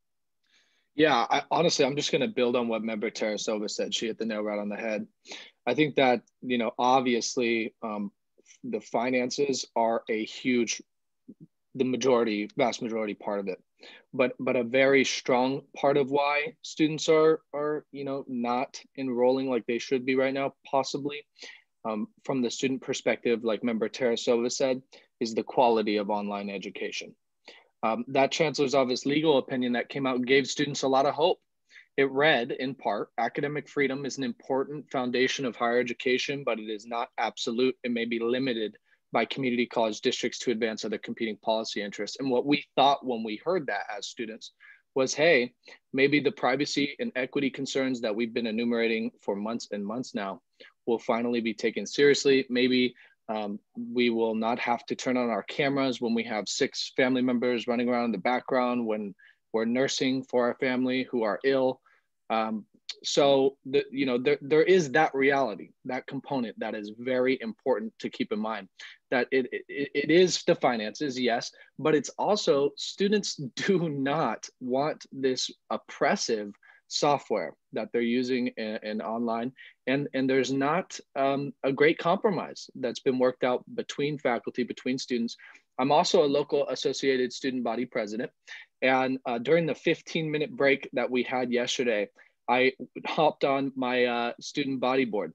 Speaker 15: Yeah, I, honestly, I'm just going to build on what Member Tarasova said. She hit the nail right on the head. I think that, you know, obviously um, the finances are a huge, the majority, vast majority part of it. But but a very strong part of why students are, are you know, not enrolling like they should be right now, possibly um, from the student perspective, like Member Tarasova said, is the quality of online education. Um, that Chancellor's Office legal opinion that came out gave students a lot of hope. It read, in part, academic freedom is an important foundation of higher education, but it is not absolute. It may be limited by community college districts to advance other competing policy interests. And what we thought when we heard that as students was, hey, maybe the privacy and equity concerns that we've been enumerating for months and months now will finally be taken seriously. Maybe Um, we will not have to turn on our cameras when we have six family members running around in the background when we're nursing for our family who are ill. Um, so, the, you know, there, there is that reality, that component that is very important to keep in mind, that it, it, it is the finances, yes, but it's also students do not want this oppressive software that they're using in, in online. And, and there's not um, a great compromise that's been worked out between faculty, between students. I'm also a local associated student body president. And uh, during the fifteen minute break that we had yesterday, I hopped on my uh, student body board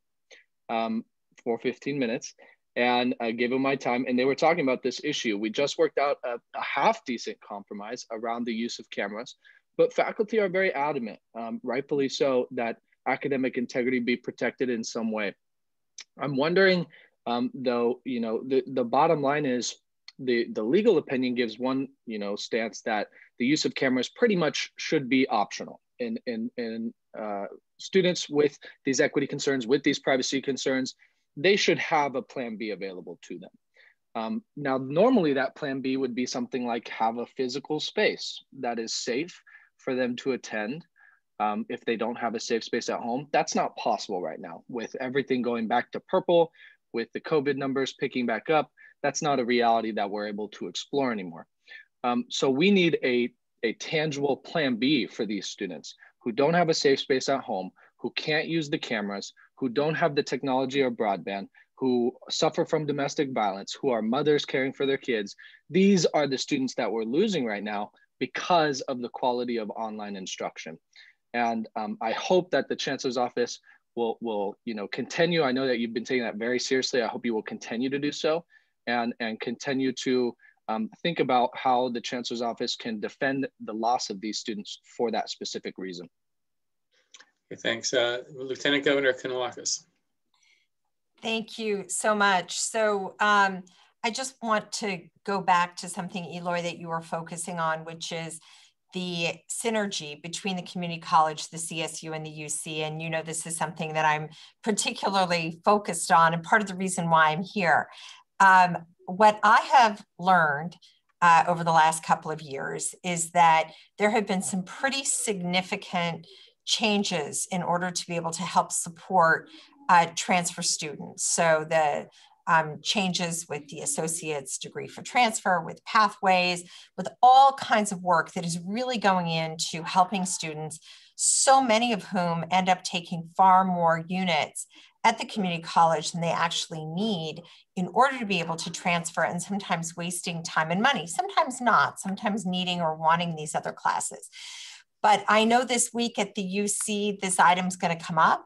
Speaker 15: um, for fifteen minutes and I gave them my time, and they were talking about this issue. We just worked out a, a half decent compromise around the use of cameras, but faculty are very adamant, um, rightfully so, that academic integrity be protected in some way. I'm wondering, um, though, you know, the, the bottom line is the, the legal opinion gives one, you know, stance that the use of cameras pretty much should be optional. And, and, and uh, students with these equity concerns, with these privacy concerns, they should have a plan B available to them. Um, now, normally that plan B would be something like have a physical space that is safe for them to attend. Um, if they don't have a safe space at home, that's not possible right now. With everything going back to purple, with the COVID numbers picking back up, that's not a reality that we're able to explore anymore. Um, so we need a, a tangible plan B for these students who don't have a safe space at home, who can't use the cameras, who don't have the technology or broadband, who suffer from domestic violence, who are mothers caring for their kids. These are the students that we're losing right now because of the quality of online instruction. And um, I hope that the Chancellor's Office will, will you know, continue. I know that you've been taking that very seriously. I hope you will continue to do so and, and continue to um, think about how the Chancellor's Office can defend the loss of these students for that specific reason.
Speaker 1: Okay, thanks. Uh, Lieutenant Governor Kanouakis.
Speaker 16: Thank you so much. So um, I just want to go back to something, Eloy, that you were focusing on, which is the synergy between the community college, the C S U, and the U C. And you know, this is something that I'm particularly focused on and part of the reason why I'm here. Um, what I have learned uh, over the last couple of years is that there have been some pretty significant changes in order to be able to help support uh, transfer students. So the Um, changes with the associate's degree for transfer, with pathways, with all kinds of work that is really going into helping students, so many of whom end up taking far more units at the community college than they actually need in order to be able to transfer, and sometimes wasting time and money, sometimes not, sometimes needing or wanting these other classes. But I know this week at the U C, this item's going to come up.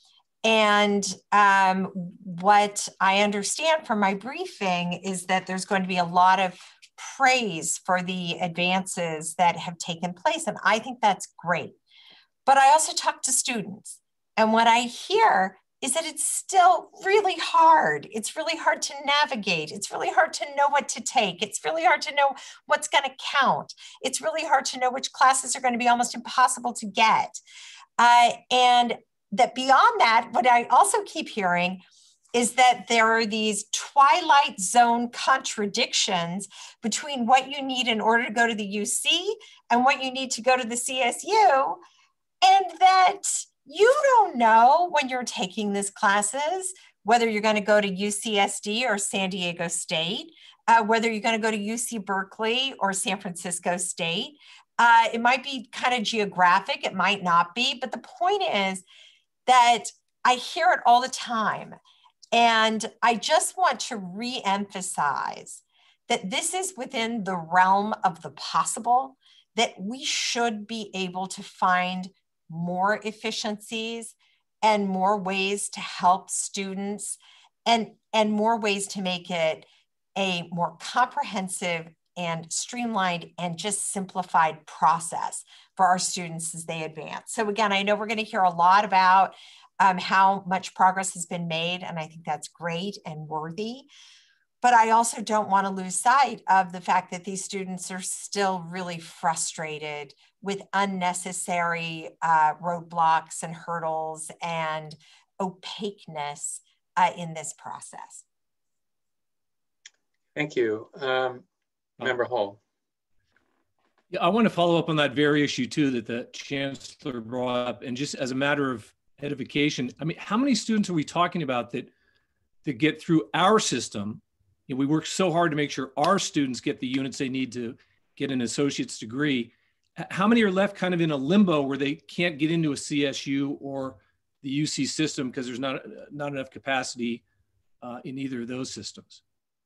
Speaker 16: And um, what I understand from my briefing is that there's going to be a lot of praise for the advances that have taken place. And I think that's great. But I also talk to students. And what I hear is that it's still really hard. It's really hard to navigate. It's really hard to know what to take. It's really hard to know what's going to count. It's really hard to know which classes are going to be almost impossible to get. Uh, and that beyond that, what I also keep hearing is that there are these twilight zone contradictions between what you need in order to go to the U C and what you need to go to the C S U, and that you don't know when you're taking these classes, whether you're going to go to U C S D or San Diego State, uh, whether you're going to go to U C Berkeley or San Francisco State. Uh, it might be kind of geographic, it might not be, but the point is that I hear it all the time. And I just want to re-emphasize that this is within the realm of the possible, that we should be able to find more efficiencies and more ways to help students, and, and more ways to make it a more comprehensive and streamlined and just simplified process for our students as they advance. So again, I know we're going to hear a lot about um, how much progress has been made, and I think that's great and worthy. But I also don't want to lose sight of the fact that these students are still really frustrated with unnecessary uh, roadblocks and hurdles and opaqueness uh, in this process.
Speaker 1: Thank you. Um, Member Hall.
Speaker 12: Yeah, I want to follow up on that very issue too that the Chancellor brought up, and just as a matter of edification, I mean, how many students are we talking about that that get through our system? You know, we work so hard to make sure our students get the units they need to get an associate's degree. How many are left kind of in a limbo where they can't get into a C S U or the U C system because there's not not enough capacity uh, in either of those systems?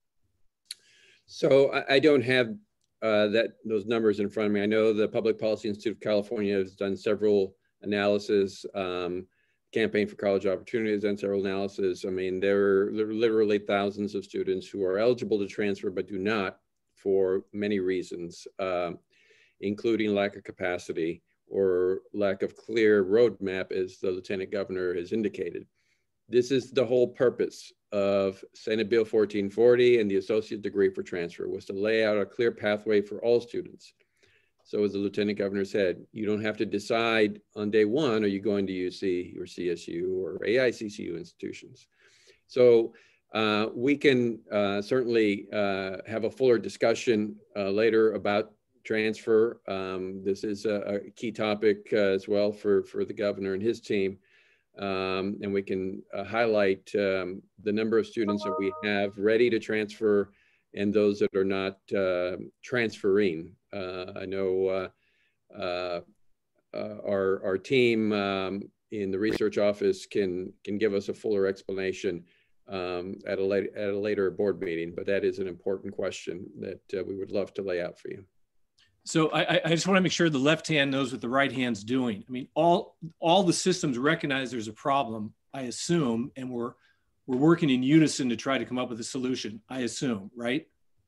Speaker 6: So I, I don't have uh, that those numbers in front of me. I know the Public Policy Institute of California has done several analysis. Um, Campaign for College Opportunity has done several analysis. I mean, there are, there are literally thousands of students who are eligible to transfer but do not for many reasons, uh, including lack of capacity or lack of clear roadmap, as the Lieutenant Governor has indicated. This is the whole purpose of Senate Bill fourteen forty and the associate degree for transfer, was to lay out a clear pathway for all students. So as the Lieutenant Governor said, you don't have to decide on day one, are you going to U C or C S U or A I C C U institutions? So uh, we can uh, certainly uh, have a fuller discussion uh, later about transfer. Um, this is a, a key topic uh, as well for, for the governor and his team. Um, and we can uh, highlight um, the number of students that we have ready to transfer and those that are not uh, transferring. Uh, I know uh, uh, uh, our, our team um, in the research office can, can give us a fuller explanation um, at, a late, at a later board meeting, but that is an important question that uh, we would love to lay out for you.
Speaker 12: So I, I just want to make sure the left hand knows what the right hand's doing. I mean, all all the systems recognize there's a problem, I assume, and we're we're working in unison to try to come up with a solution, I assume, right?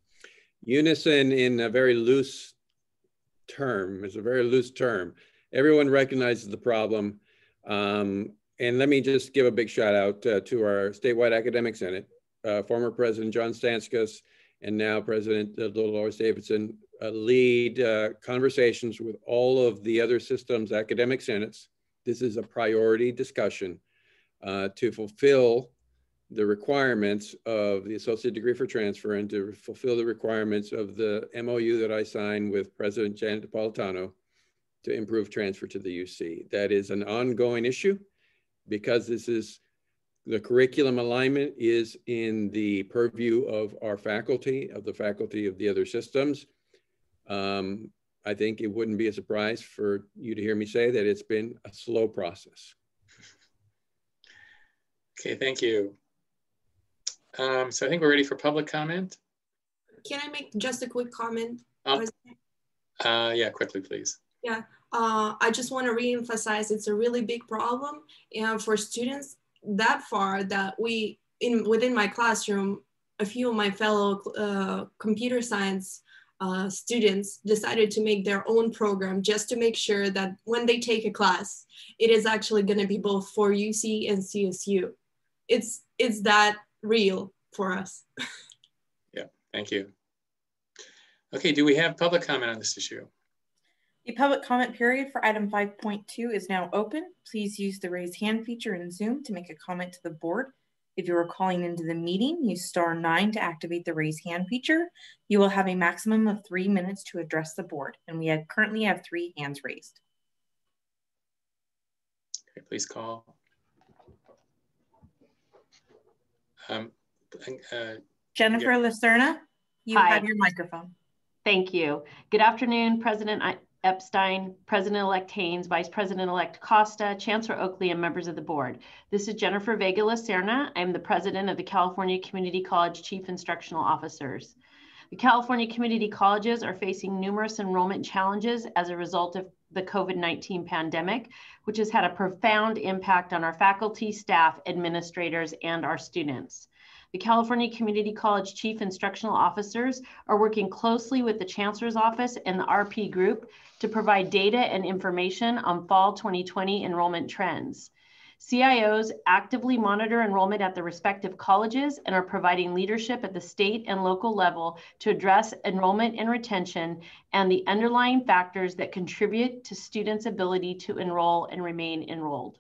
Speaker 6: Unison in a very loose term, is a very loose term. Everyone recognizes the problem. Um, and let me just give a big shout out uh, to our statewide academic senate, uh, former President John Stanskus, and now President uh, Dolores Davidson, uh, lead uh, conversations with all of the other systems, academic senates. This is a priority discussion uh, to fulfill the requirements of the associate degree for transfer and to fulfill the requirements of the M O U that I signed with President Janet Napolitano to improve transfer to the U C. That is an ongoing issue because this is the curriculum alignment is in the purview of our faculty, of the faculty of the other systems. Um, I think it wouldn't be a surprise for you to hear me say that it's been a slow process.
Speaker 1: Okay, thank you. Um, so I think we're ready for public comment.
Speaker 14: Can I make just a quick comment?
Speaker 1: Oh, uh, yeah, quickly, please.
Speaker 14: Yeah, uh, I just want to re-emphasize it's a really big problem, and for students that far that we, in within my classroom, a few of my fellow uh, computer science uh, students decided to make their own program just to make sure that when they take a class, it is actually going to be both for U C and C S U. It's, it's that real for us.
Speaker 1: Yeah, thank you. Okay, do we have public comment on this issue?
Speaker 2: The public comment period for item five point two is now open. Please use the raise hand feature in Zoom to make a comment to the board. If you are calling into the meeting, use star nine to activate the raise hand feature. You will have a maximum of three minutes to address the board, and we have currently have three hands raised.
Speaker 1: Okay, please call. Um, uh,
Speaker 2: Jennifer
Speaker 1: yeah.
Speaker 2: Lacerna, you
Speaker 3: Hi.
Speaker 2: have your microphone.
Speaker 3: Thank you. Good afternoon, President Epstein, President-elect Haynes, Vice President-elect Costa, Chancellor Oakley, and members of the board. This is Jennifer Vega Lacerna. I'm the president of the California Community College Chief Instructional Officers. The California community colleges are facing numerous enrollment challenges as a result of the COVID nineteen pandemic, which has had a profound impact on our faculty, staff, administrators, and our students. The California Community College Chief Instructional Officers are working closely with the Chancellor's Office and the R P Group to provide data and information on fall twenty twenty enrollment trends. C I Os actively monitor enrollment at the respective colleges and are providing leadership at the state and local level to address enrollment and retention and the underlying factors that contribute to students' ability to enroll and remain enrolled.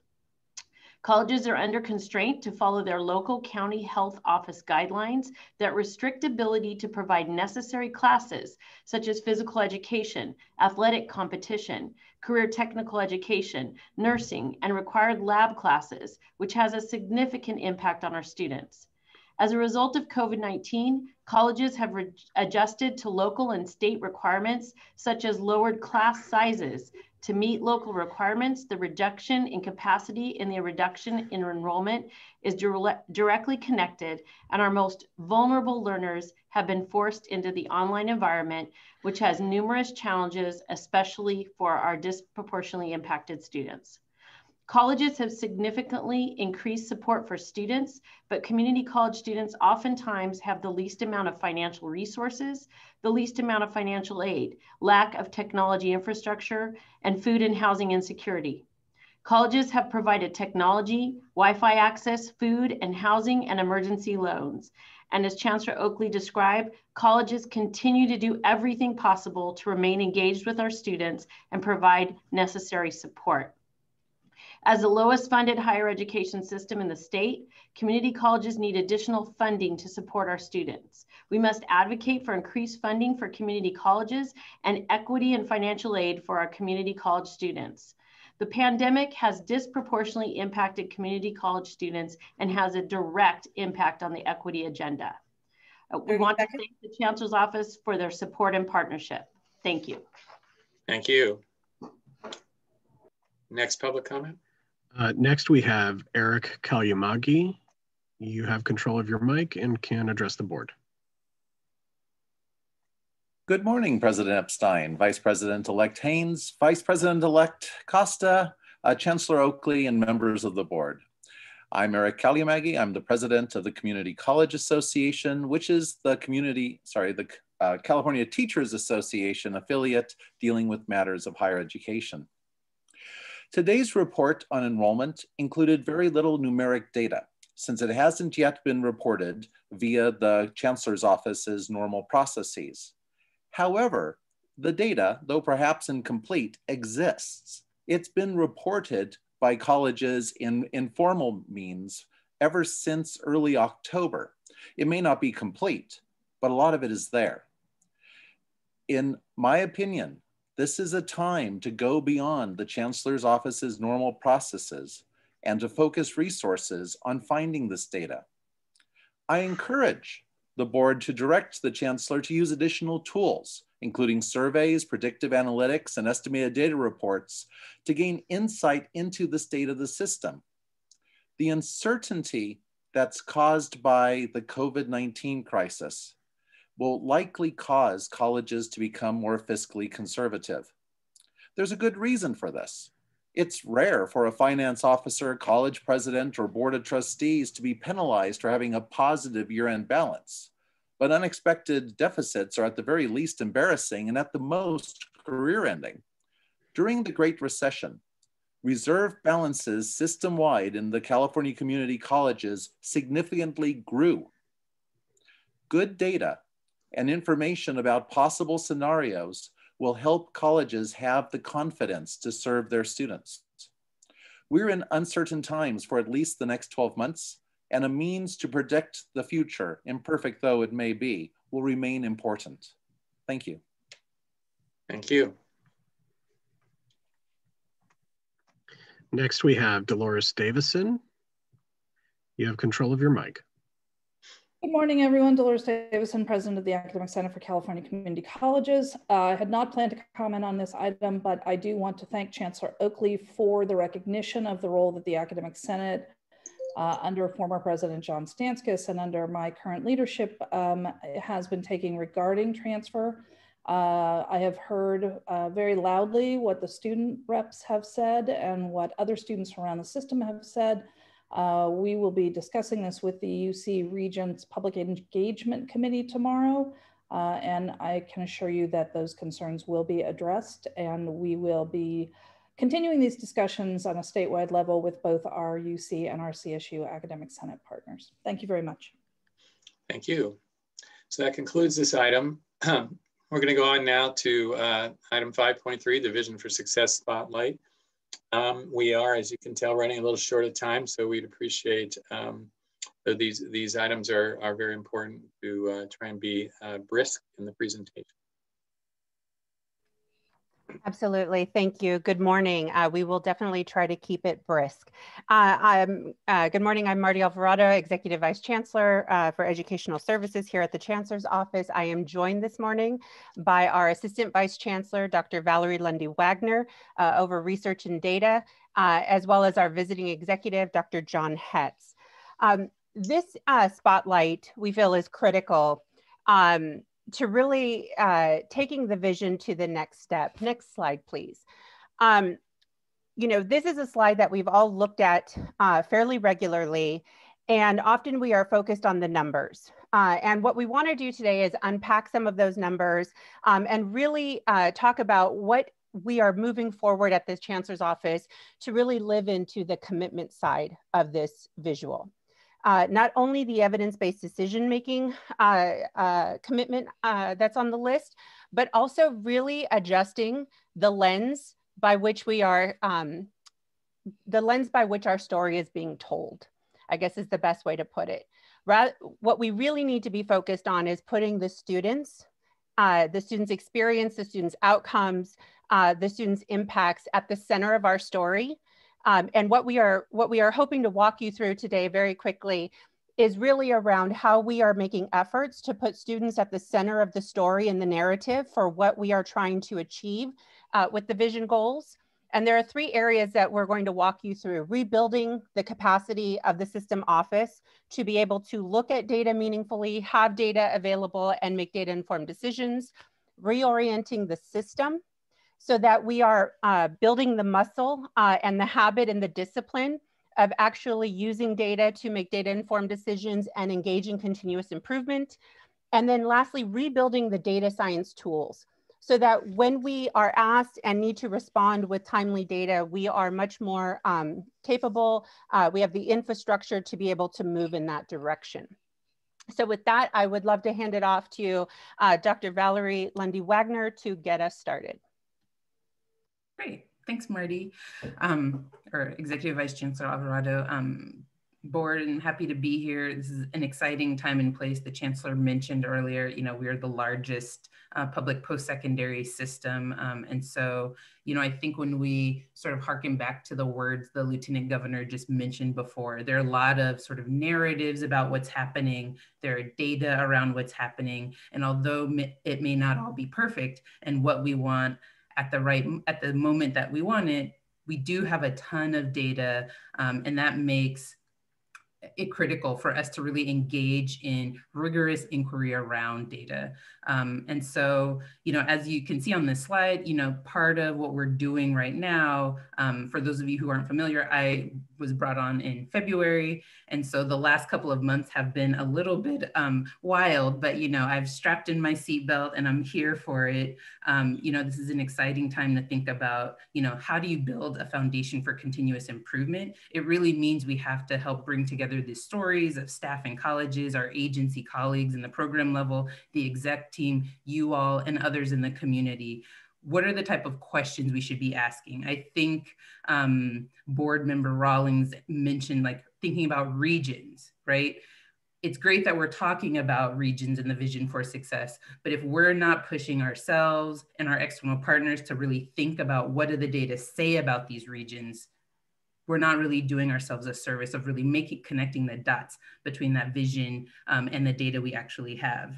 Speaker 3: Colleges are under constraint to follow their local county health office guidelines that restrict ability to provide necessary classes such as physical education, athletic competition, career technical education, nursing, and required lab classes, which has a significant impact on our students. As a result of COVID nineteen, colleges have adjusted to local and state requirements such as lowered class sizes. To meet local requirements, the reduction in capacity and the reduction in enrollment is dire- directly connected, and our most vulnerable learners have been forced into the online environment, which has numerous challenges, especially for our disproportionately impacted students. Colleges have significantly increased support for students, but community college students oftentimes have the least amount of financial resources, the least amount of financial aid, lack of technology infrastructure, and food and housing insecurity. Colleges have provided technology, Wi-Fi access, food and housing, and emergency loans. And as Chancellor Oakley described, colleges continue to do everything possible to remain engaged with our students and provide necessary support. As the lowest funded higher education system in the state, community colleges need additional funding to support our students. We must advocate for increased funding for community colleges and equity and financial aid for our community college students. The pandemic has disproportionately impacted community college students and has a direct impact on the equity agenda. We want to thank the Chancellor's Office for their support and partnership. Thank you.
Speaker 1: Thank you. Next public comment.
Speaker 18: Uh, next, we have Eric Kalyamagi. You have control of your mic and can address the board.
Speaker 20: Good morning, President Epstein, Vice President-elect Haynes, Vice President-elect Costa, uh, Chancellor Oakley, and members of the board. I'm Eric Kalyamagi. I'm the president of the Community College Association, which is the community, sorry, the uh, California Teachers Association affiliate dealing with matters of higher education. Today's report on enrollment included very little numeric data, since it hasn't yet been reported via the Chancellor's Office's normal processes. However, the data, though perhaps incomplete, exists. It's been reported by colleges in informal means ever since early October. It may not be complete, but a lot of it is there. In my opinion, this is a time to go beyond the Chancellor's Office's normal processes and to focus resources on finding this data. I encourage the board to direct the Chancellor to use additional tools, including surveys, predictive analytics, and estimated data reports to gain insight into the state of the system. The uncertainty that's caused by the COVID nineteen crisis will likely cause colleges to become more fiscally conservative. There's a good reason for this. It's rare for a finance officer, college president, or board of trustees to be penalized for having a positive year-end balance. But unexpected deficits are at the very least embarrassing and at the most career-ending. During the Great Recession, reserve balances system-wide in the California community colleges significantly grew. Good data and information about possible scenarios will help colleges have the confidence to serve their students. We're in uncertain times for at least the next twelve months, and a means to predict the future, imperfect though it may be, will remain important. Thank you.
Speaker 1: Thank you.
Speaker 18: Next, we have Dolores Davison. You have control of your mic.
Speaker 19: Good morning, everyone. Dolores Davison, President of the Academic Senate for California Community Colleges. Uh, I had not planned to comment on this item, but I do want to thank Chancellor Oakley for the recognition of the role that the Academic Senate uh, under former President John Stanskis and under my current leadership um, has been taking regarding transfer. Uh, I have heard uh, very loudly what the student reps have said and what other students around the system have said. Uh, we will be discussing this with the U C Regents Public Engagement Committee tomorrow, uh, and I can assure you that those concerns will be addressed, and we will be continuing these discussions on a statewide level with both our U C and our C S U Academic Senate partners. Thank you very much.
Speaker 1: Thank you. So that concludes this item. We're going to go on now to uh, item five point three, the Vision for Success Spotlight. Um, we are, as you can tell, running a little short of time, so we'd appreciate um, these these items are are very important to uh, try and be uh, brisk in the presentation.
Speaker 13: Absolutely. Thank you. Good morning. Uh, we will definitely try to keep it brisk. Uh, I'm, uh, good morning. I'm Marty Alvarado, Executive Vice Chancellor uh, for Educational Services here at the Chancellor's Office. I am joined this morning by our Assistant Vice Chancellor, Doctor Valerie Lundy-Wagner, uh, over research and data, uh, as well as our visiting executive, Doctor John Hetz. Um, this uh, spotlight we feel is critical Um, to really uh, taking the vision to the next step. Next slide, please. Um, you know, this is a slide that we've all looked at uh, fairly regularly, and often we are focused on the numbers. Uh, and what we want to do today is unpack some of those numbers um, and really uh, talk about what we are moving forward at the Chancellor's Office to really live into the commitment side of this visual. Uh, not only the evidence-based decision-making uh, uh, commitment uh, that's on the list, but also really adjusting the lens by which we are, um, the lens by which our story is being told, I guess is the best way to put it. Rather, what we really need to be focused on is putting the students, uh, the students' experience, the students' outcomes, uh, the students' impacts at the center of our story. Um, and what we are what we are hoping to walk you through today very quickly is really around how we are making efforts to put students at the center of the story and the narrative for what we are trying to achieve uh, with the vision goals. And there are three areas that we're going to walk you through: rebuilding the capacity of the system office to be able to look at data meaningfully, have data available, and make data informed decisions; reorienting the system so that we are uh, building the muscle uh, and the habit and the discipline of actually using data to make data-informed decisions and engage in continuous improvement. And then lastly, rebuilding the data science tools so that when we are asked and need to respond with timely data, we are much more um, capable. Uh, we have the infrastructure to be able to move in that direction. So with that, I would love to hand it off to uh, Doctor Valerie Lundy-Wagner to get us started.
Speaker 21: Great, thanks, Marty, um, or Executive Vice Chancellor Alvarado. Um, board and happy to be here. This is an exciting time and place. The Chancellor mentioned earlier, you know, we are the largest uh, public post-secondary system. Um, and so, you know, I think when we sort of harken back to the words the Lieutenant Governor just mentioned before, there are a lot of sort of narratives about what's happening. There are data around what's happening. And although it may not all be perfect and what we want at the right, at the moment that we want it, we do have a ton of data, um, and that makes it critical for us to really engage in rigorous inquiry around data. Um, and so, you know, as you can see on this slide, you know, part of what we're doing right now, um, for those of you who aren't familiar, I was brought on in February. And so the last couple of months have been a little bit um, wild, but, you know, I've strapped in my seatbelt and I'm here for it. Um, you know, this is an exciting time to think about, you know, how do you build a foundation for continuous improvement? It really means we have to help bring together the stories of staff in colleges, our agency colleagues in the program level, the exec team, you all, and others in the community. What are the type of questions we should be asking? I think um, board member Rawlings mentioned like thinking about regions, right? It's great that we're talking about regions and the vision for success, but if we're not pushing ourselves and our external partners to really think about what do the data say about these regions, we're not really doing ourselves a service of really making, connecting the dots between that vision um, and the data we actually have.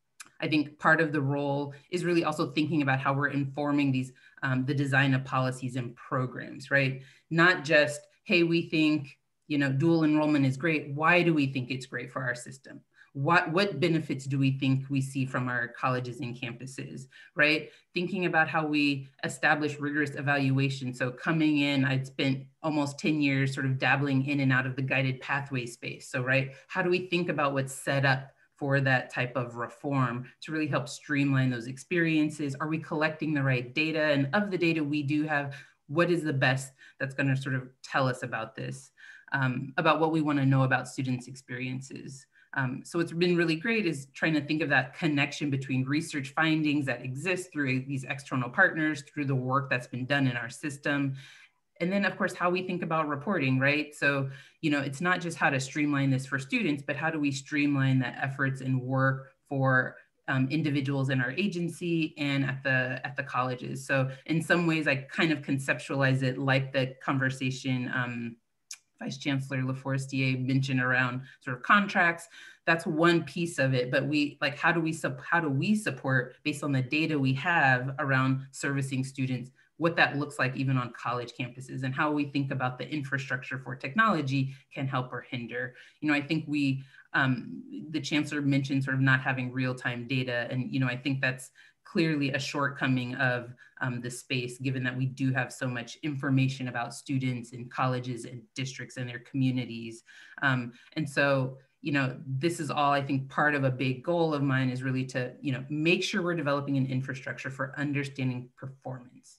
Speaker 21: I think part of the role is really also thinking about how we're informing these, um, the design of policies and programs, right? Not just, hey, we think, you know, dual enrollment is great. Why do we think it's great for our system? What, what benefits do we think we see from our colleges and campuses, right? Thinking about how we establish rigorous evaluation. So coming in, I'd spent almost ten years sort of dabbling in and out of the guided pathway space. So, right, how do we think about what's set up for that type of reform to really help streamline those experiences? Are we collecting the right data? And of the data we do have, what is the best that's going to sort of tell us about this, um, about what we want to know about students' experiences? Um, so what's been really great is trying to think of that connection between research findings that exist through these external partners, through the work that's been done in our system. And then of course, how we think about reporting, right? So, you know, it's not just how to streamline this for students, but how do we streamline the efforts and work for um, individuals in our agency and at the, at the colleges. So in some ways, I kind of conceptualize it like the conversation um, Vice Chancellor LaForestier mentioned around sort of contracts. That's one piece of it, but we like, how do we, how do we support based on the data we have around servicing students, what that looks like even on college campuses, and how we think about the infrastructure for technology can help or hinder. You know, I think we, um, the Chancellor mentioned sort of not having real-time data, and, you know, I think that's clearly a shortcoming of um, the space, given that we do have so much information about students in colleges and districts and their communities. Um, and so, you know, this is all, I think, part of a big goal of mine is really to, you know, make sure we're developing an infrastructure for understanding performance.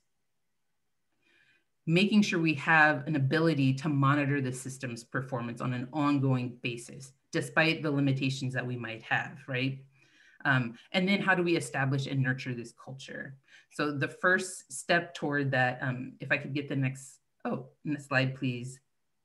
Speaker 21: Making sure we have an ability to monitor the system's performance on an ongoing basis, despite the limitations that we might have, right? Um, and then how do we establish and nurture this culture? So the first step toward that, um, if I could get the next, oh, next slide, please.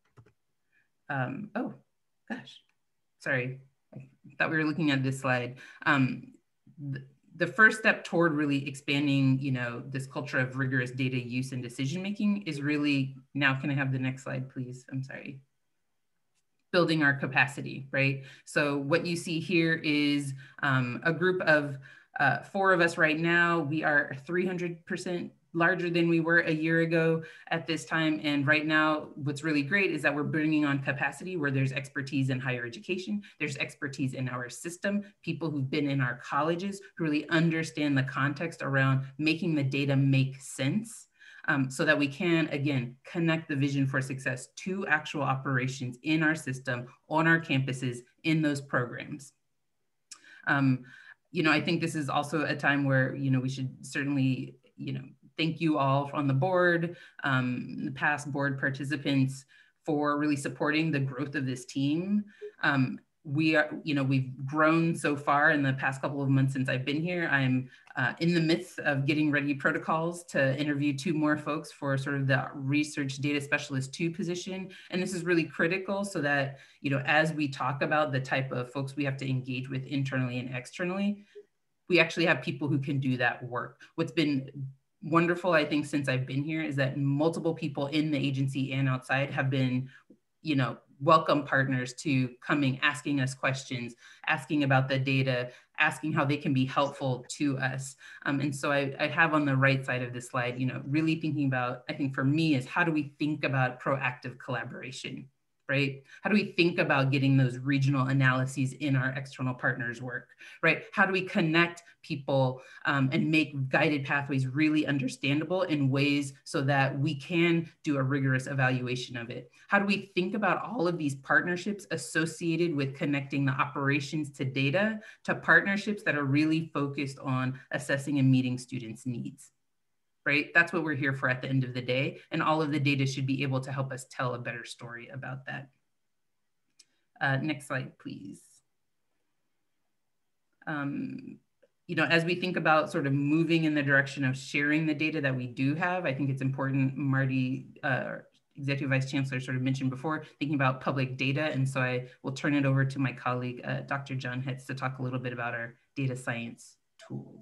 Speaker 21: Um, oh, gosh, sorry. I thought we were looking at this slide. Um, the, the first step toward really expanding, you know, this culture of rigorous data use and decision-making is really, now can I have the next slide, please? I'm sorry. Building our capacity, right? So what you see here is um, a group of uh, four of us right now. We are three hundred percent larger than we were a year ago at this time. And right now, what's really great is that we're bringing on capacity where there's expertise in higher education, there's expertise in our system, people who've been in our colleges who really understand the context around making the data make sense. Um, so that we can, again, connect the vision for success to actual operations in our system, on our campuses, in those programs. Um, you know, I think this is also a time where, you know, we should certainly, you know, thank you all on the board, um, the past board participants for really supporting the growth of this team. Um, we are, you know, we've grown so far in the past couple of months since I've been here. I'm uh, in the midst of getting ready protocols to interview two more folks for sort of the research data specialist two position. And this is really critical so that, you know, as we talk about the type of folks we have to engage with internally and externally, we actually have people who can do that work. What's been wonderful, I think, since I've been here is that multiple people in the agency and outside have been, you know, welcome partners to coming, asking us questions, asking about the data, asking how they can be helpful to us. Um, and so I, I have on the right side of this slide, you know, really thinking about, I think for me is how do we think about proactive collaboration, right? How do we think about getting those regional analyses in our external partners' work, right? How do we connect people um, and make guided pathways really understandable in ways so that we can do a rigorous evaluation of it? How do we think about all of these partnerships associated with connecting the operations to data to partnerships that are really focused on assessing and meeting students' needs? Right? That's what we're here for at the end of the day. And all of the data should be able to help us tell a better story about that. Uh, next slide, please. Um, you know, as we think about sort of moving in the direction of sharing the data that we do have, I think it's important, Marty, uh, Executive Vice Chancellor sort of mentioned before, thinking about public data. And so I will turn it over to my colleague, uh, Doctor John Hetz, to talk a little bit about our data science tools.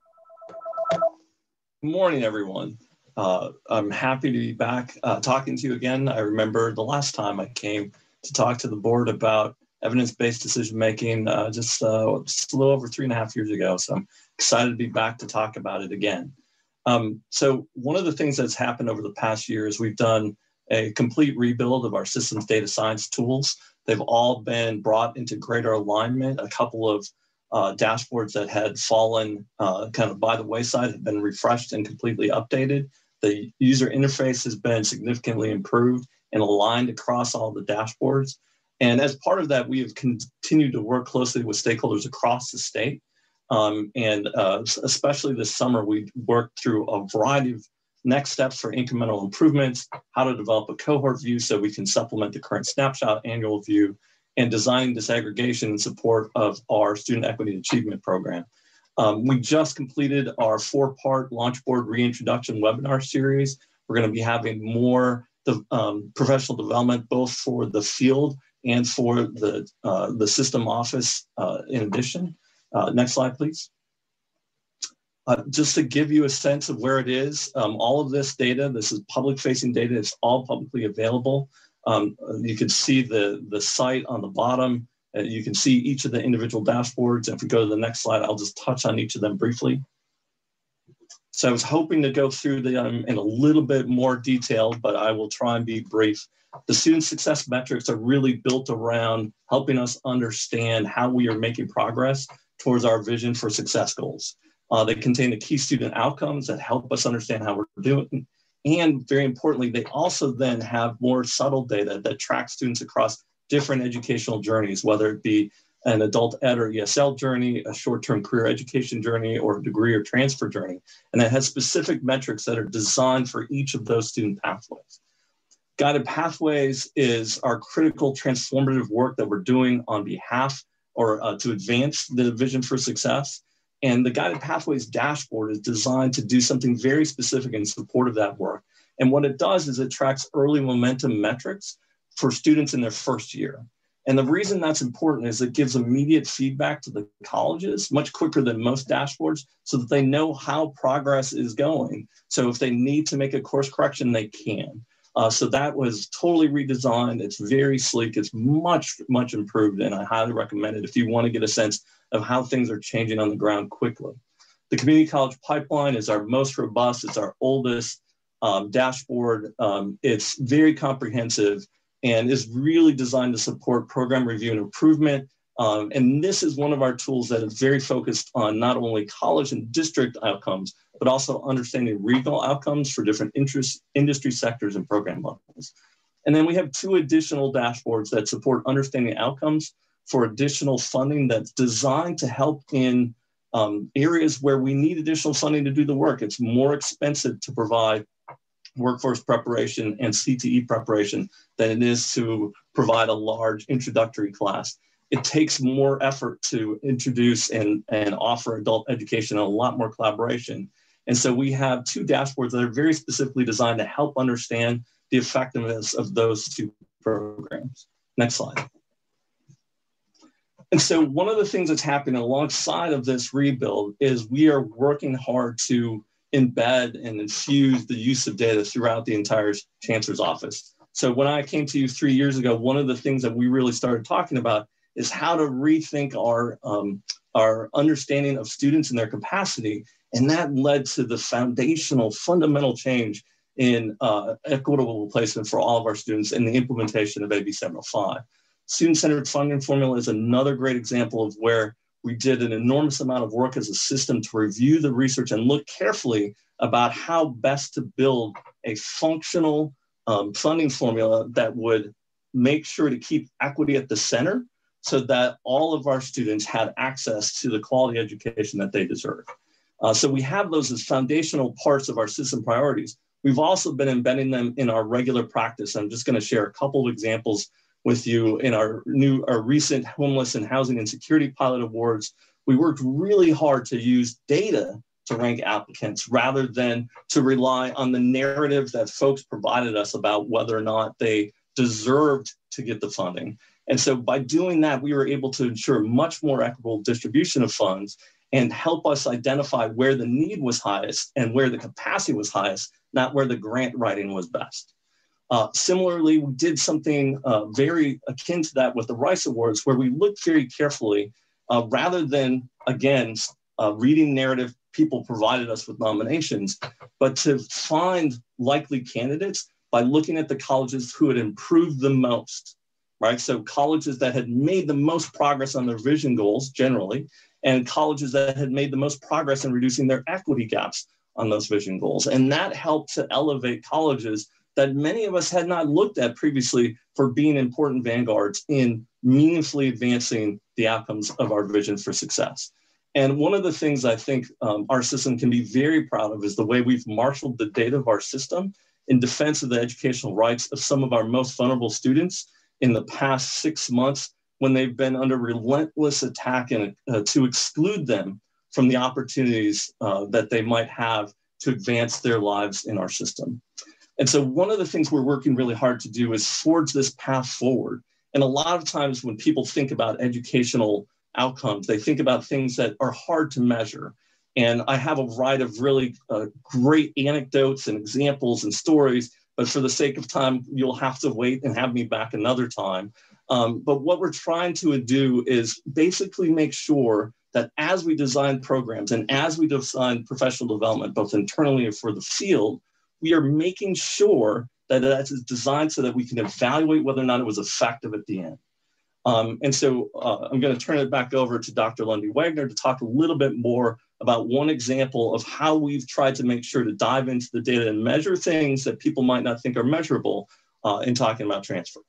Speaker 7: Good morning, everyone. Uh, I'm happy to be back uh, talking to you again. I remember the last time I came to talk to the board about evidence-based decision-making uh, just, uh, just a little over three and a half years ago. So I'm excited to be back to talk about it again. Um, so one of the things that's happened over the past year is we've done a complete rebuild of our systems data science tools. They've all been brought into greater alignment. A couple of Uh, dashboards that had fallen uh, kind of by the wayside have been refreshed and completely updated. The user interface has been significantly improved and aligned across all the dashboards. And as part of that, we have continued to work closely with stakeholders across the state. Um, and uh, especially this summer, we worked through a variety of next steps for incremental improvements, how to develop a cohort view so we can supplement the current snapshot annual view, and designing disaggregation in support of our Student Equity Achievement Program. Um, we just completed our four-part Launchboard Reintroduction webinar series. We're gonna be having more the, um, professional development, both for the field and for the, uh, the system office uh, in addition. Uh, next slide, please. Uh, just to give you a sense of where it is, um, all of this data, this is public-facing data, it's all publicly available. Um, you can see the, the site on the bottom. Uh, you can see each of the individual dashboards. And if we go to the next slide, I'll just touch on each of them briefly. So I was hoping to go through them in a little bit more detail, but I will try and be brief. The student success metrics are really built around helping us understand how we are making progress towards our vision for success goals. Uh, they contain the key student outcomes that help us understand how we're doing. And very importantly, they also then have more subtle data that tracks students across different educational journeys, whether it be an adult ed or E S L journey, a short-term career education journey, or a degree or transfer journey. And it has specific metrics that are designed for each of those student pathways. Guided Pathways is our critical transformative work that we're doing on behalf or uh, to advance the vision for success. And the Guided Pathways dashboard is designed to do something very specific in support of that work. And what it does is it tracks early momentum metrics for students in their first year. And the reason that's important is it gives immediate feedback to the colleges much quicker than most dashboards so that they know how progress is going. So if they need to make a course correction, they can. Uh, so that was totally redesigned. It's very sleek. It's much, much improved. And I highly recommend it if you want to get a sense of how things are changing on the ground quickly. The community college pipeline is our most robust. It's our oldest um, dashboard. Um, it's very comprehensive and is really designed to support program review and improvement. Um, and this is one of our tools that is very focused on not only college and district outcomes, but also understanding regional outcomes for different interest, industry sectors and program levels. And then we have two additional dashboards that support understanding outcomes for additional funding that's designed to help in um, areas where we need additional funding to do the work. It's more expensive to provide workforce preparation and C T E preparation than it is to provide a large introductory class. It takes more effort to introduce and, and offer adult education and a lot more collaboration. And so we have two dashboards that are very specifically designed to help understand the effectiveness of those two programs. Next slide. And so one of the things that's happening alongside of this rebuild is we are working hard to embed and infuse the use of data throughout the entire Chancellor's office. So when I came to you three years ago, one of the things that we really started talking about is how to rethink our, um, our understanding of students and their capacity. And that led to the foundational, fundamental change in uh, equitable placement for all of our students and the implementation of A B seven oh five. Student-centered funding formula is another great example of where we did an enormous amount of work as a system to review the research and look carefully about how best to build a functional um, funding formula that would make sure to keep equity at the center so that all of our students had access to the quality education that they deserve. Uh, so we have those as foundational parts of our system priorities. We've also been embedding them in our regular practice. I'm just going to share a couple of examples with you. In our new, our recent Homeless and Housing Insecurity Pilot Awards, we worked really hard to use data to rank applicants rather than to rely on the narrative that folks provided us about whether or not they deserved to get the funding. And so by doing that, we were able to ensure much more equitable distribution of funds and help us identify where the need was highest and where the capacity was highest, not where the grant writing was best. Uh, similarly, we did something uh, very akin to that with the Rice Awards, where we looked very carefully, uh, rather than, again, uh, reading narrative people provided us with nominations, but to find likely candidates by looking at the colleges who had improved the most, right? So colleges that had made the most progress on their vision goals generally, and colleges that had made the most progress in reducing their equity gaps on those vision goals. And that helped to elevate colleges that many of us had not looked at previously for being important vanguards in meaningfully advancing the outcomes of our vision for success. And one of the things I think um, our system can be very proud of is the way we've marshaled the data of our system in defense of the educational rights of some of our most vulnerable students in the past six months when they've been under relentless attack and, uh, to exclude them from the opportunities uh, that they might have to advance their lives in our system. And so one of the things we're working really hard to do is forge this path forward. And a lot of times when people think about educational outcomes, they think about things that are hard to measure. And I have a variety of really uh, great anecdotes and examples and stories, but for the sake of time, you'll have to wait and have me back another time. Um, but what we're trying to do is basically make sure that as we design programs and as we design professional development, both internally and for the field, we are making sure that that is designed so that we can evaluate whether or not it was effective at the end. Um, and so uh, I'm going to turn it back over to Doctor Lundy Wagner to talk a little bit more about one example of how we've tried to make sure to dive into the data and measure things that people might not think are measurable uh, in talking about transfer.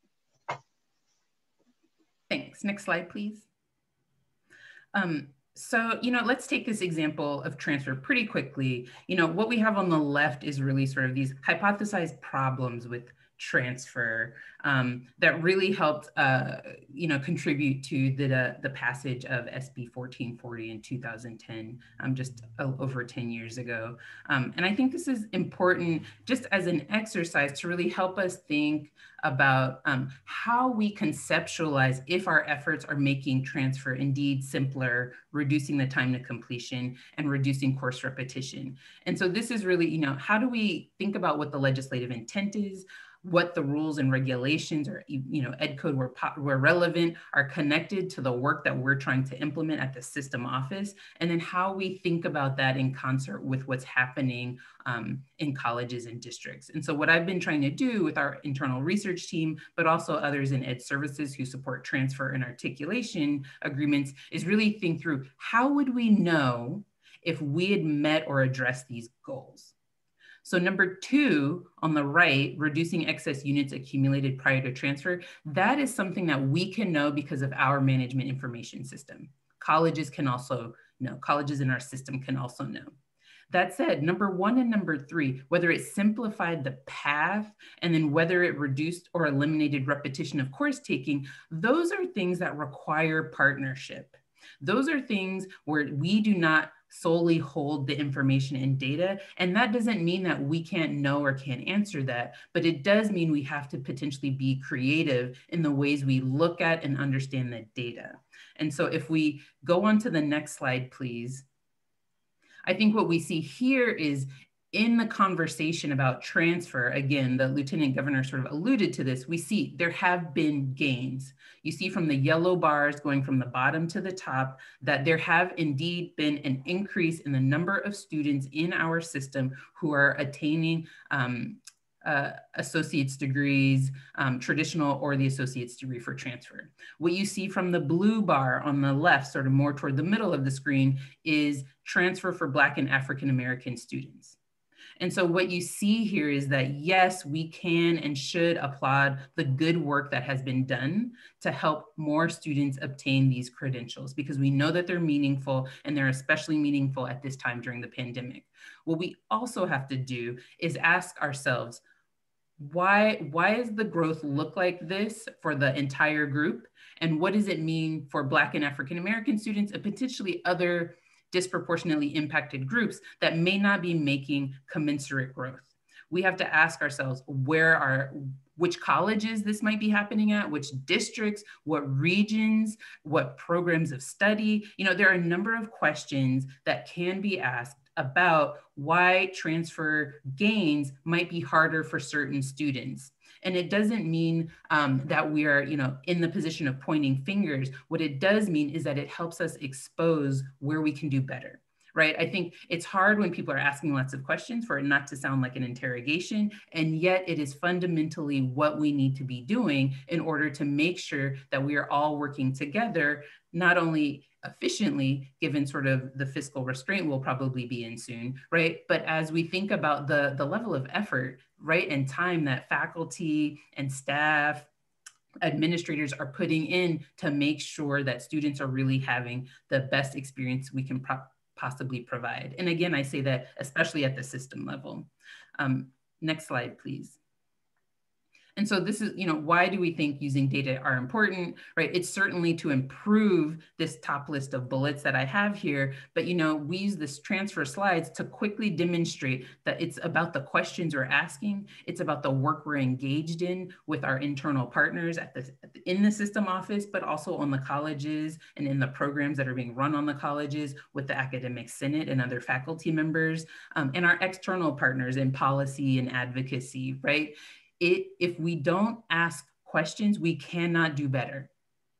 Speaker 21: Thanks. Next slide, please. Um, so, you know, let's take this example of transfer pretty quickly. You know, what we have on the left is really sort of these hypothesized problems with transfer um, that really helped, uh, you know, contribute to the, the passage of S B fourteen forty in two thousand ten, um, just over ten years ago. Um, and I think this is important just as an exercise to really help us think about um, how we conceptualize if our efforts are making transfer indeed simpler, reducing the time to completion, and reducing course repetition. And so this is really, you know, how do we think about what the legislative intent is, what the rules and regulations or, you know, ed code where, where relevant are connected to the work that we're trying to implement at the system office, and then how we think about that in concert with what's happening um, in colleges and districts. And so what I've been trying to do with our internal research team, but also others in ed services who support transfer and articulation agreements, is really think through how would we know if we had met or addressed these goals. So number two on the right, reducing excess units accumulated prior to transfer, that is something that we can know because of our management information system. Colleges can also know, colleges in our system can also know. That said, number one and number three, whether it simplified the path and then whether it reduced or eliminated repetition of course taking, those are things that require partnership. Those are things where we do not solely hold the information and data. And that doesn't mean that we can't know or can't answer that, but it does mean we have to potentially be creative in the ways we look at and understand the data. And so if we go on to the next slide, please. I think what we see here is in the conversation about transfer, again, the Lieutenant Governor sort of alluded to this, we see there have been gains. You see from the yellow bars going from the bottom to the top that there have indeed been an increase in the number of students in our system who are attaining um, Uh, associate's degrees, um, traditional or the associate's degree for transfer. What you see from the blue bar on the left, sort of more toward the middle of the screen, is transfer for Black and African American students. And so what you see here is that, yes, we can and should applaud the good work that has been done to help more students obtain these credentials, because we know that they're meaningful, and they're especially meaningful at this time during the pandemic. What we also have to do is ask ourselves, why, why does the growth look like this for the entire group? And what does it mean for Black and African American students, and potentially other disproportionately impacted groups that may not be making commensurate growth? We have to ask ourselves, where are, which colleges this might be happening at, which districts, what regions, what programs of study. You know, there are a number of questions that can be asked about why transfer gains might be harder for certain students. And it doesn't mean um, that we are, you know, in the position of pointing fingers. What it does mean is that it helps us expose where we can do better, right? I think it's hard when people are asking lots of questions for it not to sound like an interrogation, and yet it is fundamentally what we need to be doing in order to make sure that we are all working together, not only efficiently, given sort of the fiscal restraint we'll probably be in soon, right? But as we think about the, the level of effort, right, and time that faculty and staff, administrators are putting in to make sure that students are really having the best experience we can pro- possibly provide. And again, I say that especially at the system level. Um, next slide, please. And so this is, you know, why do we think using data are important, right? It's certainly to improve this top list of bullets that I have here, but, you know, we use this transfer slides to quickly demonstrate that it's about the questions we're asking. It's about the work we're engaged in with our internal partners at the, in the system office, but also on the colleges and in the programs that are being run on the colleges with the academic senate and other faculty members, um, and our external partners in policy and advocacy, right? It, if we don't ask questions, we cannot do better.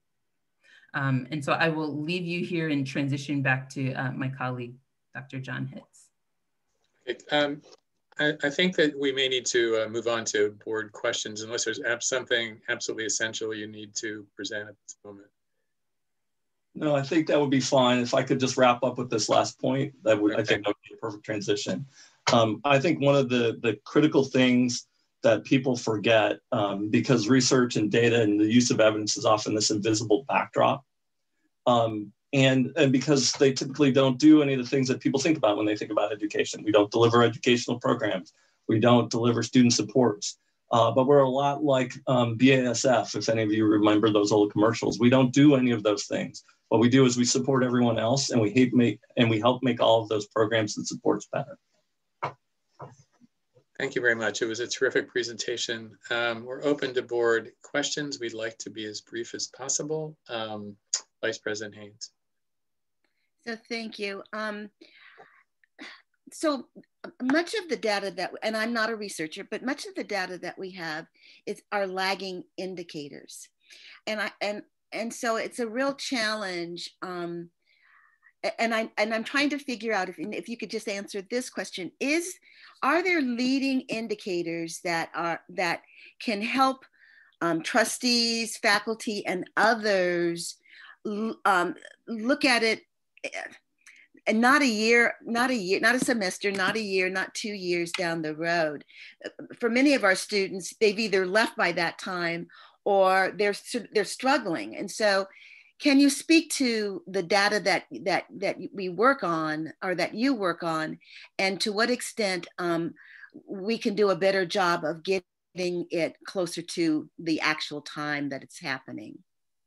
Speaker 21: Um, and so I will leave you here and transition back to uh, my colleague, Doctor John Hitz.
Speaker 1: Okay. Um, I, I think that we may need to uh, move on to board questions, unless there's something absolutely essential you need to present at this moment.
Speaker 7: No, I think that would be fine. If I could just wrap up with this last point, that would, okay. I think that would be a perfect transition. Um, I think one of the, the critical things that people forget, um, because research and data and the use of evidence is often this invisible backdrop. Um, and, and because they typically don't do any of the things that people think about when they think about education. We don't deliver educational programs. We don't deliver student supports. Uh, but we're a lot like um, B A S F, if any of you remember those old commercials. We don't do any of those things. What we do is we support everyone else, and we, hate make, and we help make all of those programs and supports better.
Speaker 1: Thank you very much. It was a terrific presentation. Um, we're open to board questions. We'd like to be as brief as possible. Um, Vice President Haynes.
Speaker 11: So thank you. Um, so much of the data that, and I'm not a researcher, but much of the data that we have is are lagging indicators. And, I, and, and so it's a real challenge. Um, And, I, and I'm trying to figure out if, if you could just answer this question. Is, are there leading indicators that, are, that can help um, trustees, faculty, and others um, look at it, and not a year, not a year, not a semester, not a year, not two years down the road? For many of our students, they've either left by that time or they're, they're struggling. And so, can you speak to the data that that that we work on, or that you work on, and to what extent um, we can do a better job of getting it closer to the actual time that it's happening?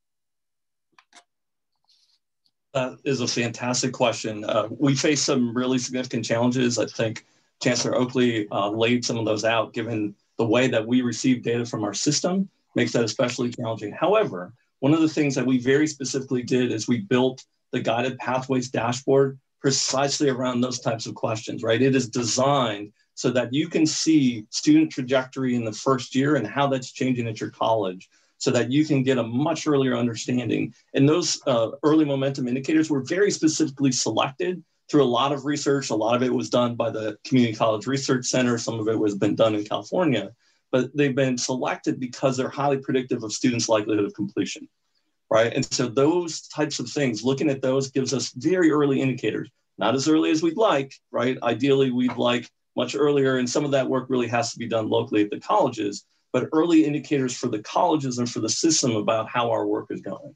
Speaker 7: That is a fantastic question. Uh, we face some really significant challenges. I think Chancellor Oakley uh, laid some of those out, given the way that we receive data from our system makes that especially challenging. However, one of the things that we very specifically did is we built the Guided Pathways dashboard precisely around those types of questions, right? It is designed so that you can see student trajectory in the first year and how that's changing at your college, so that you can get a much earlier understanding. And those uh, early momentum indicators were very specifically selected through a lot of research. A lot of it was done by the Community College Research Center. Some of it was been done in California, but they've been selected because they're highly predictive of students' likelihood of completion, right? And so those types of things, looking at those gives us very early indicators, not as early as we'd like, right? Ideally, we'd like much earlier, and some of that work really has to be done locally at the colleges, but early indicators for the colleges and for the system about how our work is going.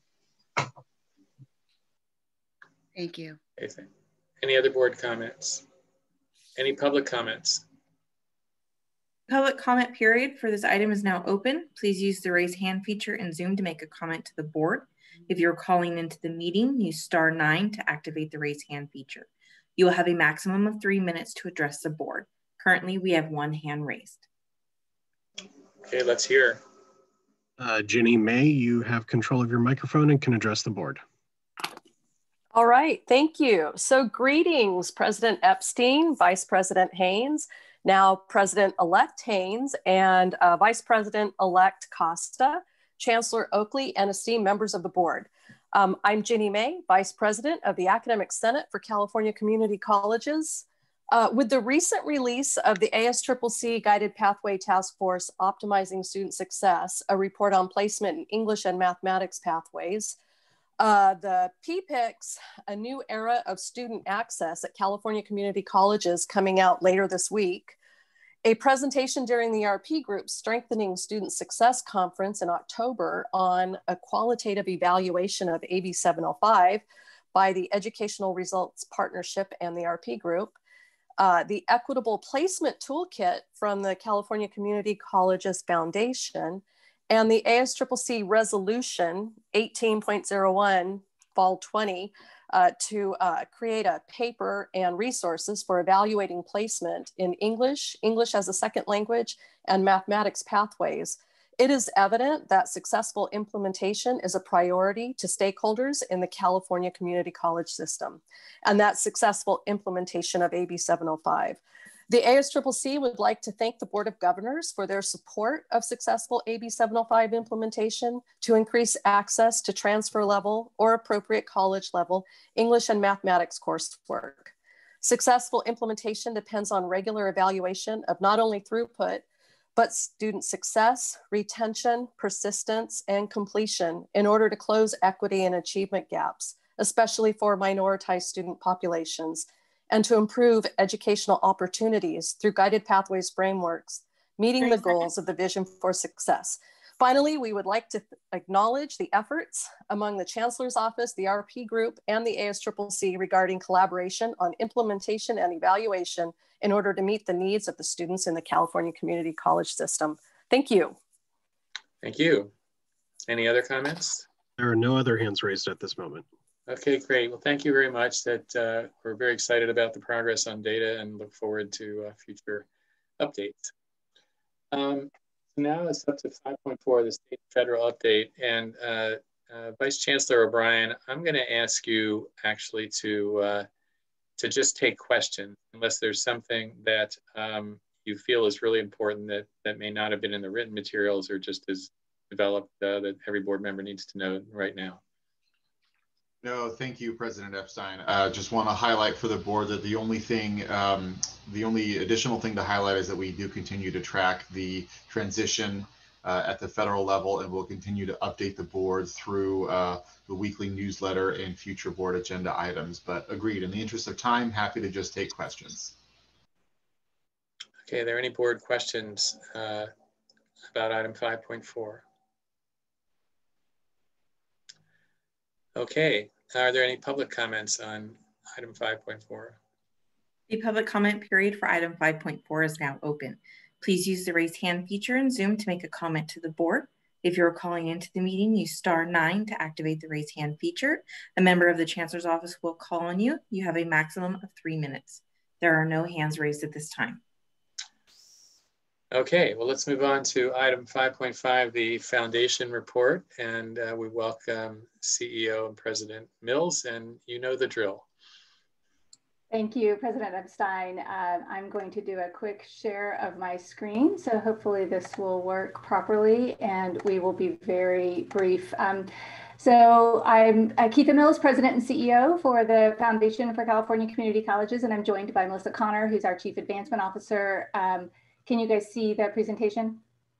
Speaker 11: Thank you.
Speaker 1: Any other board comments? Any public comments?
Speaker 2: Public comment period for this item is now open. Please use the raise hand feature in Zoom to make a comment to the board. If you're calling into the meeting, use star nine to activate the raise hand feature. You will have a maximum of three minutes to address the board. Currently, we have one hand raised.
Speaker 1: Okay, let's hear.
Speaker 18: Uh, Jenny May, you have control of your microphone and can address the board.
Speaker 5: All right, thank you. So greetings, President Epstein, Vice President Haynes, now President-elect Haynes, and uh, Vice President-elect Costa, Chancellor Oakley, and esteemed members of the board. Um, I'm Jenny May, Vice President of the Academic Senate for California Community Colleges. Uh, with the recent release of the A S C C C Guided Pathway Task Force Optimizing Student Success, a report on placement in English and mathematics pathways, uh, the P P I Cs, a new era of student access at California Community Colleges, coming out later this week, a presentation during the R P Group's Strengthening Student Success Conference in October on a qualitative evaluation of A B seven oh five by the Educational Results Partnership and the R P Group, uh, the Equitable Placement Toolkit from the California Community Colleges Foundation, and the A S C C C Resolution eighteen point oh one, Fall twenty, uh, to uh, create a paper and resources for evaluating placement in English, English as a second language, and mathematics pathways. It is evident that successful implementation is a priority to stakeholders in the California community college system, and that successful implementation of A B seven oh five. The A S C C C would like to thank the Board of Governors for their support of successful A B seven oh five implementation to increase access to transfer level or appropriate college level English and mathematics coursework. Successful implementation depends on regular evaluation of not only throughput, but student success, retention, persistence, and completion in order to close equity and achievement gaps, especially for minoritized student populations, and to improve educational opportunities through guided pathways frameworks, meeting the goals of the Vision for Success. Finally, we would like to acknowledge the efforts among the Chancellor's Office, the R P Group, and the A S C C C regarding collaboration on implementation and evaluation in order to meet the needs of the students in the California Community College system. Thank you.
Speaker 1: Thank you. Any other comments?
Speaker 18: There are no other hands raised at this moment.
Speaker 1: Okay, great. Well, thank you very much. That uh, we're very excited about the progress on data and look forward to uh, future updates. Um, so now it's up to five point four, the state federal update. And uh, uh, Vice Chancellor O'Brien, I'm going to ask you actually to uh, to just take questions, unless there's something that um, you feel is really important that, that may not have been in the written materials or just is developed uh, that every board member needs to know right now.
Speaker 22: No, thank you, President Epstein. I uh, just want to highlight for the board that the only thing, um, the only additional thing to highlight is that we do continue to track the transition uh, at the federal level, and we'll continue to update the board through uh, the weekly newsletter and future board agenda items. But agreed, in the interest of time, happy to just take questions.
Speaker 1: Okay, are there any board questions uh, about item five point four? Okay, are there any public comments on item five point four?
Speaker 2: The public comment period for item five point four is now open. Please use the raise hand feature in Zoom to make a comment to the board. If you're calling into the meeting, use star nine to activate the raise hand feature. A member of the Chancellor's Office will call on you. You have a maximum of three minutes. There are no hands raised at this time.
Speaker 1: Okay, well, let's move on to item five point five, the foundation report. And uh, we welcome C E O and President Mills, and you know the drill.
Speaker 8: Thank you, President Epstein. Uh, I'm going to do a quick share of my screen, so hopefully this will work properly, and we will be very brief. Um, so I'm uh, Keitha Mills, President and C E O for the Foundation for California Community Colleges, and I'm joined by Melissa Connor, who's our Chief Advancement Officer. Um, can you guys see the presentation?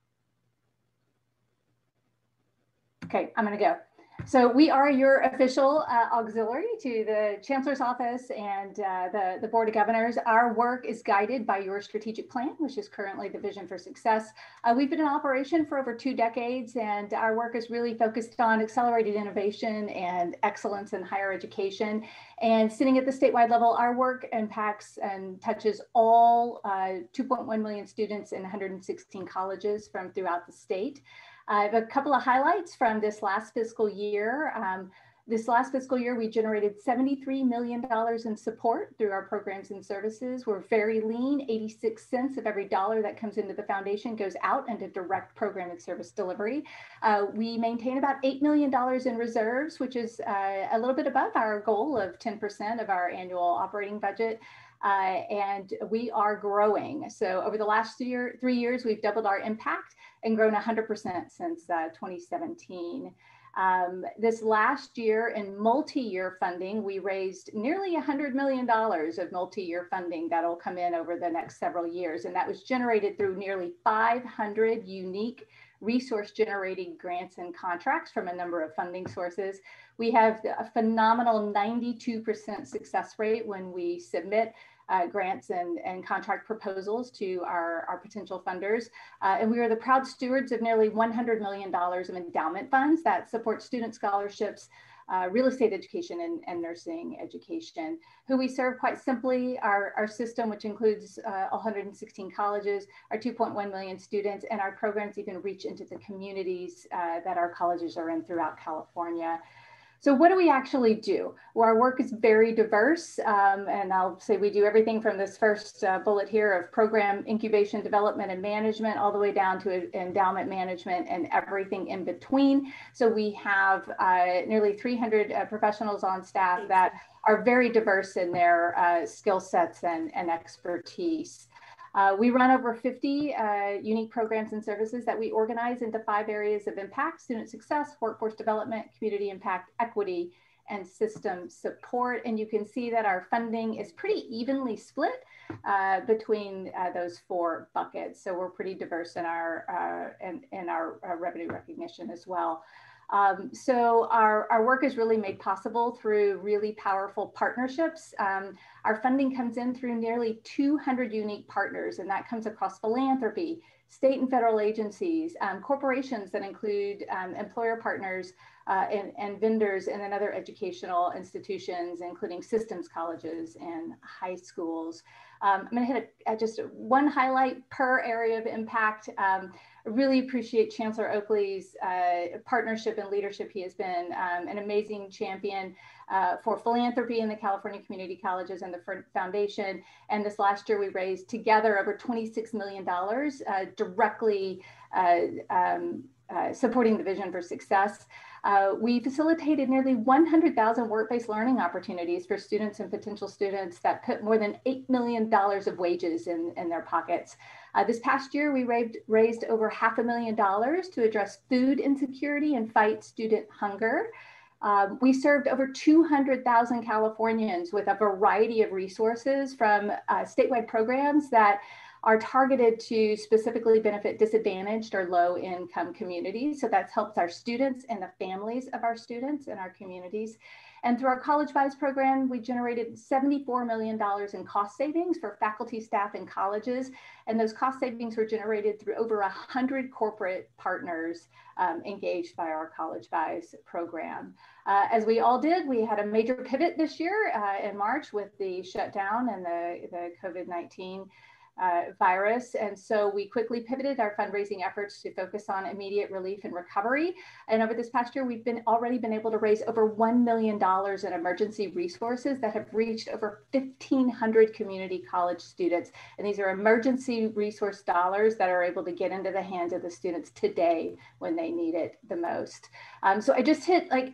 Speaker 8: Okay, I'm gonna go. So we are your official uh, auxiliary to the Chancellor's Office and uh, the, the Board of Governors. Our work is guided by your strategic plan, which is currently the Vision for Success. Uh, we've been in operation for over two decades, and our work is really focused on accelerated innovation and excellence in higher education. And sitting at the statewide level, our work impacts and touches all uh, two point one million students in one hundred sixteen colleges from throughout the state. I have a couple of highlights from this last fiscal year. Um, this last fiscal year, we generated seventy-three million dollars in support through our programs and services. We're very lean. eighty-six cents of every dollar that comes into the foundation goes out into direct program and service delivery. Uh, we maintain about eight million dollars in reserves, which is uh, a little bit above our goal of ten percent of our annual operating budget. Uh, and we are growing. So over the last year, three years, we've doubled our impact and grown one hundred percent since uh, twenty seventeen. Um, this last year in multi-year funding, we raised nearly one hundred million dollars of multi-year funding that'll come in over the next several years. And that was generated through nearly five hundred unique resource generating grants and contracts from a number of funding sources. We have a phenomenal ninety-two percent success rate when we submit uh, grants and, and contract proposals to our, our potential funders. Uh, and we are the proud stewards of nearly one hundred million dollars of endowment funds that support student scholarships, uh, real estate education, and, and nursing education. Who we serve, quite simply, our, our system, which includes uh, one hundred sixteen colleges, our two point one million students, and our programs even reach into the communities uh, that our colleges are in throughout California. So what do we actually do? Well, our work is very diverse, um, and I'll say we do everything from this first uh, bullet here of program incubation, development, and management, all the way down to endowment management and everything in between. So we have uh, nearly three hundred uh, professionals on staff that are very diverse in their uh, skill sets and, and expertise. Uh, we run over fifty uh, unique programs and services that we organize into five areas of impact: student success, workforce development, community impact, equity, and system support. And you can see that our funding is pretty evenly split uh, between uh, those four buckets. So we're pretty diverse in our, uh, in, in our uh, revenue recognition as well. Um, so our, our work is really made possible through really powerful partnerships. Um, our funding comes in through nearly two hundred unique partners, and that comes across philanthropy, state and federal agencies, um, corporations that include um, employer partners uh, and, and vendors, and then other educational institutions, including systems colleges and high schools. Um, I'm going to hit a, a just one highlight per area of impact. Um, I really appreciate Chancellor Oakley's uh, partnership and leadership. He has been um, an amazing champion uh, for philanthropy in the California Community Colleges and the Foundation. And this last year, we raised together over twenty-six million dollars uh, directly uh, um, uh, supporting the Vision for Success. Uh, we facilitated nearly one hundred thousand work-based learning opportunities for students and potential students that put more than eight million dollars of wages in, in their pockets. Uh, this past year, we raised, raised over half a million dollars to address food insecurity and fight student hunger. Um, we served over two hundred thousand Californians with a variety of resources from uh, statewide programs that are targeted to specifically benefit disadvantaged or low income communities. So that's helped our students and the families of our students in our communities. And through our College Buys program, we generated seventy-four million dollars in cost savings for faculty, staff, and colleges. And those cost savings were generated through over one hundred corporate partners um, engaged by our College Buys program. Uh, as we all did, we had a major pivot this year uh, in March with the shutdown and the, the COVID nineteen Uh, virus. And so we quickly pivoted our fundraising efforts to focus on immediate relief and recovery. And over this past year, we've been already been able to raise over one million dollars in emergency resources that have reached over fifteen hundred community college students. And these are emergency resource dollars that are able to get into the hands of the students today when they need it the most. Um, so I just hit like, I,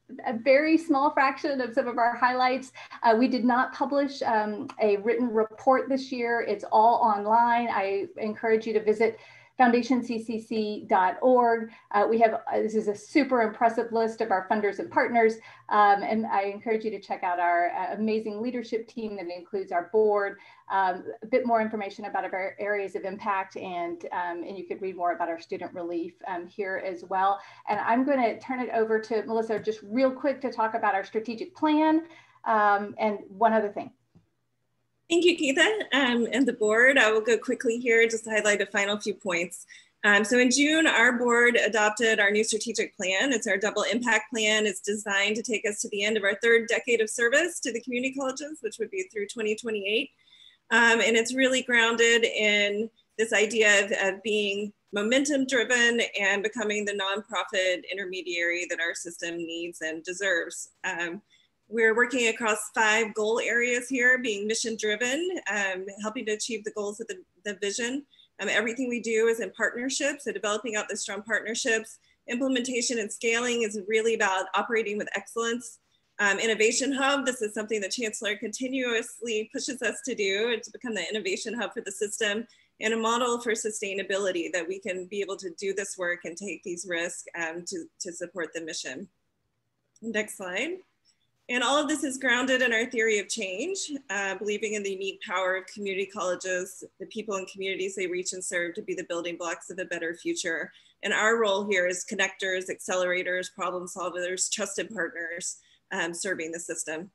Speaker 8: a very small fraction of some of our highlights. Uh, we did not publish um, a written report this year. It's all online. I encourage you to visit foundation c c c dot org. Uh, we have, uh, this is a super impressive list of our funders and partners. Um, and I encourage you to check out our uh, amazing leadership team that includes our board, um, a bit more information about our areas of impact, and, um, and you could read more about our student relief um, here as well. And I'm going to turn it over to Melissa just real quick to talk about our strategic plan um, and one other thing.
Speaker 4: Thank you, Keitha, um, and the board. I will go quickly here just to highlight a final few points. Um, so in June, our board adopted our new strategic plan. It's our double impact plan. It's designed to take us to the end of our third decade of service to the community colleges, which would be through twenty twenty-eight. Um, and it's really grounded in this idea of, of being momentum driven and becoming the nonprofit intermediary that our system needs and deserves. Um, We're working across five goal areas here, being mission driven, um, helping to achieve the goals of the, the vision. Um, everything we do is in partnerships, so developing out the strong partnerships. Implementation and scaling is really about operating with excellence. Um, Innovation Hub, this is something the Chancellor continuously pushes us to do, to become the innovation hub for the system, and a model for sustainability that we can be able to do this work and take these risks um, to, to support the mission. Next slide. And all of this is grounded in our theory of change, uh, believing in the unique power of community colleges, the people and communities they reach and serve to be the building blocks of a better future. And our role here is connectors, accelerators, problem solvers, trusted partners, um, serving the system.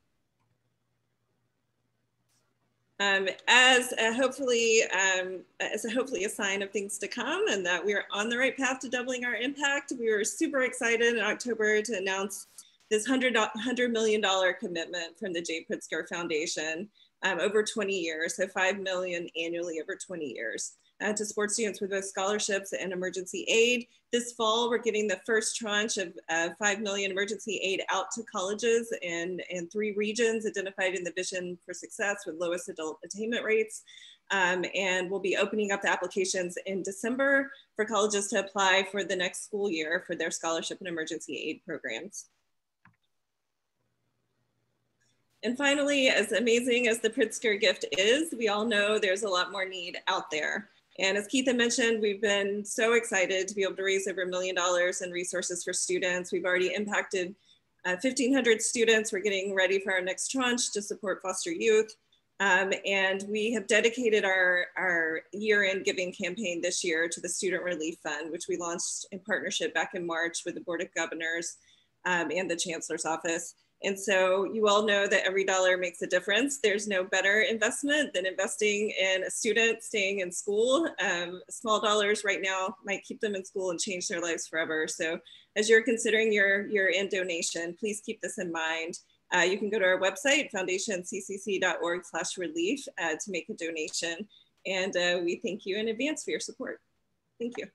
Speaker 4: Um, as a hopefully, um, as a hopefully a sign of things to come and that we're on the right path to doubling our impact, we were super excited in October to announce this one hundred million dollar commitment from the J. Pritzker Foundation um, over twenty years, so five million dollars annually over twenty years, uh, to support students with both scholarships and emergency aid. This fall, we're getting the first tranche of uh, five million dollars emergency aid out to colleges in, in three regions identified in the Vision for Success with lowest adult attainment rates. Um, and we'll be opening up the applications in December for colleges to apply for the next school year for their scholarship and emergency aid programs. And finally, as amazing as the Pritzker gift is, we all know there's a lot more need out there. And as Keitha mentioned, we've been so excited to be able to raise over a million dollars in resources for students. We've already impacted uh, fifteen hundred students. We're getting ready for our next tranche to support foster youth. Um, and we have dedicated our, our year-end giving campaign this year to the Student Relief Fund, which we launched in partnership back in March with the Board of Governors um, and the Chancellor's Office. And so you all know that every dollar makes a difference. There's no better investment than investing in a student staying in school. Um, small dollars right now might keep them in school and change their lives forever. So as you're considering your year-end donation, please keep this in mind. Uh, you can go to our website, foundation c c c dot org slash relief uh, to make a donation. And uh, we thank you in advance for your support. Thank you.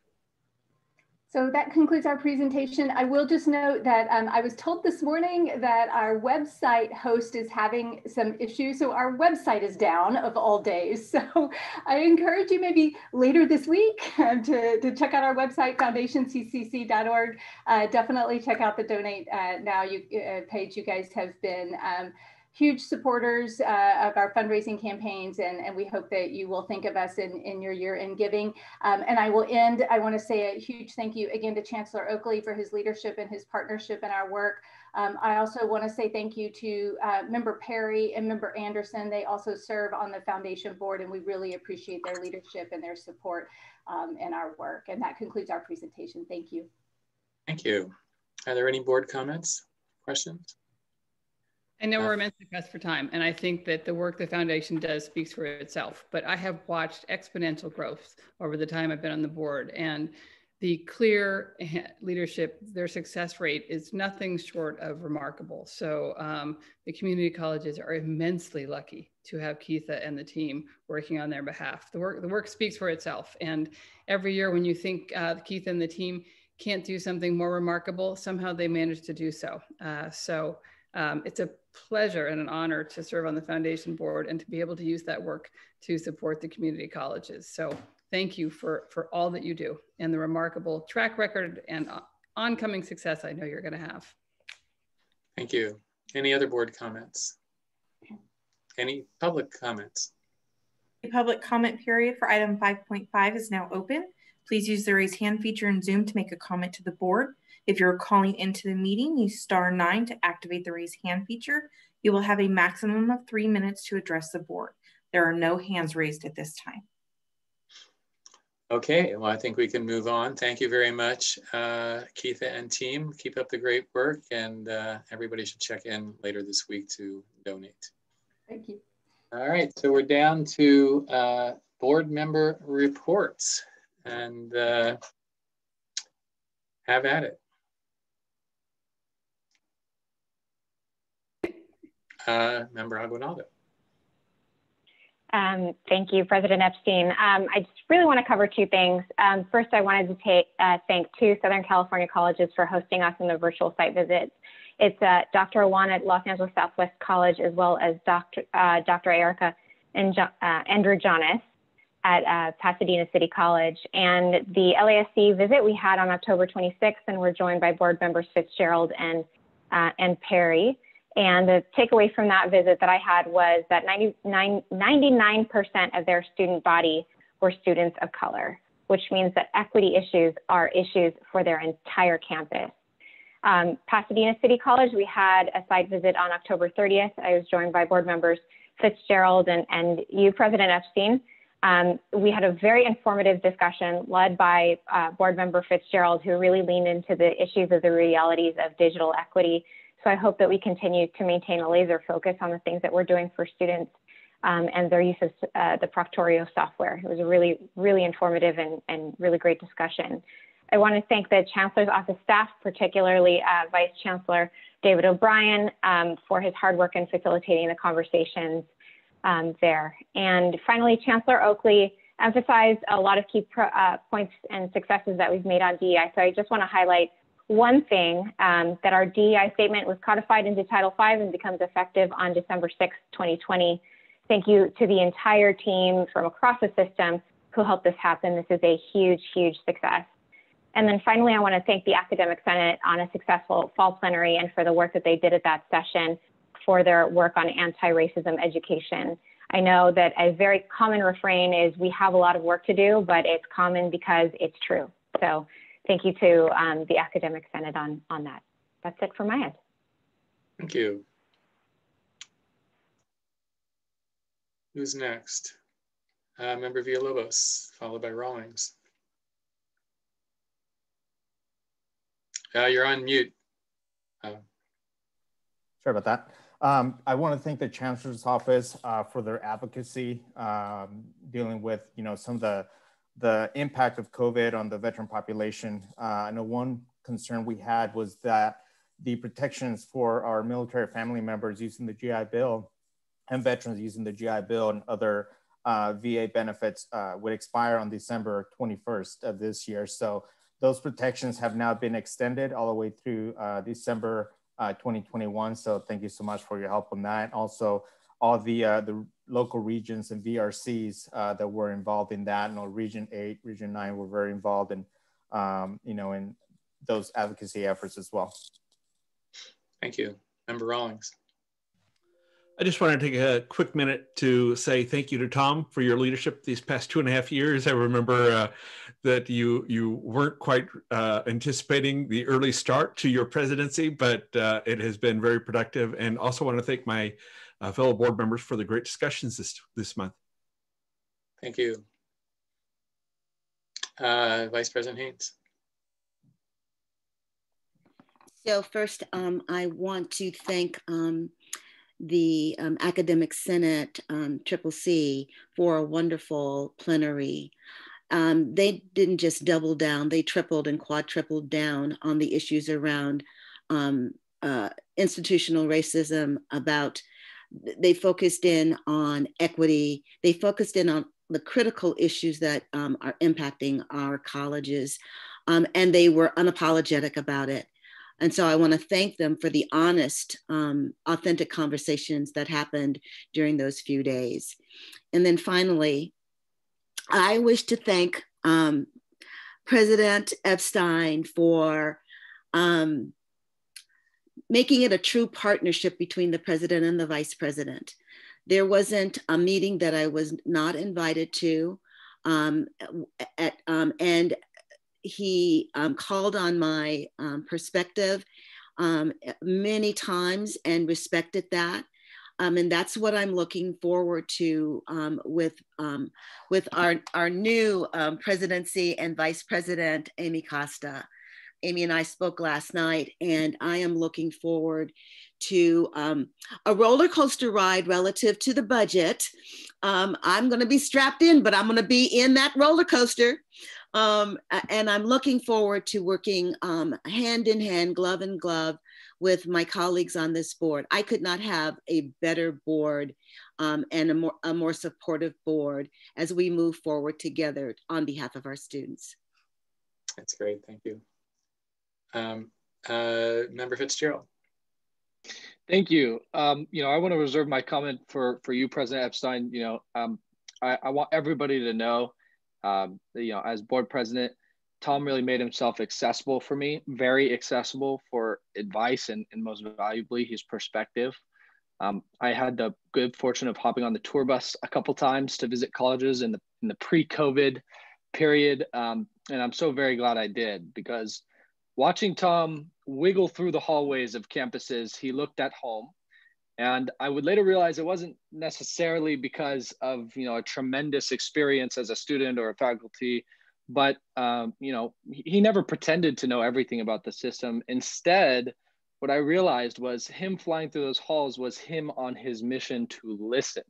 Speaker 8: So that concludes our presentation. I will just note that um, I was told this morning that our website host is having some issues. So our website is down of all days. So I encourage you maybe later this week um, to, to check out our website, foundation c c c dot org. Uh, definitely check out the Donate uh, Now you, uh, page. You guys have been um, huge supporters uh, of our fundraising campaigns, and, and we hope that you will think of us in, in your year-end giving. Um, and I will end, I want to say a huge thank you again to Chancellor Oakley for his leadership and his partnership in our work. Um, I also want to say thank you to uh, Member Perry and Member Anderson. They also serve on the foundation board, and we really appreciate their leadership and their support um, in our work. And that concludes our presentation. Thank you.
Speaker 1: Thank you. Are there any board comments, questions?
Speaker 10: I know we're immensely pressed for time, and I think that the work the foundation does speaks for itself, but I have watched exponential growth over the time I've been on the board, and the clear leadership, their success rate is nothing short of remarkable. So um, the community colleges are immensely lucky to have Keitha and the team working on their behalf. The work, the work speaks for itself, and every year when you think uh, Keitha and the team can't do something more remarkable, somehow they manage to do so. Uh, so um, it's a pleasure and an honor to serve on the foundation board and to be able to use that work to support the community colleges. So thank you for, for all that you do and the remarkable track record and oncoming success I know you're going to have.
Speaker 1: Thank you. Any other board comments? Any public comments?
Speaker 2: The public comment period for item five point five is now open. Please use the raise hand feature in Zoom to make a comment to the board. If you're calling into the meeting, use star nine to activate the raise hand feature. You will have a maximum of three minutes to address the board. There are no hands raised at this time.
Speaker 1: Okay, well, I think we can move on. Thank you very much, uh, Keitha and team. Keep up the great work, and uh, everybody should check in later this week to donate.
Speaker 8: Thank you.
Speaker 1: All right, so we're down to uh, board member reports, and uh, have at it. Uh, Member Aguinaldo.
Speaker 9: Um, thank you, President Epstein. Um, I just really want to cover two things. Um, first, I wanted to take, uh, thank two Southern California colleges for hosting us in the virtual site visits. It's uh, Doctor Awan at Los Angeles Southwest College, as well as Doctor Uh, Doctor Erica and uh, Andrew Jonas at uh, Pasadena City College. And the L A S C visit we had on October twenty-sixth, and we're joined by board members Fitzgerald and, uh, and Perry. And the takeaway from that visit that I had was that ninety-nine percent of their student body were students of color, which means that equity issues are issues for their entire campus. Um, Pasadena City College, we had a site visit on October thirtieth. I was joined by board members Fitzgerald and, and you, President Epstein. Um, we had a very informative discussion led by uh, board member Fitzgerald, who really leaned into the issues of the realities of digital equity. So I hope that we continue to maintain a laser focus on the things that we're doing for students um, and their use of uh, the Proctorio software. It was a really, really informative and, and really great discussion. I want to thank the Chancellor's Office staff, particularly uh, Vice Chancellor David O'Brien, um, for his hard work in facilitating the conversations um, there. And finally, Chancellor Oakley emphasized a lot of key pro, uh, points and successes that we've made on D E I. So I just want to highlight one thing, um, that our D E I statement was codified into Title five and becomes effective on December sixth, twenty twenty. Thank you to the entire team from across the system who helped this happen. This is a huge, huge success. And then finally, I want to thank the Academic Senate on a successful fall plenary and for the work that they did at that session for their work on anti-racism education. I know that a very common refrain is we have a lot of work to do, but it's common because it's true. So thank you to um, the Academic Senate on, on that. That's it from my end.
Speaker 1: Thank you. Who's next? Uh, Member Villalobos, followed by Rawlings. Uh, you're on mute. Uh,
Speaker 17: Sorry about that. Um, I want to thank the Chancellor's Office uh, for their advocacy um, dealing with, you know, some of the the impact of COVID on the veteran population. Uh, I know one concern we had was that the protections for our military family members using the G I Bill and veterans using the G I Bill and other uh, V A benefits uh, would expire on December twenty-first of this year. So those protections have now been extended all the way through uh, December uh, twenty twenty-one. So thank you so much for your help on that. Also, all the uh, the local regions and V R Cs uh, that were involved in that. You know, Region eight, Region nine were very involved in, um, you know, in those advocacy efforts as well.
Speaker 1: Thank you. Member Rawlings.
Speaker 12: I just want to take a quick minute to say thank you to Tom for your leadership these past two and a half years. I remember uh, that you you weren't quite uh, anticipating the early start to your presidency, but uh, it has been very productive. And also want to thank my uh, fellow board members for the great discussions this, this month.
Speaker 1: Thank you. Uh, Vice President Haynes.
Speaker 11: So first, um, I want to thank um, the um, Academic Senate, um, Triple C, for a wonderful plenary. Um, they didn't just double down, they tripled and quadrupled down on the issues around um, uh, institutional racism, about, they focused in on equity, they focused in on the critical issues that um, are impacting our colleges, um, and they were unapologetic about it. And so I want to thank them for the honest, um, authentic conversations that happened during those few days. And then finally, I wish to thank um, President Epstein for um, making it a true partnership between the president and the vice president. There wasn't a meeting that I was not invited to. Um, at, um, and he um, called on my um, perspective um, many times and respected that. Um, and that's what I'm looking forward to um, with, um, with our, our new um, presidency and Vice President, Amy Costa. Amy and I spoke last night, and I am looking forward to um, a roller coaster ride relative to the budget. Um, I'm gonna be strapped in, but I'm gonna be in that roller coaster. Um, and I'm looking forward to working um, hand in hand, glove in glove with my colleagues on this board. I could not have a better board um, and a more, a more supportive board as we move forward together on behalf of our students.
Speaker 1: That's great, thank you. Um, uh, Member Fitzgerald.
Speaker 15: Thank you. Um, you know, I want to reserve my comment for, for you, President Epstein. You know, um, I, I want everybody to know, um, that, you know, as board president, Tom really made himself accessible for me, very accessible for advice and, and most valuably, his perspective. Um, I had the good fortune of hopping on the tour bus a couple times to visit colleges in the, in the pre-COVID period. Um, and I'm so very glad I did, because watching Tom wiggle through the hallways of campuses, he looked at home. And I would later realize it wasn't necessarily because of, you know, a tremendous experience as a student or a faculty, but, um, you know, he never pretended to know everything about the system. Instead, what I realized was him flying through those halls was him on his mission to listen.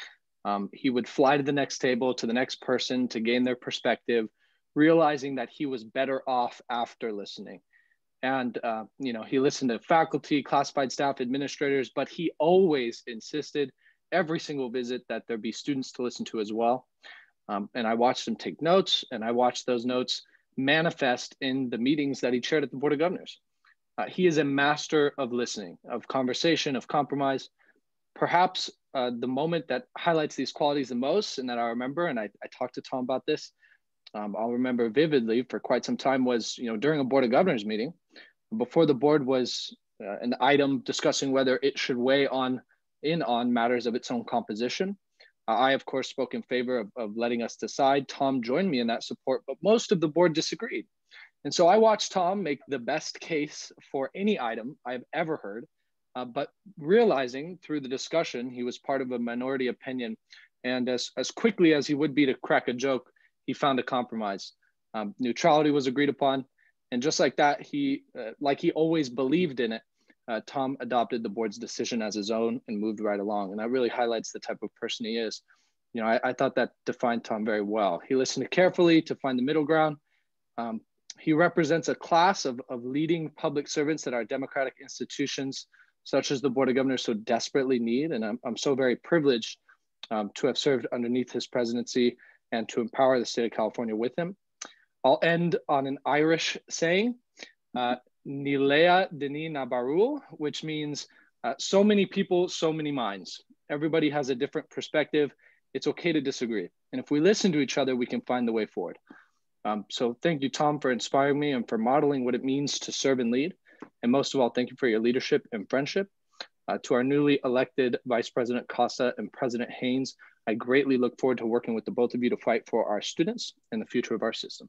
Speaker 15: Um, he would fly to the next table, to the next person to gain their perspective, realizing that he was better off after listening. And, uh, you know, he listened to faculty, classified staff, administrators, but he always insisted every single visit that there be students to listen to as well. Um, and I watched him take notes, and I watched those notes manifest in the meetings that he chaired at the Board of Governors. Uh, he is a master of listening, of conversation, of compromise. Perhaps uh, the moment that highlights these qualities the most, and that I remember, and I, I talked to Tom about this, um, I'll remember vividly for quite some time, was, you know, during a Board of Governors meeting, before the board was uh, an item discussing whether it should weigh on in on matters of its own composition. Uh, I, of course, spoke in favor of, of letting us decide. Tom joined me in that support, but most of the board disagreed. And so I watched Tom make the best case for any item I've ever heard, uh, but realizing through the discussion, he was part of a minority opinion. And as, as quickly as he would be to crack a joke, he found a compromise. Um, neutrality was agreed upon. And just like that, he, uh, like he always believed in it, uh, Tom adopted the board's decision as his own and moved right along. And that really highlights the type of person he is. You know, I, I thought that defined Tom very well. He listened carefully to find the middle ground. Um, he represents a class of, of leading public servants that our democratic institutions, such as the Board of Governors, so desperately need. And I'm, I'm so very privileged um, to have served underneath his presidency and to empower the state of California with him. I'll end on an Irish saying, uh, Nilea Dini Nabarul, which means uh, so many people, so many minds. Everybody has a different perspective. It's okay to disagree. And if we listen to each other, we can find the way forward. Um, so thank you, Tom, for inspiring me and for modeling what it means to serve and lead. And most of all, thank you for your leadership and friendship. Uh, to our newly elected Vice President Costa and President Haynes, I greatly look forward to working with the both of you to fight for our students and the future of our system.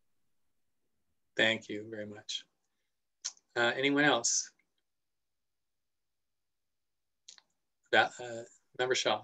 Speaker 1: Thank you very much. Uh, anyone else? That, uh, Member Shaw.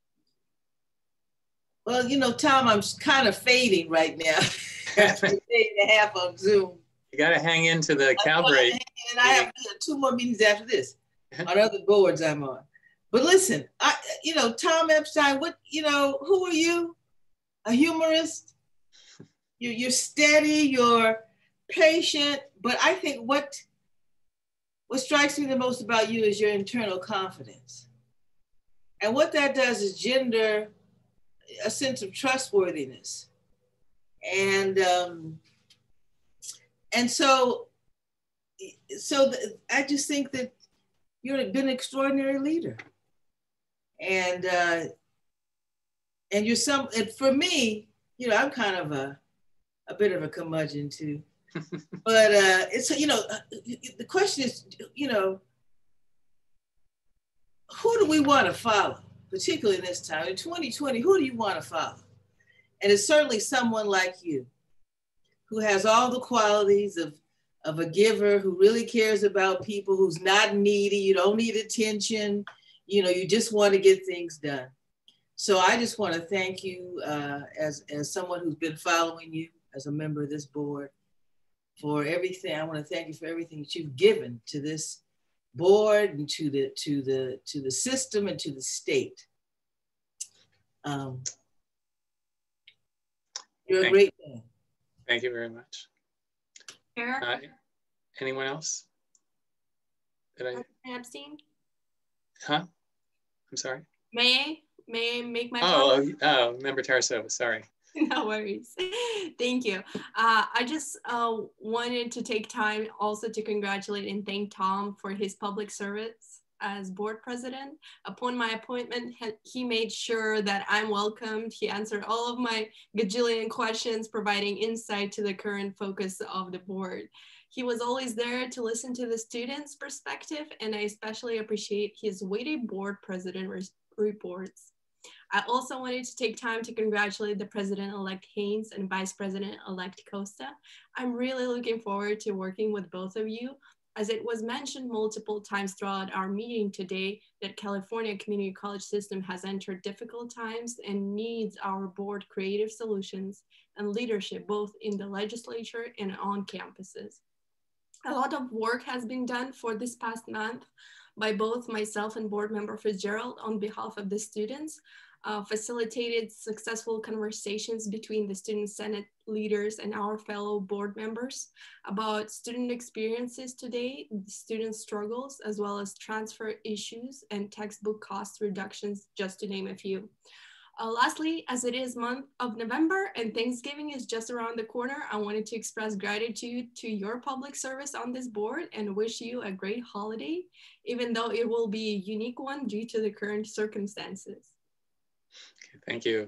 Speaker 16: Well, you know, Tom, I'm kind of fading right now. After a day and a half on Zoom.
Speaker 1: You got to hang into the Calvary.
Speaker 16: And I have two more meetings after this on other boards I'm on. But listen, I, you know, Tom Epstein, what, you know, who are you? A humorist? You, you're steady, you're patient, but I think what what strikes me the most about you is your internal confidence. And what that does is gender a sense of trustworthiness. And um, and so, so the, I just think that you've been an extraordinary leader. And uh, and you're some, and for me, you know, I'm kind of a, a bit of a curmudgeon too. But uh, it's, you know, the question is, you know, who do we want to follow, particularly in this time? In twenty twenty, who do you want to follow? And it's certainly someone like you, who has all the qualities of, of a giver, who really cares about people, who's not needy, you don't need attention, you know, you just want to get things done. So I just want to thank you uh, as, as someone who's been following you as a member of this board for everything. I want to thank you for everything that you've given to this board and to the, to the, to the system and to the state. Um, you're
Speaker 1: thank
Speaker 16: a great
Speaker 1: you.
Speaker 16: man.
Speaker 1: Thank you very much.
Speaker 6: Eric?
Speaker 1: Uh, anyone else? Did I?
Speaker 6: Epstein?
Speaker 1: Huh? I'm sorry.
Speaker 6: May I? May I make my
Speaker 1: oh,
Speaker 6: comment?
Speaker 1: oh, Member Tarasova, sorry.
Speaker 6: No worries. Thank you. Uh, I just uh, wanted to take time also to congratulate and thank Tom for his public service as board president. Upon my appointment, he made sure that I'm welcomed. He answered all of my gajillion questions, providing insight to the current focus of the board. He was always there to listen to the students' perspective, and I especially appreciate his weighty board president reports. I also wanted to take time to congratulate the President-elect Haynes and Vice President-elect Costa. I'm really looking forward to working with both of you. As it was mentioned multiple times throughout our meeting today, that California community college system has entered difficult times and needs our board creative solutions and leadership both in the legislature and on campuses. A lot of work has been done for this past month by both myself and board member Fitzgerald on behalf of the students. Uh, facilitated successful conversations between the student senate leaders and our fellow board members about student experiences today, student struggles, as well as transfer issues and textbook cost reductions, just to name a few. Uh, lastly, as it is month of November and Thanksgiving is just around the corner, I wanted to express gratitude to your public service on this board and wish you a great holiday, even though it will be a unique one due to the current circumstances.
Speaker 1: Okay, thank you.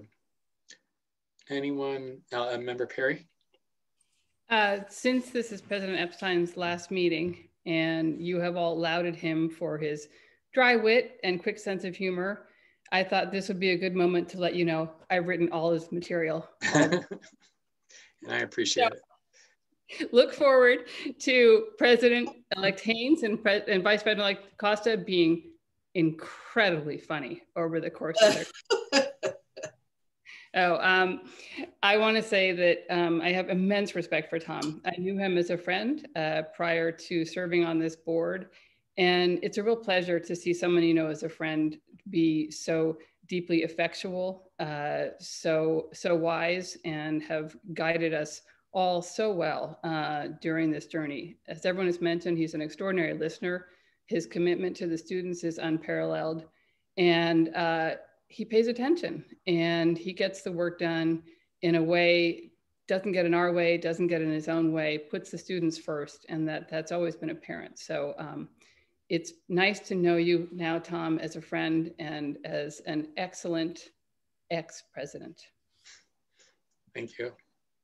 Speaker 1: Anyone, uh, Member Perry?
Speaker 10: Uh, since this is President Epstein's last meeting and you have all lauded him for his dry wit and quick sense of humor, I thought this would be a good moment to let you know I've written all his material.
Speaker 1: And I appreciate so,
Speaker 10: it. Look forward to President-elect Haynes and, Pre and Vice President-elect Costa being incredibly funny over the course of their Oh, um, I want to say that um, I have immense respect for Tom. I knew him as a friend uh, prior to serving on this board, and it's a real pleasure to see someone you know as a friend be so deeply effectual, uh, so so wise, and have guided us all so well uh, during this journey. As everyone has mentioned, he's an extraordinary listener. His commitment to the students is unparalleled, and uh, he pays attention and he gets the work done in a way, doesn't get in our way, doesn't get in his own way, puts the students first, and that that's always been apparent. So um, it's nice to know you now, Tom, as a friend and as an excellent ex-president.
Speaker 1: Thank you.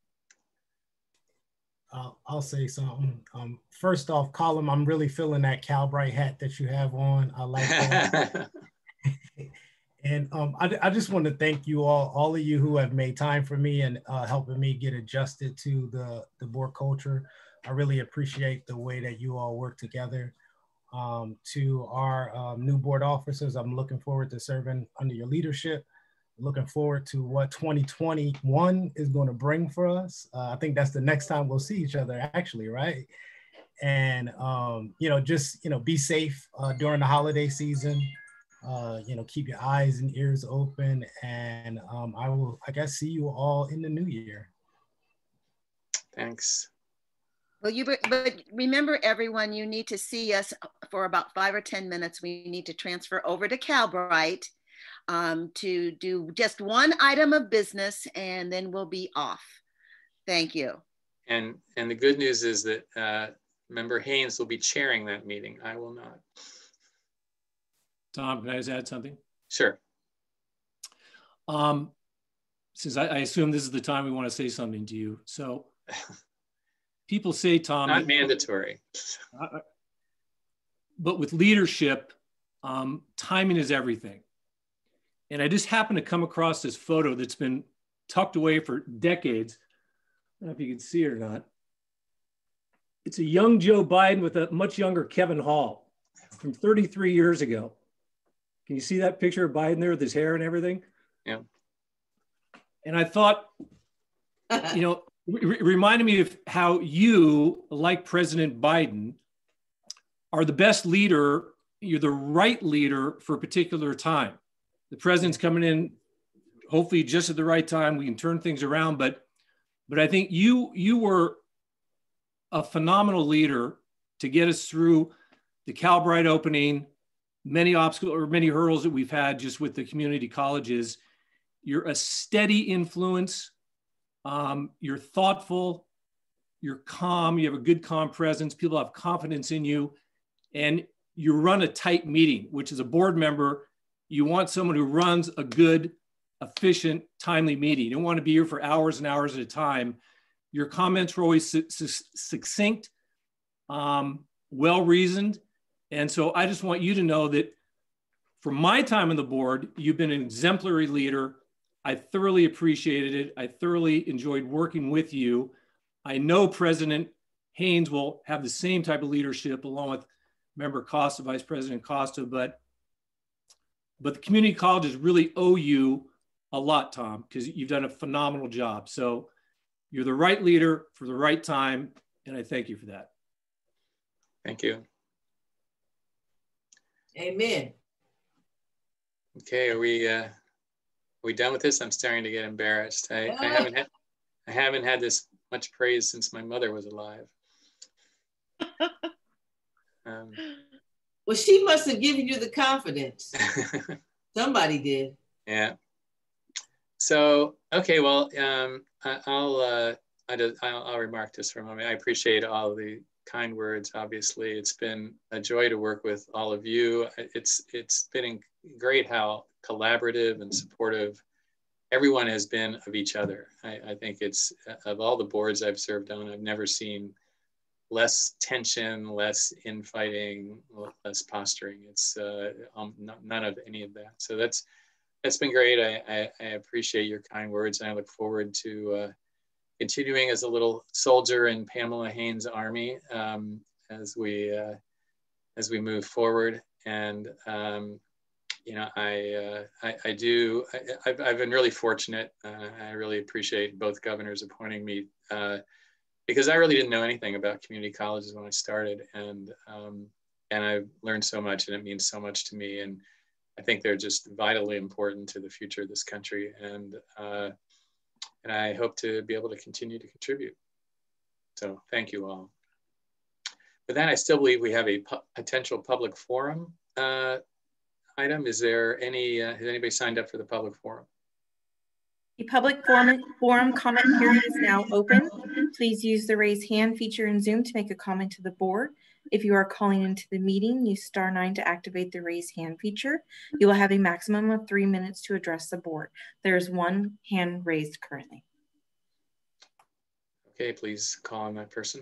Speaker 14: Uh, I'll say something. Um, first off, Colin, I'm really feeling that Calbright hat that you have on. I like that. And um, I, I just want to thank you all, all of you who have made time for me and uh, helping me get adjusted to the, the board culture. I really appreciate the way that you all work together. Um, to our um, new board officers, I'm looking forward to serving under your leadership. Looking forward to what twenty twenty-one is going to bring for us. Uh, I think that's the next time we'll see each other, actually, right? And, um, you know, just, you know, be safe uh, during the holiday season. Uh, you know, keep your eyes and ears open, and um, I will, I guess, see you all in the new year.
Speaker 1: Thanks.
Speaker 11: Well, you, but remember, everyone, you need to see us for about five or ten minutes. We need to transfer over to Calbright um, to do just one item of business, and then we'll be off. Thank you.
Speaker 1: And and the good news is that uh, Member Haynes will be chairing that meeting. I will not.
Speaker 12: Tom, can I just add something?
Speaker 1: Sure.
Speaker 12: Um, since I, I assume this is the time we want to say something to you. So people say, Tom,
Speaker 1: not
Speaker 12: that,
Speaker 1: mandatory.
Speaker 12: Uh, but with leadership, um, timing is everything. And I just happened to come across this photo that's been tucked away for decades. I don't know if you can see it or not. It's a young Joe Biden with a much younger Kevin Hall from thirty-three years ago. Can you see that picture of Biden there with his hair and everything?
Speaker 1: Yeah.
Speaker 12: And I thought, you know, it reminded me of how you, like President Biden, are the best leader. You're the right leader for a particular time. The president's coming in, hopefully just at the right time. We can turn things around, but, but I think you, you were a phenomenal leader to get us through the Calbright opening, many obstacles or many hurdles that we've had just with the community colleges. You're a steady influence. Um, you're thoughtful, you're calm, you have a good calm presence, people have confidence in you, and you run a tight meeting, which as a board member, you want someone who runs a good, efficient, timely meeting. You don't want to be here for hours and hours at a time. Your comments were always su su succinct, um, well-reasoned. And so I just want you to know that from my time on the board, you've been an exemplary leader. I thoroughly appreciated it. I thoroughly enjoyed working with you. I know President Haynes will have the same type of leadership along with Member Costa, Vice President Costa, but, but the community colleges really owe you a lot, Tom, because you've done a phenomenal job. So you're the right leader for the right time, and I thank you for that.
Speaker 1: Thank you.
Speaker 16: Amen.
Speaker 1: Okay, are we, uh, are we done with this? I'm starting to get embarrassed. I, I haven't had, I haven't had this much praise since my mother was alive. Um,
Speaker 16: well, she must have given you the confidence. Somebody did.
Speaker 1: Yeah. So, okay, well, um, I, I'll, uh, I just, I'll, I'll remark this for a moment. I appreciate all the kind words. Obviously, it's been a joy to work with all of you. It's, it's been great how collaborative and supportive everyone has been of each other. I, I think it's, of all the boards I've served on, I've never seen less tension, less infighting, less posturing. It's uh, um, not, none of any of that. So that's, that's been great. I, I, I appreciate your kind words, and I look forward to uh, continuing as a little soldier in Pamela Haynes' army um, as we uh, as we move forward. And um, you know, I, uh, I I do. I, I've I've been really fortunate. Uh, I really appreciate both governors appointing me uh, because I really didn't know anything about community colleges when I started, and um, and I've learned so much, and it means so much to me. And I think they're just vitally important to the future of this country, and uh, and I hope to be able to continue to contribute. So thank you all. With that, I still believe we have a pu potential public forum uh, item. Is there any, uh, has anybody signed up for the public forum?
Speaker 2: The public forum, forum comment period is now open. Please use the raise hand feature in Zoom to make a comment to the board. If you are calling into the meeting, use star nine to activate the raise hand feature. You will have a maximum of three minutes to address the board. There is one hand raised currently.
Speaker 1: Okay, please call on that person.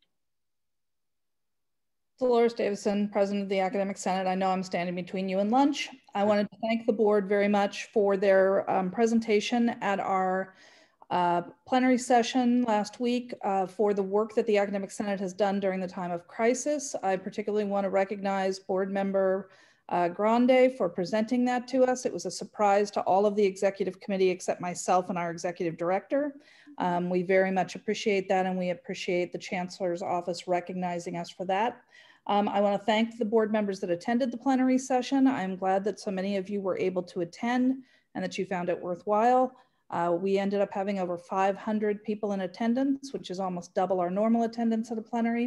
Speaker 19: Dolores Davison, President of the Academic Senate. I know I'm standing between you and lunch. I wanted to thank the board very much for their um, presentation at our uh, plenary session last week uh, for the work that the Academic Senate has done during the time of crisis. I particularly want to recognize board member uh, Grande for presenting that to us. It was a surprise to all of the executive committee except myself and our executive director. Um, we very much appreciate that, and we appreciate the Chancellor's office recognizing us for that. Um, I want to thank the board members that attended the plenary session. I'm glad that so many of you were able to attend and that you found it worthwhile. Uh, we ended up having over five hundred people in attendance, which is almost double our normal attendance at a plenary.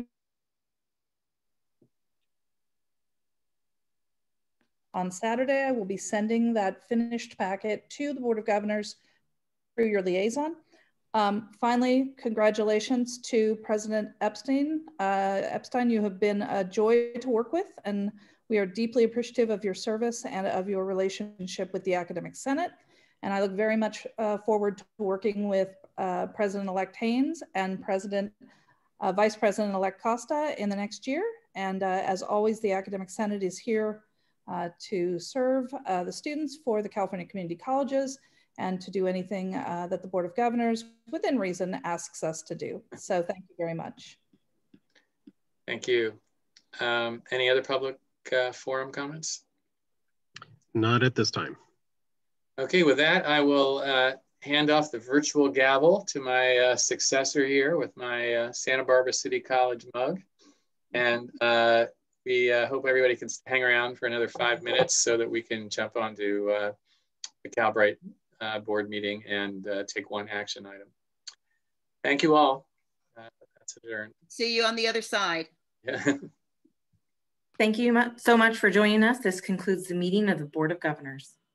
Speaker 19: On Saturday, I will be sending that finished packet to the Board of Governors through your liaison. Um, finally, congratulations to President Epstein. Uh, Epstein, you have been a joy to work with, and we are deeply appreciative of your service and of your relationship with the Academic Senate. And I look very much uh, forward to working with uh, President-elect Haynes and President uh, Vice President-elect Costa in the next year. And uh, as always, the Academic Senate is here uh, to serve uh, the students for the California Community Colleges and to do anything uh, that the Board of Governors, within reason, asks us to do. So thank you very much.
Speaker 1: Thank you. Um, any other public uh, forum comments?
Speaker 18: Not at this time.
Speaker 1: Okay, with that, I will uh, hand off the virtual gavel to my uh, successor here with my uh, Santa Barbara City College mug. And uh, we uh, hope everybody can hang around for another five minutes so that we can jump onto uh, the Calbright uh, board meeting and uh, take one action item. Thank you all. Uh, that's adjourned.
Speaker 11: See you on the other side.
Speaker 1: Yeah.
Speaker 2: Thank you so much for joining us. This concludes the meeting of the Board of Governors.